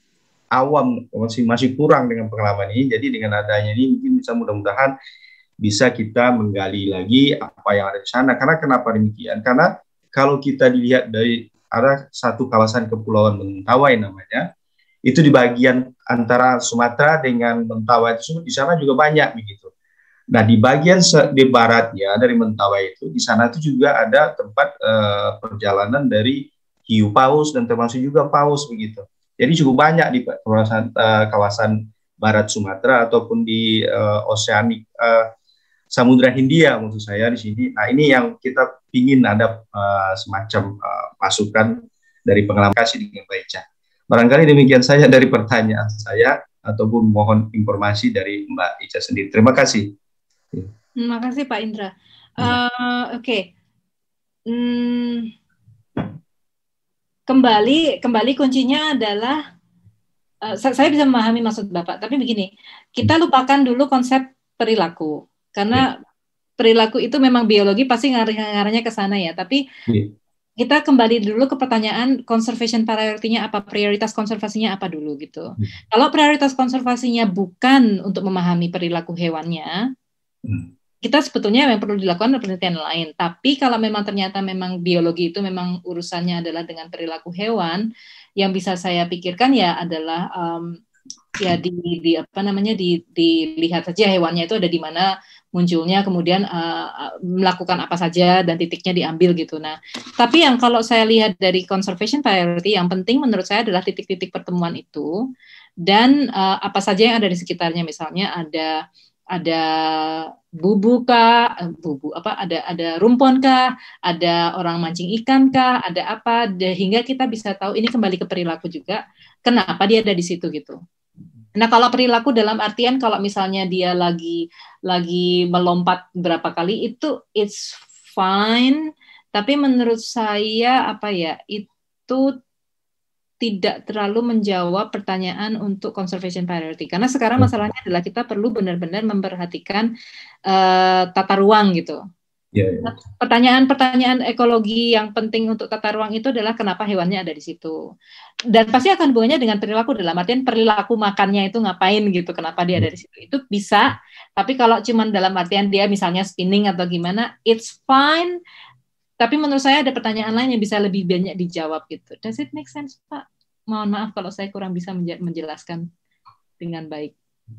awam, masih masih kurang dengan pengalaman ini. Jadi dengan adanya ini mungkin bisa mudah-mudahan bisa kita menggali lagi apa yang ada di sana. Karena kenapa demikian? Karena kalau kita dilihat dari ada satu kawasan kepulauan Mentawai namanya, itu di bagian antara Sumatera dengan Mentawai itu di sana juga banyak begitu. Nah di bagian di baratnya dari Mentawai itu di sana itu juga ada tempat uh, perjalanan dari hiu paus dan termasuk juga paus begitu. Jadi cukup banyak di kawasan uh, kawasan barat Sumatera ataupun di uh, Oseanik uh, Samudra Hindia maksud saya di sini. Nah ini yang kita ingin ada uh, semacam uh, masukan dari pengalaman kasih dengan Mbak Ica. Barangkali demikian saja dari pertanyaan saya ataupun mohon informasi dari Mbak Ica sendiri. Terima kasih. Terima kasih Pak Indra. Uh, Oke, okay. hmm, kembali kembali kuncinya adalah uh, saya bisa memahami maksud Bapak. Tapi begini, kita lupakan dulu konsep perilaku karena perilaku itu memang biologi pasti ngarah-ngarahnya ke sana ya. Tapi kita kembali dulu ke pertanyaan conservation priority-nya apa, prioritas konservasinya apa dulu gitu. Hmm. Kalau prioritas konservasinya bukan untuk memahami perilaku hewannya, hmm. kita sebetulnya yang perlu dilakukan penelitian lain. Tapi kalau memang ternyata memang biologi itu memang urusannya adalah dengan perilaku hewan, yang bisa saya pikirkan ya adalah um, ya di, di apa namanya di, dilihat saja hewannya itu ada di mana munculnya, kemudian uh, melakukan apa saja dan titiknya diambil gitu. Nah, tapi yang kalau saya lihat dari conservation priority, yang penting menurut saya adalah titik-titik pertemuan itu dan uh, apa saja yang ada di sekitarnya. Misalnya ada ada bubu kah, bubu apa? Ada ada rumpon kah, ada orang mancing ikan kah, ada apa? Hingga kita bisa tahu ini kembali ke perilaku juga. Kenapa dia ada di situ gitu. Nah, kalau perilaku dalam artian kalau misalnya dia lagi lagi melompat berapa kali itu it's fine, tapi menurut saya apa ya, itu tidak terlalu menjawab pertanyaan untuk conservation priority. Karena sekarang masalahnya adalah kita perlu benar-benar memperhatikan uh, tata ruang gitu. Yeah, yeah. Pertanyaan-pertanyaan ekologi yang penting untuk tata ruang itu adalah kenapa hewannya ada di situ. Dan pasti akan hubungannya dengan perilaku dalam artian perilaku makannya itu ngapain gitu, kenapa dia ada di situ. Itu bisa, tapi kalau cuma dalam artian dia misalnya spinning atau gimana, it's fine. Tapi menurut saya ada pertanyaan lain yang bisa lebih banyak dijawab gitu. Does it make sense, Pak? Mohon maaf kalau saya kurang bisa menjelaskan dengan baik.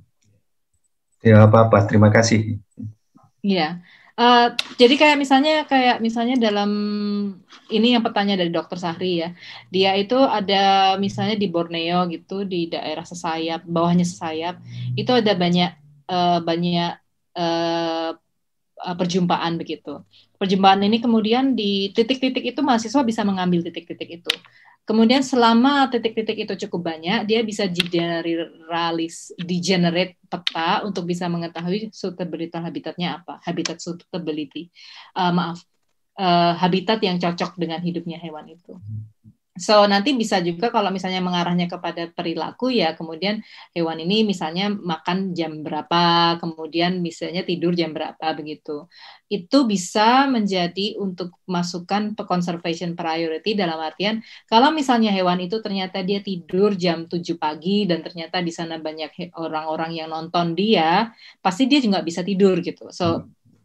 Ya apa-apa, terima kasih. Iya. Uh, jadi kayak misalnya kayak misalnya dalam ini yang pertanyaan dari Dokter Sahri ya, dia itu ada misalnya di Borneo gitu, di daerah Sesayap, bawahnya Sesayap itu ada banyak uh, banyak uh, perjumpaan begitu. Perjumpaan ini kemudian di titik-titik itu mahasiswa bisa mengambil titik-titik itu. Kemudian selama titik-titik itu cukup banyak, dia bisa generalis, degenerate peta untuk bisa mengetahui suitability habitatnya apa, habitat suitability, uh, maaf, uh, habitat yang cocok dengan hidupnya hewan itu. So nanti bisa juga kalau misalnya mengarahnya kepada perilaku ya, kemudian hewan ini misalnya makan jam berapa, kemudian misalnya tidur jam berapa begitu. Itu bisa menjadi untuk masukan conservation priority dalam artian kalau misalnya hewan itu ternyata dia tidur jam tujuh pagi dan ternyata di sana banyak orang-orang yang nonton dia, pasti dia juga bisa tidur gitu. So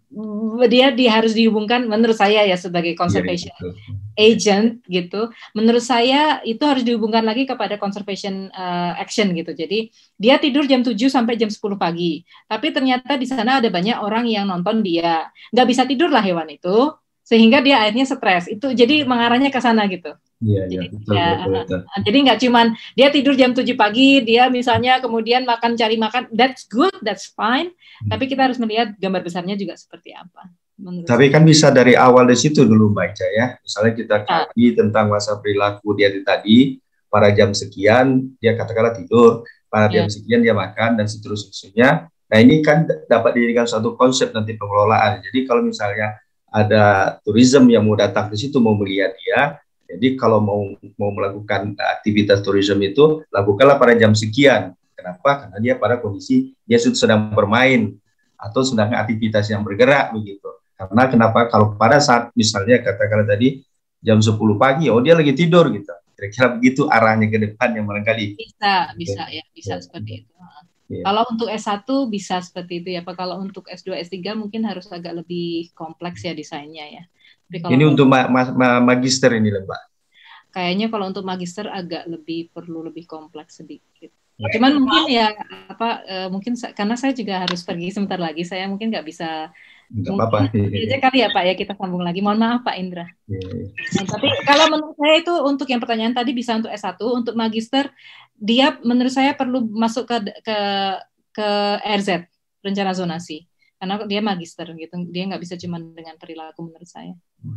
dia, dia harus dihubungkan menurut saya ya sebagai conservation yeah, agent gitu. Menurut saya itu harus dihubungkan lagi kepada conservation uh, action gitu. Jadi dia tidur jam tujuh sampai jam sepuluh pagi. Tapi ternyata di sana ada banyak orang yang nonton dia. Nggak bisa tidur lah hewan itu sehingga dia akhirnya stres. Itu jadi mengarahnya ke sana gitu. Iya, jadi, ya, betul, ya, betul, betul. Jadi nggak cuman dia tidur jam tujuh pagi, dia misalnya kemudian makan cari makan, that's good, that's fine. Hmm. Tapi kita harus melihat gambar besarnya juga seperti apa. Tapi kan bisa dari awal di situ dulu Mbak Ica ya. Misalnya kita kaji ya. tentang masa perilaku dia tadi, pada jam sekian dia katakanlah tidur, pada ya. jam sekian dia makan dan seterusnya. Nah ini kan dapat dijadikan suatu konsep nanti pengelolaan. Jadi kalau misalnya ada tourism yang mau datang ke situ mau melihat dia, jadi kalau mau mau melakukan aktivitas tourism itu lakukanlah pada jam sekian. Kenapa? Karena dia pada kondisi dia sedang bermain atau sedang aktivitas yang bergerak begitu. Karena kenapa? Kalau pada saat misalnya katakanlah tadi jam sepuluh pagi, oh dia lagi tidur gitu. Kira-kira begitu arahnya ke depan yang barangkali. Bisa, bisa ya, bisa ya. Seperti itu. Ya. Kalau untuk S satu bisa seperti itu ya Pak. Kalau untuk S dua, S tiga mungkin harus agak lebih kompleks ya desainnya ya. Ini untuk ma ma ma magister ini Mbak. kayaknya kalau untuk magister agak lebih perlu lebih kompleks sedikit. Cuman mungkin ya apa uh, mungkin karena saya juga harus pergi sebentar lagi, saya mungkin nggak bisa. Nggak apa-apa. Aja kali ya Pak ya, kita sambung lagi. Mohon maaf Pak Indra. Nah, tapi kalau menurut saya itu untuk yang pertanyaan tadi bisa untuk S satu, untuk magister dia menurut saya perlu masuk ke ke ke R Z, rencana zonasi, karena dia magister gitu, dia nggak bisa cuma dengan perilaku menurut saya.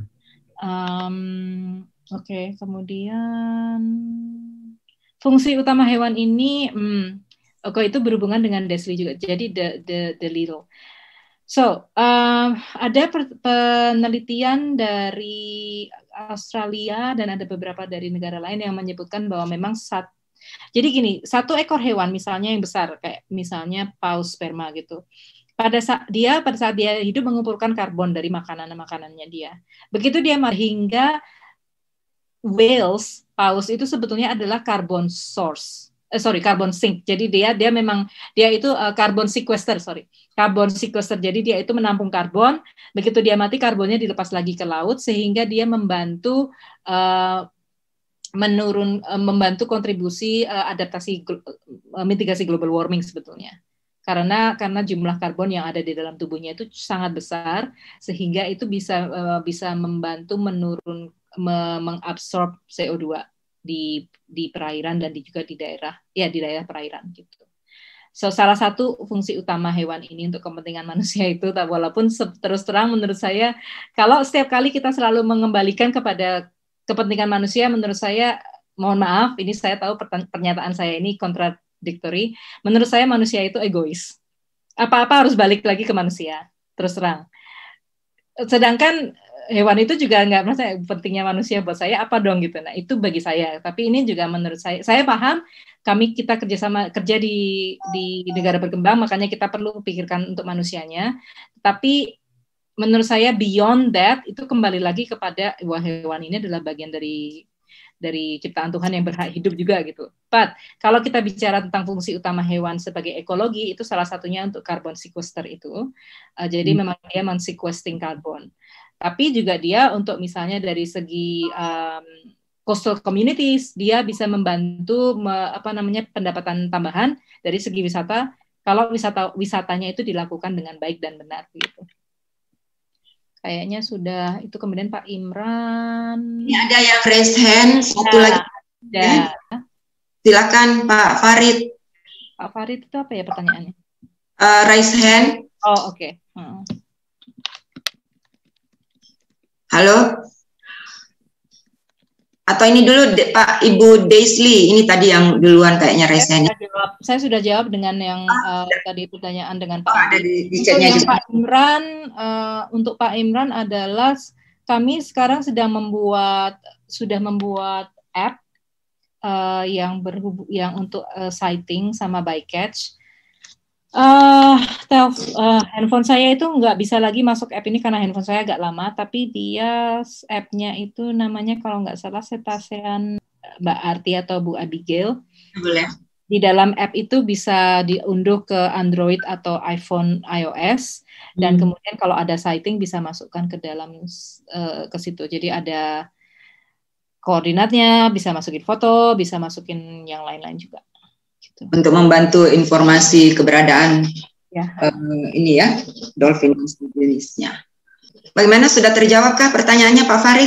Um, Oke, okay. Kemudian fungsi utama hewan ini, hmm, oke okay, itu berhubungan dengan Desley juga. Jadi the the the little. So um, ada penelitian dari Australia dan ada beberapa dari negara lain yang menyebutkan bahwa memang sat, jadi gini, satu ekor hewan misalnya yang besar kayak misalnya paus sperma gitu. Pada saat dia pada saat dia hidup mengumpulkan karbon dari makanan-makanannya dia. Begitu dia hingga whales, paus itu sebetulnya adalah carbon source. Eh, sorry, carbon sink. Jadi dia dia memang dia itu uh, carbon sequester, sorry. Carbon sequester. Jadi dia itu menampung karbon, begitu dia mati karbonnya dilepas lagi ke laut sehingga dia membantu uh, menurun uh, membantu kontribusi uh, adaptasi uh, mitigasi global warming sebetulnya. Karena karena jumlah karbon yang ada di dalam tubuhnya itu sangat besar sehingga itu bisa uh, bisa membantu menurun me mengabsorb C O dua di di perairan dan di, juga di daerah ya di daerah perairan gitu. So salah satu fungsi utama hewan ini untuk kepentingan manusia itu, walaupun terus terang menurut saya kalau setiap kali kita selalu mengembalikan kepada kepentingan manusia, menurut saya mohon maaf ini saya tahu pernyataan saya ini kontradiktori. Menurut saya manusia itu egois. Apa-apa harus balik lagi ke manusia terus terang. Sedangkan hewan itu juga nggak merasa pentingnya manusia buat saya apa dong gitu. Nah itu bagi saya. Tapi ini juga menurut saya, saya paham kami kita kerjasama kerja di di negara berkembang, makanya kita perlu pikirkan untuk manusianya. Tapi menurut saya beyond that itu kembali lagi kepada wah hewan ini adalah bagian dari dari ciptaan Tuhan yang berhak hidup juga gitu. But kalau kita bicara tentang fungsi utama hewan sebagai ekologi itu salah satunya untuk carbon sequester itu. Uh, jadi hmm. memang dia men-sequestering karbon. Tapi juga dia untuk misalnya dari segi um, coastal communities, dia bisa membantu me, apa namanya pendapatan tambahan dari segi wisata kalau wisata wisatanya itu dilakukan dengan baik dan benar gitu. Kayaknya sudah itu. Kemudian Pak Imran. Ini ada yang raise hand satu ya, lagi. Ya. Silakan Pak Farid. Pak Farid itu apa ya pertanyaannya? Uh, raise hand. Oh oke. Okay. Hmm. Halo? Atau ini dulu De, Pak Ibu Daisley, ini tadi yang duluan kayaknya resen. Saya, saya sudah jawab dengan yang uh, tadi pertanyaan dengan Pak. Oh, ada di, di untuk yang juga. Pak Imran, uh, untuk Pak Imran adalah kami sekarang sedang membuat sudah membuat app uh, yang berhubung yang untuk uh, sighting sama bycatch. Uh, telf, uh, handphone saya itu nggak bisa lagi masuk app ini karena handphone saya agak lama, tapi dia app-nya itu namanya kalau nggak salah Cetacean Mbak Arti atau Bu Abigail. Boleh. Di dalam app itu bisa diunduh ke Android atau iPhone iOS dan hmm. kemudian kalau ada sighting bisa masukkan ke dalam uh, ke situ. Jadi ada koordinatnya, bisa masukin foto, bisa masukin yang lain-lain juga. Untuk membantu informasi keberadaan ya. uh, ini ya dolphin jenisnya. Bagaimana, sudah terjawabkah pertanyaannya Pak Farid?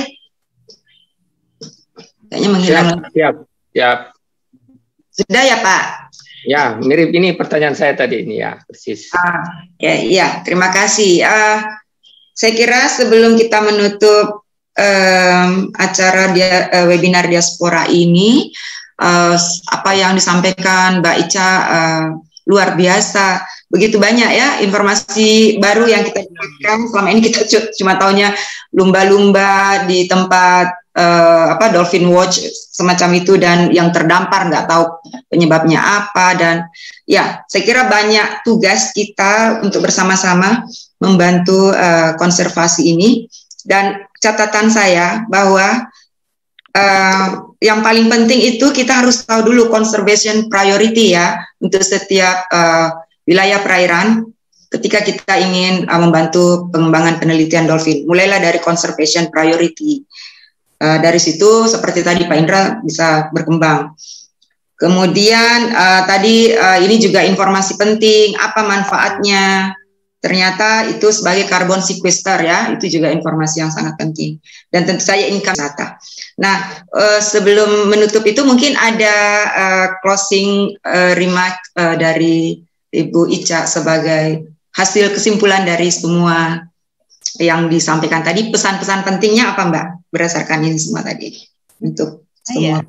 Kayaknya menghilang. Siap, siap, siap. Sudah ya Pak? Ya, mirip ini pertanyaan saya tadi ini ya, persis. Ah, ya, ya, terima kasih. Uh, saya kira sebelum kita menutup um, acara dia, uh, webinar diaspora ini. Uh, apa yang disampaikan Mbak Ica uh, luar biasa, begitu banyak ya informasi baru yang kita dapatkan. Selama ini kita cuma taunya lumba-lumba di tempat uh, apa dolphin watch semacam itu dan yang terdampar nggak tahu penyebabnya apa, dan ya saya kira banyak tugas kita untuk bersama-sama membantu uh, konservasi ini. Dan catatan saya bahwa Uh, yang paling penting itu kita harus tahu dulu conservation priority ya untuk setiap uh, wilayah perairan ketika kita ingin uh, membantu pengembangan penelitian dolphin. Mulailah dari conservation priority. Uh, dari situ seperti tadi Pak Indra bisa berkembang. Kemudian uh, tadi uh, ini juga informasi penting, apa manfaatnya? Ternyata itu sebagai carbon sequester ya, itu juga informasi yang sangat penting. Dan tentu saja income data. Nah, uh, sebelum menutup itu mungkin ada uh, closing uh, remark uh, dari Ibu Ica sebagai hasil kesimpulan dari semua yang disampaikan tadi. Pesan-pesan pentingnya apa Mbak berdasarkan ini semua tadi untuk semua?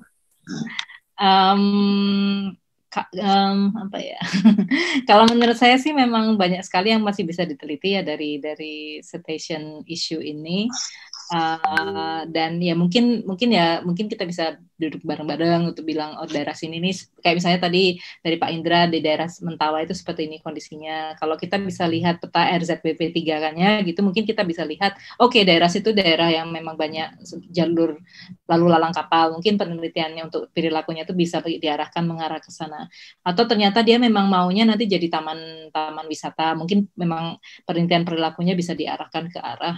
Um, um, apa ya? Kalau menurut saya sih memang banyak sekali yang masih bisa diteliti ya dari dari cetacean issue ini. Uh, dan ya mungkin mungkin ya mungkin kita bisa duduk bareng-bareng untuk bilang oh daerah sini nih kayak misalnya tadi dari Pak Indra di daerah Mentawa itu seperti ini kondisinya. Kalau kita bisa lihat peta R Z B P tiga-nya gitu mungkin kita bisa lihat oke okay, daerah situ daerah yang memang banyak jalur lalu lalang kapal, mungkin penelitiannya untuk perilakunya itu bisa diarahkan mengarah ke sana. Atau ternyata dia memang maunya nanti jadi taman taman wisata, mungkin memang penelitian perilakunya bisa diarahkan ke arah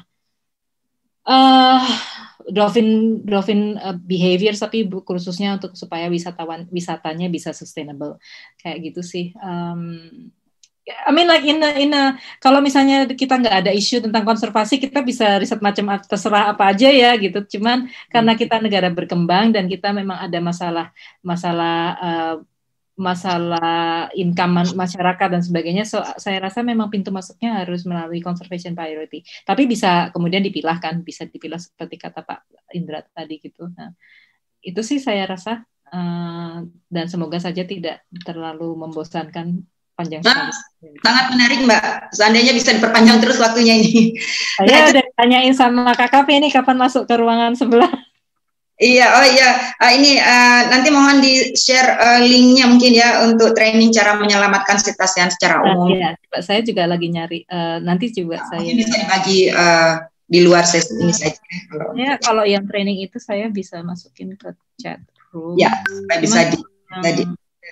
Uh, dolphin dolphin uh, behavior tapi khususnya untuk supaya wisatawan wisatanya bisa sustainable kayak gitu sih. Um, I mean like in a, in a, kalau misalnya kita nggak ada isu tentang konservasi kita bisa riset macam terserah apa aja ya gitu. Cuman karena kita negara berkembang dan kita memang ada masalah masalah uh, masalah income masyarakat dan sebagainya, so, saya rasa memang pintu masuknya harus melalui conservation priority. Tapi bisa kemudian dipilah kan, bisa dipilah seperti kata Pak Indra tadi gitu. Nah, itu sih saya rasa uh, dan semoga saja tidak terlalu membosankan panjang sekali. Nah, sangat menarik Mbak. Seandainya bisa diperpanjang terus waktunya ini. Saya udah tanyain sama K K P ini kapan masuk ke ruangan sebelah. Iya, oh iya, uh, ini uh, nanti mohon di-share uh, linknya mungkin ya untuk training cara menyelamatkan cetacean secara umum. Uh, iya, saya juga lagi nyari, uh, nanti juga nah, saya... bisa dibagi uh, di luar sesi ini saja. Kalau ya, kalau yang training itu saya bisa masukin ke chat room. Ya, bisa di... Um, di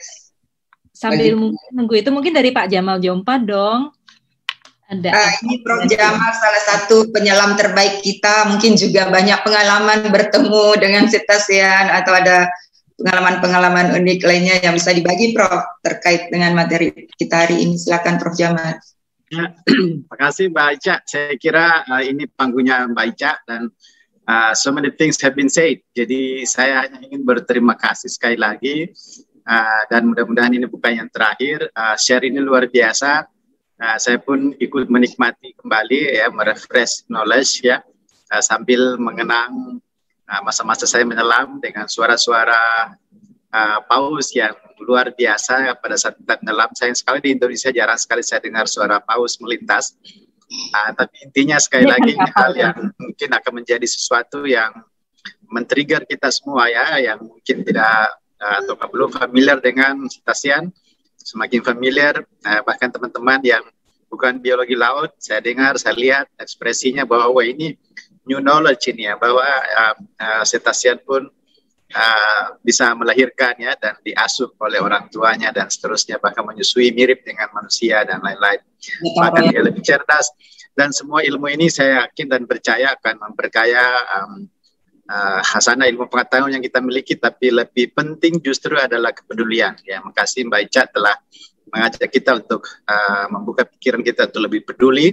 sambil bagi. Nunggu itu mungkin dari Pak Jamal Jompa dong. Ada. Uh, ini Prof Jamal salah satu penyelam terbaik kita, mungkin juga banyak pengalaman bertemu dengan cetacean atau ada pengalaman-pengalaman unik lainnya yang bisa dibagi Prof terkait dengan materi kita hari ini. Silakan Prof Jamal. Ya, terima kasih Mbak Ica. Saya kira uh, ini panggungnya Mbak Ica dan uh, so many things have been said. Jadi saya hanya ingin berterima kasih sekali lagi uh, dan mudah-mudahan ini bukan yang terakhir. Uh, share ini luar biasa. Nah, saya pun ikut menikmati kembali ya, merefresh knowledge ya, uh, sambil mengenang masa-masa uh, saya menyelam dengan suara-suara uh, paus yang luar biasa pada saat kita menyelam. Sayang sekali di Indonesia jarang sekali saya dengar suara paus melintas. Uh, tapi intinya sekali lagi ini hal yang mungkin akan menjadi sesuatu yang men-trigger kita semua ya, yang mungkin tidak uh, atau belum familiar dengan cetacean. Semakin familiar, uh, bahkan teman-teman yang bukan biologi laut, saya dengar, saya lihat ekspresinya bahwa wah ini new knowledge ini ya, bahwa uh, uh, cetacean pun uh, bisa melahirkan ya dan diasuh oleh orang tuanya dan seterusnya, bahkan menyusui mirip dengan manusia dan lain-lain. Bahkan dia lebih cerdas dan semua ilmu ini saya yakin dan percaya akan memperkaya um, Uh, hasanah ilmu pengetahuan yang kita miliki, tapi lebih penting justru adalah kepedulian. Ya, makasih Mbak Ica telah mengajak kita untuk uh, membuka pikiran kita untuk lebih peduli.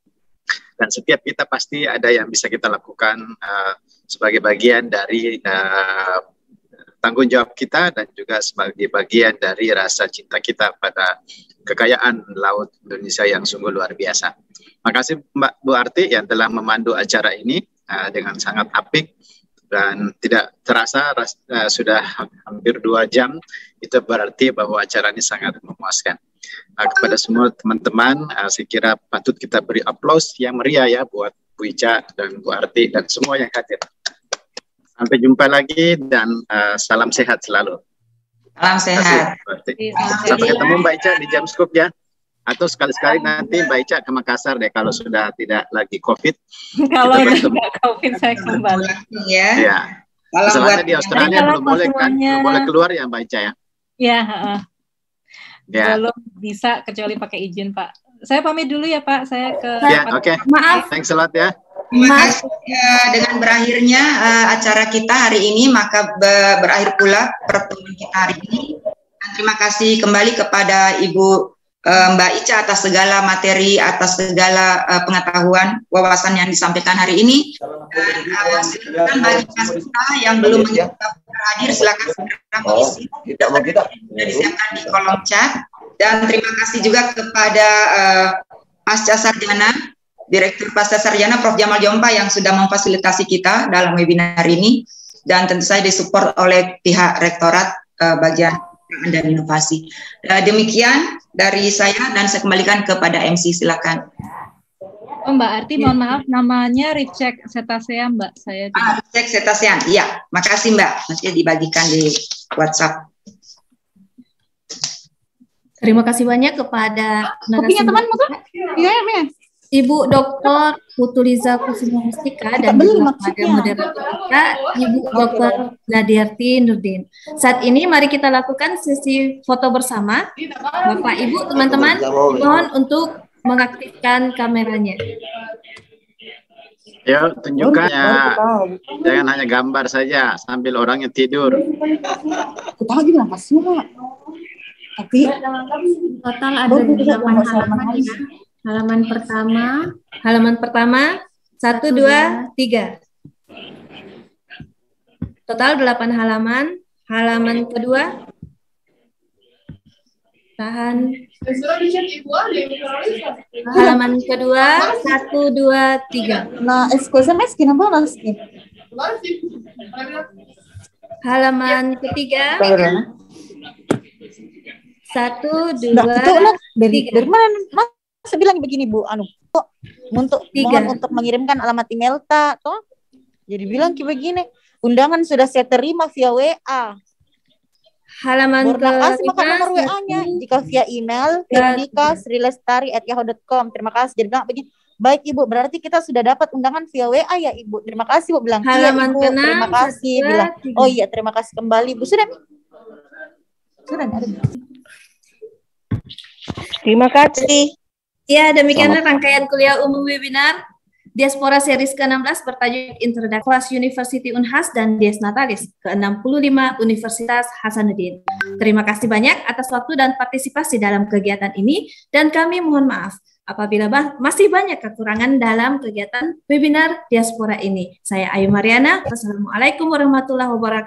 Dan setiap kita pasti ada yang bisa kita lakukan uh, sebagai bagian dari uh, tanggung jawab kita dan juga sebagai bagian dari rasa cinta kita pada kekayaan laut Indonesia yang sungguh luar biasa. Makasih Mbak Bu Arti yang telah memandu acara ini uh, dengan sangat apik. Dan tidak terasa uh, sudah hampir dua jam, itu berarti bahwa acara ini sangat memuaskan. Uh, kepada semua teman-teman, uh, saya kira patut kita beri aplaus yang meriah ya buat Bu Ica dan Bu Arti dan semua yang hadir. Sampai jumpa lagi dan uh, salam sehat selalu. Salam sehat. Sampai ketemu Mbak Ica di Jam Scoop ya. Atau sekali-sekali nanti Mbak Ica ke Makassar deh kalau sudah tidak lagi COVID. Kalau tidak COVID saya kembali. Ya. Ya. Masalahnya di Australia belum boleh kan, belum boleh keluar ya Mbak Ica ya. Ya. Uh, ya. Belum bisa kecuali pakai izin Pak. Saya pamit dulu ya Pak. Saya ke. Ya, oke. Okay. Maaf. Thanks a lot ya. Terima kasih uh, dengan berakhirnya uh, acara kita hari ini, maka be berakhir pula pertemuan kita hari ini. Dan terima kasih kembali kepada Ibu uh, Mbak Ica atas segala materi, atas segala uh, pengetahuan, wawasan yang disampaikan hari ini. Dan uh, silakan bagi peserta yang belum hadir, silakan segera mengisi. Sudah disiapkan di kolom chat. Dan terima kasih juga kepada uh, Pasca Sarjana, Direktur Pasca Sarjana Profesor Jamal Jompa yang sudah memfasilitasi kita dalam webinar ini, dan tentu saja disupport oleh pihak Rektorat uh, Bagian Pengembangan dan Inovasi. Uh, demikian dari saya, dan saya kembalikan kepada M C, silakan. Oh, Mbak Arti, mohon maaf, namanya Ricek Cetasea, Mbak. Saya juga. Ah, Ricek Cetasea, iya, makasih Mbak. Nanti dibagikan di WhatsApp. Terima kasih banyak kepada kopinya teman motor. Iya, ya, Ibu Doktor Putuliza Kusuma Mustika dan juga kepada moderator kita Ibu Doktor Nadiarti Nurdin. Saat ini mari kita lakukan sesi foto bersama. Bapak Ibu, teman-teman, mohon untuk mengaktifkan kameranya. Yuk, tunjukkannya. Jangan hanya gambar saja sambil orangnya tidur. Kita lagi bilang kasih, tapi total ada delapan halaman ya. Halaman pertama, halaman pertama, satu, dua, tiga. Total delapan halaman. Halaman kedua, tahan. Halaman kedua, satu, dua, tiga. Nah, escusa mas, kenapa mas? Halaman ketiga. Satu, dua, nah, itu, nah, dari, tiga. Dari mana? Mas, saya bilang begini Bu, anu, untuk tiga. mohon untuk mengirimkan alamat email tak, toh? Jadi bilang kayak begini, undangan sudah saya terima via W A. Halaman Terima kasih maka nomor W A-nya. Jika via email, Veronica Srilestari at yahoo dot com. Terima kasih. Jadi bilang begini, baik Ibu, berarti kita sudah dapat undangan via W A ya Ibu. Terima kasih Bu bilang. Halaman iya, Ibu, keenam, terima kasih dua, bilang. tiga. Oh iya, terima kasih kembali Bu. Sudah Sudah ada. Terima kasih. Ya, demikianlah rangkaian kuliah umum webinar Diaspora Series ke enam belas bertajuk Introduction Kelas University Unhas dan Dies Natalis ke enam puluh lima Universitas Hasanuddin. Terima kasih banyak atas waktu dan partisipasi dalam kegiatan ini, dan kami mohon maaf apabila masih banyak kekurangan dalam kegiatan webinar Diaspora ini. Saya Ayu Mariana. Wassalamualaikum warahmatullahi wabarakatuh.